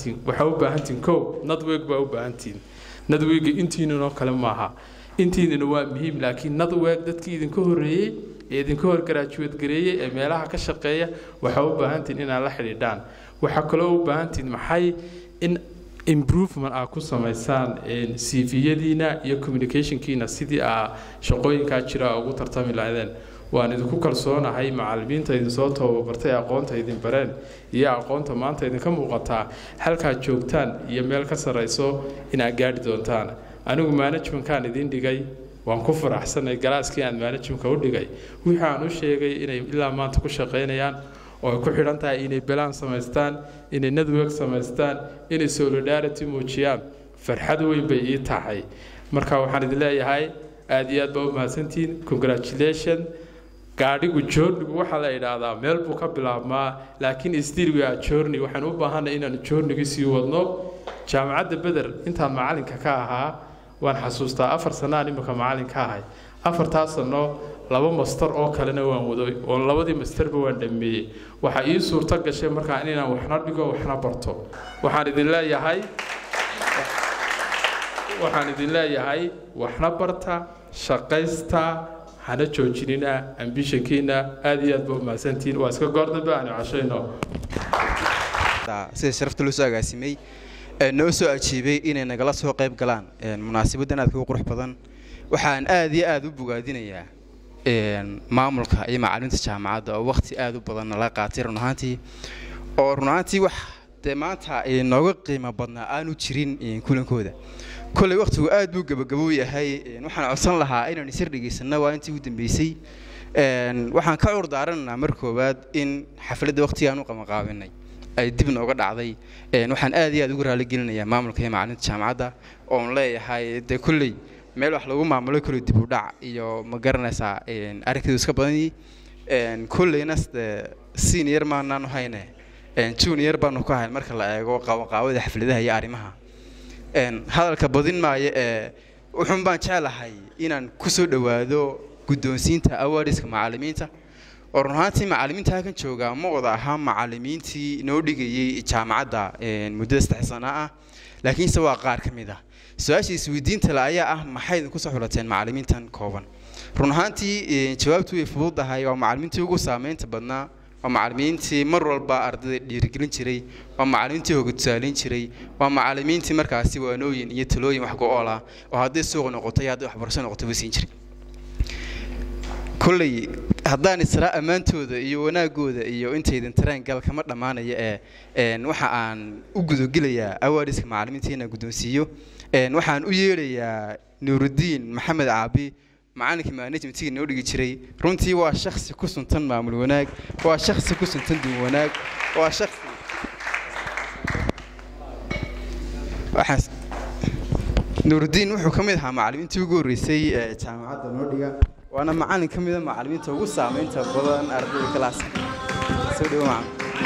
u baahantiin kow network baa u baahantiin network intiinanoo kale maaha intiinana waa muhiim laakiin network dadkii idinka horeeyey ee idinka hor graduate gareeyey ee meelaha ka shaqeeya waxaa u baahantiin inaad la xidhiidhaan waxaa kaloo u baahantiin maxay in improvement aad ku samaysaan CV-yadiina iyo communication-kiina sidii aad shaqooyinkaa jira ugu tartami lahaydeen waan idinku kalsoonahay macallimiinta idinsoo tababartay aqoonta idin bareen iyo aqoonta maanta idinka muuqataa halkaad joogtaan iyo meel ka sarrayso inaad gaadhi doontaan anigu managementkaan idin dhigay waan ku faraxsanay galaaskii aan managementka u dhigay wixii aan u sheegay inay ilaa maanta ku shaqaynayaan oo ay ku xidhan tahay inay bilaan samaystaan inay network samaystaan inay solidarity muujiyaan farxad weyn bay ii tahay marka waxaan idin leeyahay aad iyo aad baa u mahadsantihiin congratulation gaadhigu joornigu waxaa la idhaahdaa meel buu ka bilaabmaa laakiin still we are journey waxaan u baahanay inaan journeygi sii wadno jaamacadda beder intaan macalinka ka ahaa waan xasuustaa 4 sanaan imika macalin ka ahay 4 sano 2 master oo kalena waan waday oo labadii masterba waan dhameeyay waxa ii suurta gashay markaa inaan waxna dhigo waxna barto waxaan idin leeyahay waxna barta shaqaysta hana joojinina ambitionkiina aad iyo aad baa u mahadsantihiin waa iska goor dambe aan cashayno sida sharafta loo soo agaasimay noo soo ajiibay inay nagala soo qayb galaan munaasabaddan aad ugu qurux badan waxaan aad iyo aad u bogaadinayaa maamulka iyo macallimiinta jaamacadda oo waqti aad u badan la qaatay run ahaantii wax dee maanta nooga qiimo badnaa aanu jirin kulankooda كل وقت وقاد بوجا بجوية هاي وحنا عصلنا لها إنه نسير رجيسنا وأنتي ودن بيسي وحنا كعور دارنا مركوبات إن حفلة وقتي أنا قام قابلنا دبنا وقد عضي وحنا آدي أدورها لجيلنا يا مامل كي معنا الجامعة أون لا هاي ده كلي ملو حلو معمل كل دبودع يو مقرنا سا أركض سكباني كل ناس سينير ما نانو هاينا جونيور بانو كهاي مركل قام قاود حفلة هي عارمها hadalka badin maayo wuxuun baan jecelahay inaan ku soo dhawaado guddoonsiinta awaariska macallimiinta oo run ahaantii macallimiinta halkan jooga ma wada ahaa macallimiintii noo dhigayay jaamacadda muddo 3 sano ah laakiinse waa qaar ka mid ah su'aasha isweydiinta la ayaa ah maxay idinku soo xulateen macallimiintan kooban run ahaantii jawaabtu way fududahay waa macallimiintii ugu saameynta badnaa ومعلمينتي مرة البارد ديرجلين شري ومعلمينتي هو قتالين شري ومعلمينتي مركزي ونوين يتلوين وحقوا الله وهذا السوق نقطة هذا وحبرسنا نقطة بسين شري كل هذان السراء أمانتو ذا يونا جوذا يو أنت إذا ترين قال كمرة معنا يا نوحا عن وجودو جليا أواريس معلمينتي هنا جودو سيو نوحا عن ويريا نور الدين محمد عابي معانا كما نجم تيجي نوري جري رونتي وشخص كوسن تن معمول وناك وشخص كوسن تن دون وناك وشخص وحس نور الدين وحو كميدها معلمين تيجوا ريسي جامعة نوريا وأنا معانا كميدها معلمين توجو سامين تبغون أربع كلاس سودو معهم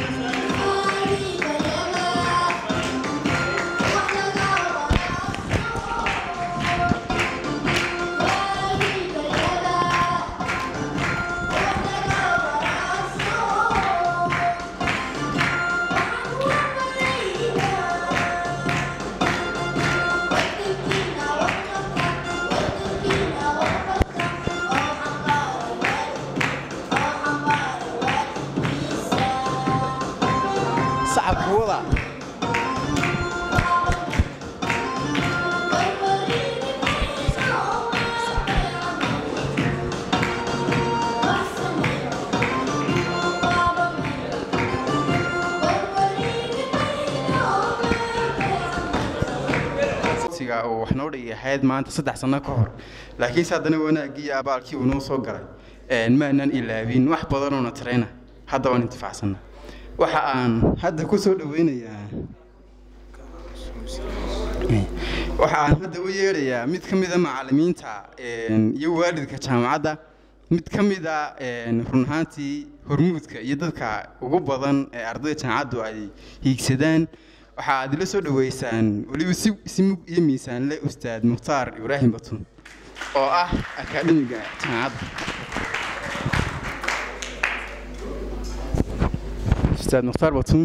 ما أنت صدق سنة كهر لكن صدقني وأنا جي أبالكي ونوصل قري ما نن إلا بين واحد بدرنا ترينا هذا وين انتفاع سنة وحان هذا كسر وين يا وحان هذا وير يا متكمل معلمين تا يوارد كجامعة متكمل فرنهاتي هرمود كيدك وجبضان أرضية جامعة أي هيكسدان waxaad la soo dhaweysaan waliba si mug iyo miisaan leh ustaad Mukhtaar Ibrahim Batun oo ah akademiga jaamacadda ustaad Mukhtaar Batun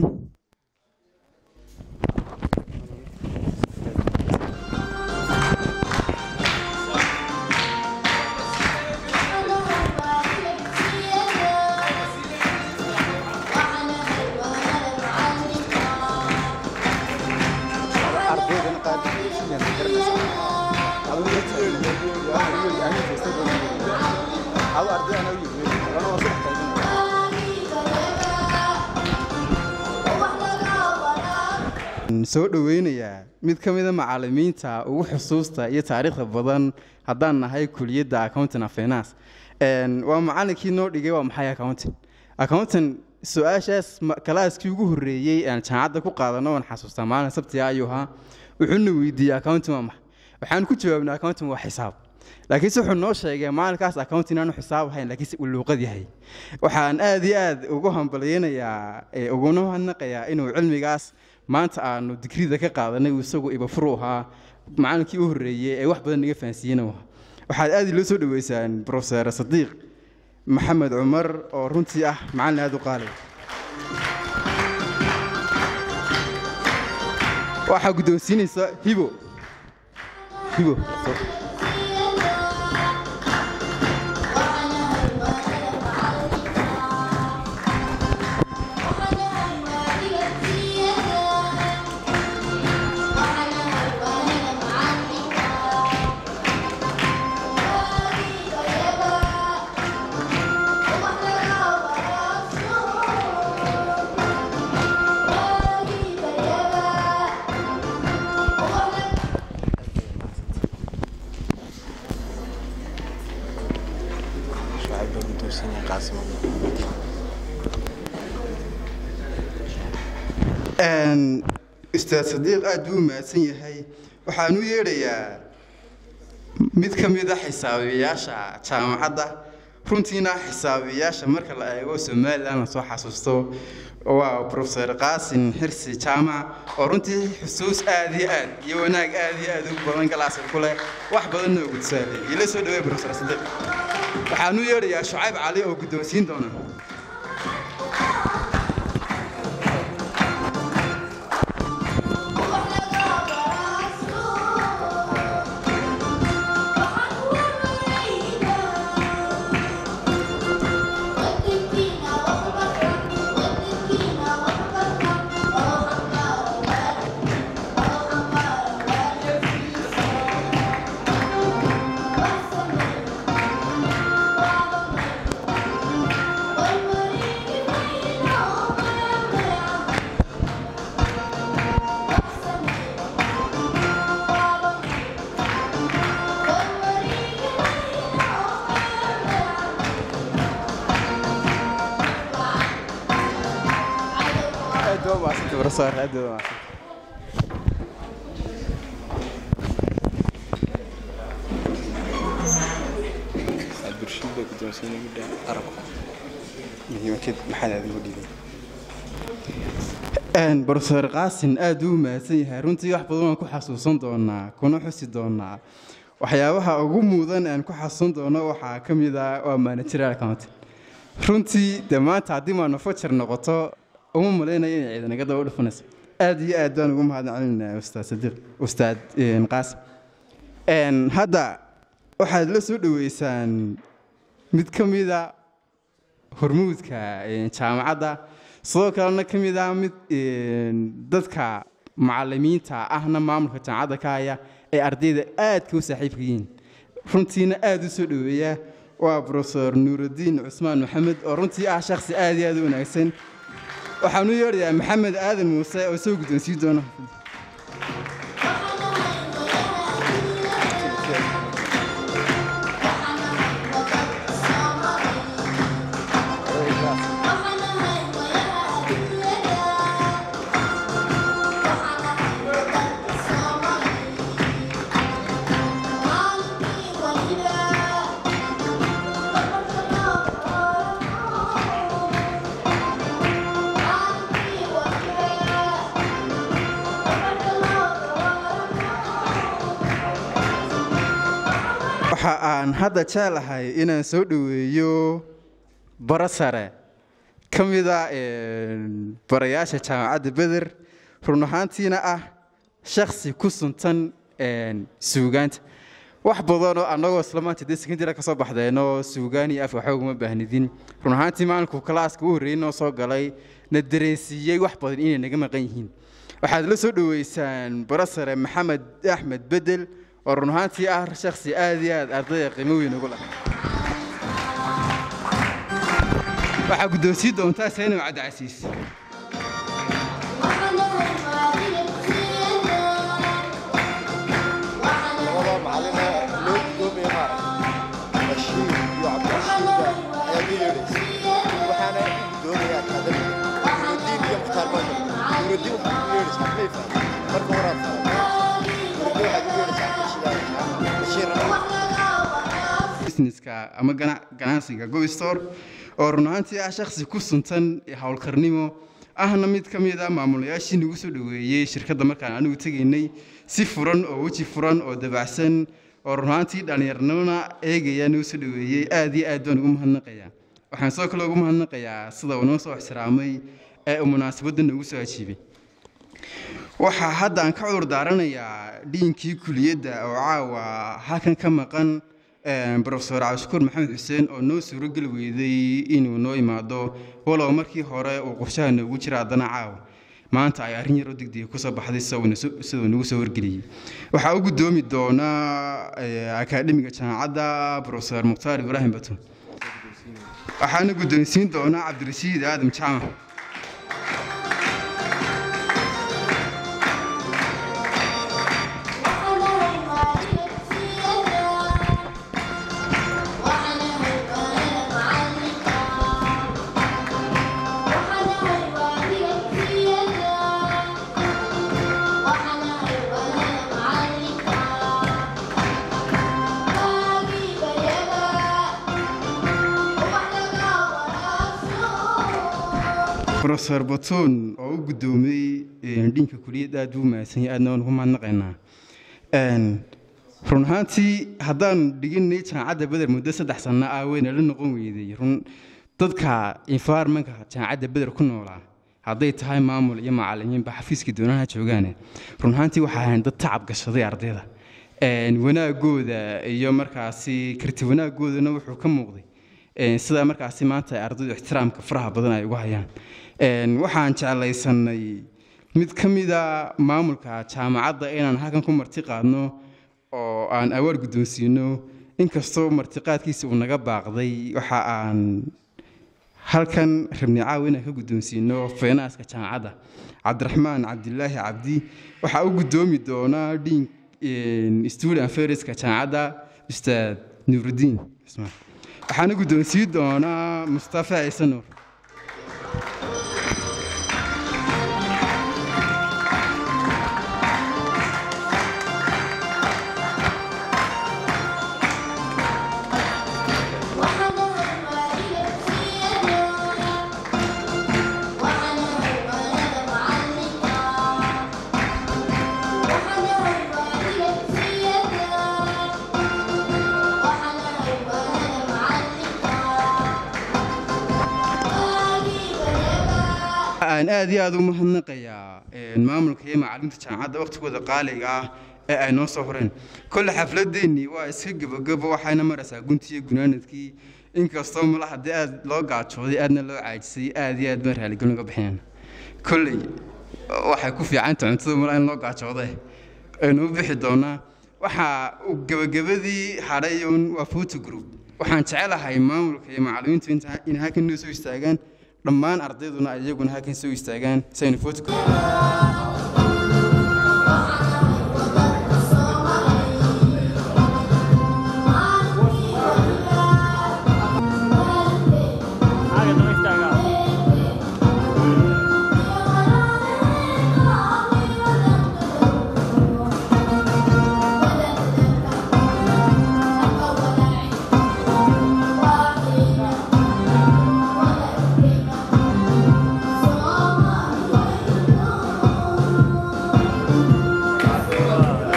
soo dhaweynayaa mid ka mid ah macallimiinta ugu xusuusta iyo taariikhda badan haddaan nahay kuliyadda accounting and finance waa macallinkii noo dhigay waa maxay accounting su-aashaas kalaaskii ugu horreeyey aan jaamacadda ku qaadano waan xasuustaa maalin sabtiga ayuu ahaa wuxuuna weydiiyey accounting waa maxay waxaan ku jawaabnay accounting waa xisaab laakiin wuxuu noo sheegay maalinkaas accounting aanu xisaab ahayn laakiin uu luuqad yahay waxaan aad iyo aad ugu hambaleynayaa uguna mahadnaqayaa inuu cilmigaas maanta aanu digrida ka qaadanay uu isagu ibafuru ahaa macallinkii u horreeyey ee wax badan naga fahansiiyena waxaad aad loo soo dhaweysaan professor Sadiq Maxamed Umar oo runtii ah macallin aad u qaali waxa guddoonsiinaysa hibo Ustaad Sadiq aad buu mahadsan yahay waxaan u yeerayaa mid ka mid ah xisaabiyaasha jaamacadda runtiina xisaabiyaasha marka la eego Soomaaliland soo xasuusto waa Professor Qaasim Xirsi Jaamac oo runtii xusuus aad iyo wanaag aad u badan galaaska ku leh wax badan oo gudsaday ila soo dhaweey Professor Sadiq waxaan u yeerayaa Shucayb Cali oo guddoonsiin doona صار عدو البرشيد كنت مدة أرقى هي كده محل هذا المدير بروفيسور قاسم أدو ما سيها رنتي يحفظون كل حسوسون دونا كنا حسي دونا وحياوها أقوم مودن أن كل حسوسون دونا وحاكم إذا وما نترى كانت رنتي دمان تعدي ما نفتشر نقطة ملينا يعني قد أقول فنس أدي أدون قوم هذا علمنا أستاذ صديق أستاذ قاسم هذا واحد لسود ويسان متكم إذا هرمود كجامعة صوك لنا كم إذا مت ضدك معلمين تا إحنا معمر كجامعة كايا أرديد أد كوسحيفين فرنتينا أد سود ويا وبروفيسور نور الدين عثمان محمد ورنتي شخص أدي أدون أحسن waxaan u yeerayaa Maxamed Aadan Muuse oo soo guddoonsiin doona aan hadda jecelahay inaan soo dhaweeyo barasare kamida barayaasha jaamacadda Beder run ahaantiina ah shakhsi ku suntan suugaanta wax badan oo anagoo islaamaantii secondary ka soo baxdayno suugaan iyo af xoog ma baahnidin run ahaantii maalinku klaaska u horeeyay soo galay na dareensiiyay wax badan inay naga maqan yihiin waxaad la soo dhaweysaan barasare Maxamed Axmed Bedel ورن هانتي شخصي آدي أرضي قيموي نقوله وحق دوسيد وانتاس هنا مع عسيس yeedhaysaa mayfa marka horaad waxaad u yeedhaysaa businesska ama ganacsiga Go Store oo run ahaantii ah shakhsi ku suntan hawlkarnimo ahna mid ka mid ah maamulayaashii nagu soo dhaweeyay shirkadda markaan anigu tageynay si furan oo waji furan oo dabacsan oo run ahaantii dhalinyarnimona eegaya nagu soo dhaweeyay aad iyo aad baan ugu mahadnaqayaa waxaan soo kale ugu mahadnaqayaa sida uu noo soo ixtiraamay ee munaasabadda nagu soo ajiibay waxaa hadda aan ka cudur daaranayaa dhiinkii kuliyadda oo caawa halkan ka maqan Professor Cabdishakuur Maxamed Xuseen oo noo suuragal weeday inuu noo imaado walow markii hore uu qorshaha noogu jira haddana caawa maanta ay arrin yar oo degdeg ku soo baxday sidoo nagu soo wargeliyay waxaa u gudoomi doona akaademiga jaamacadda Professor Mukhtaar Ibrahim Batu waxaana gudoonsiin doona Cabdirashiid Aadam Jaamac Professor Batoon oo u gudoomay dhinka kuliyadda aad u maasan yahay aadna ugu mahadnaqaynaa run ahaantii haddaan dhiginay jaamacadda Badar muddo 3 sano ah wayna la noqon weyday run dadka environmentka jaamacadda Badar ku noolaa hadday tahay maamul iyo macallimiin ba xafiiska doonaha joogaan run ahaantii waxa ahayn dad tacab gashaday ardayda wanaagooda iyo markaasi karti wanaagoodana wuxuu ka muuqday sida markaasi maanta ardaydu ixtiraamka faraha badan ay ugu hayaan waxaan jeclaysanay mid ka mid ah maamulka jaamacadda inaan halkan ku marti qaadno oo aan awaar guddoonsiino inkastoo martiqaadkiisa uu naga baaqday waxa aan halkan rabnay caawa inaan ka guddoonsiino feenaaska jaamacadda Cabdiraxmaan Cabdilaahi Cabdi waxa uu gudoomi doona dhiin student affairska jaamacadda Ustaad Nuruddin waxaana guddoonsiin doona Mustafa Ciise Nuur aad iyo aad u mahadnaqayaa maamulka iyo macallimiinta jaamacadda waqtigooda qaaliga ah ee ay noo soo horeen kulli xafladeennii waa iska gabagabo waxayna maraysaa guntiyo gunaanadkii inkastoo mala haddii aad loo gaajooday aadna loo caajisay aad iyo aad baan raaligelin uga bixinayna kolley waxay ku fiicanta cuntada mala in loo gaajooday aynu u bixi doonaa waxaa gabagabadii hadhayun waa photo group waxaan jecelahay maamulka iyo macallimiintu in halkan noo soo istaagaan dhammaan ardayduna iyaguna halkan soo istaagaan sayna photo group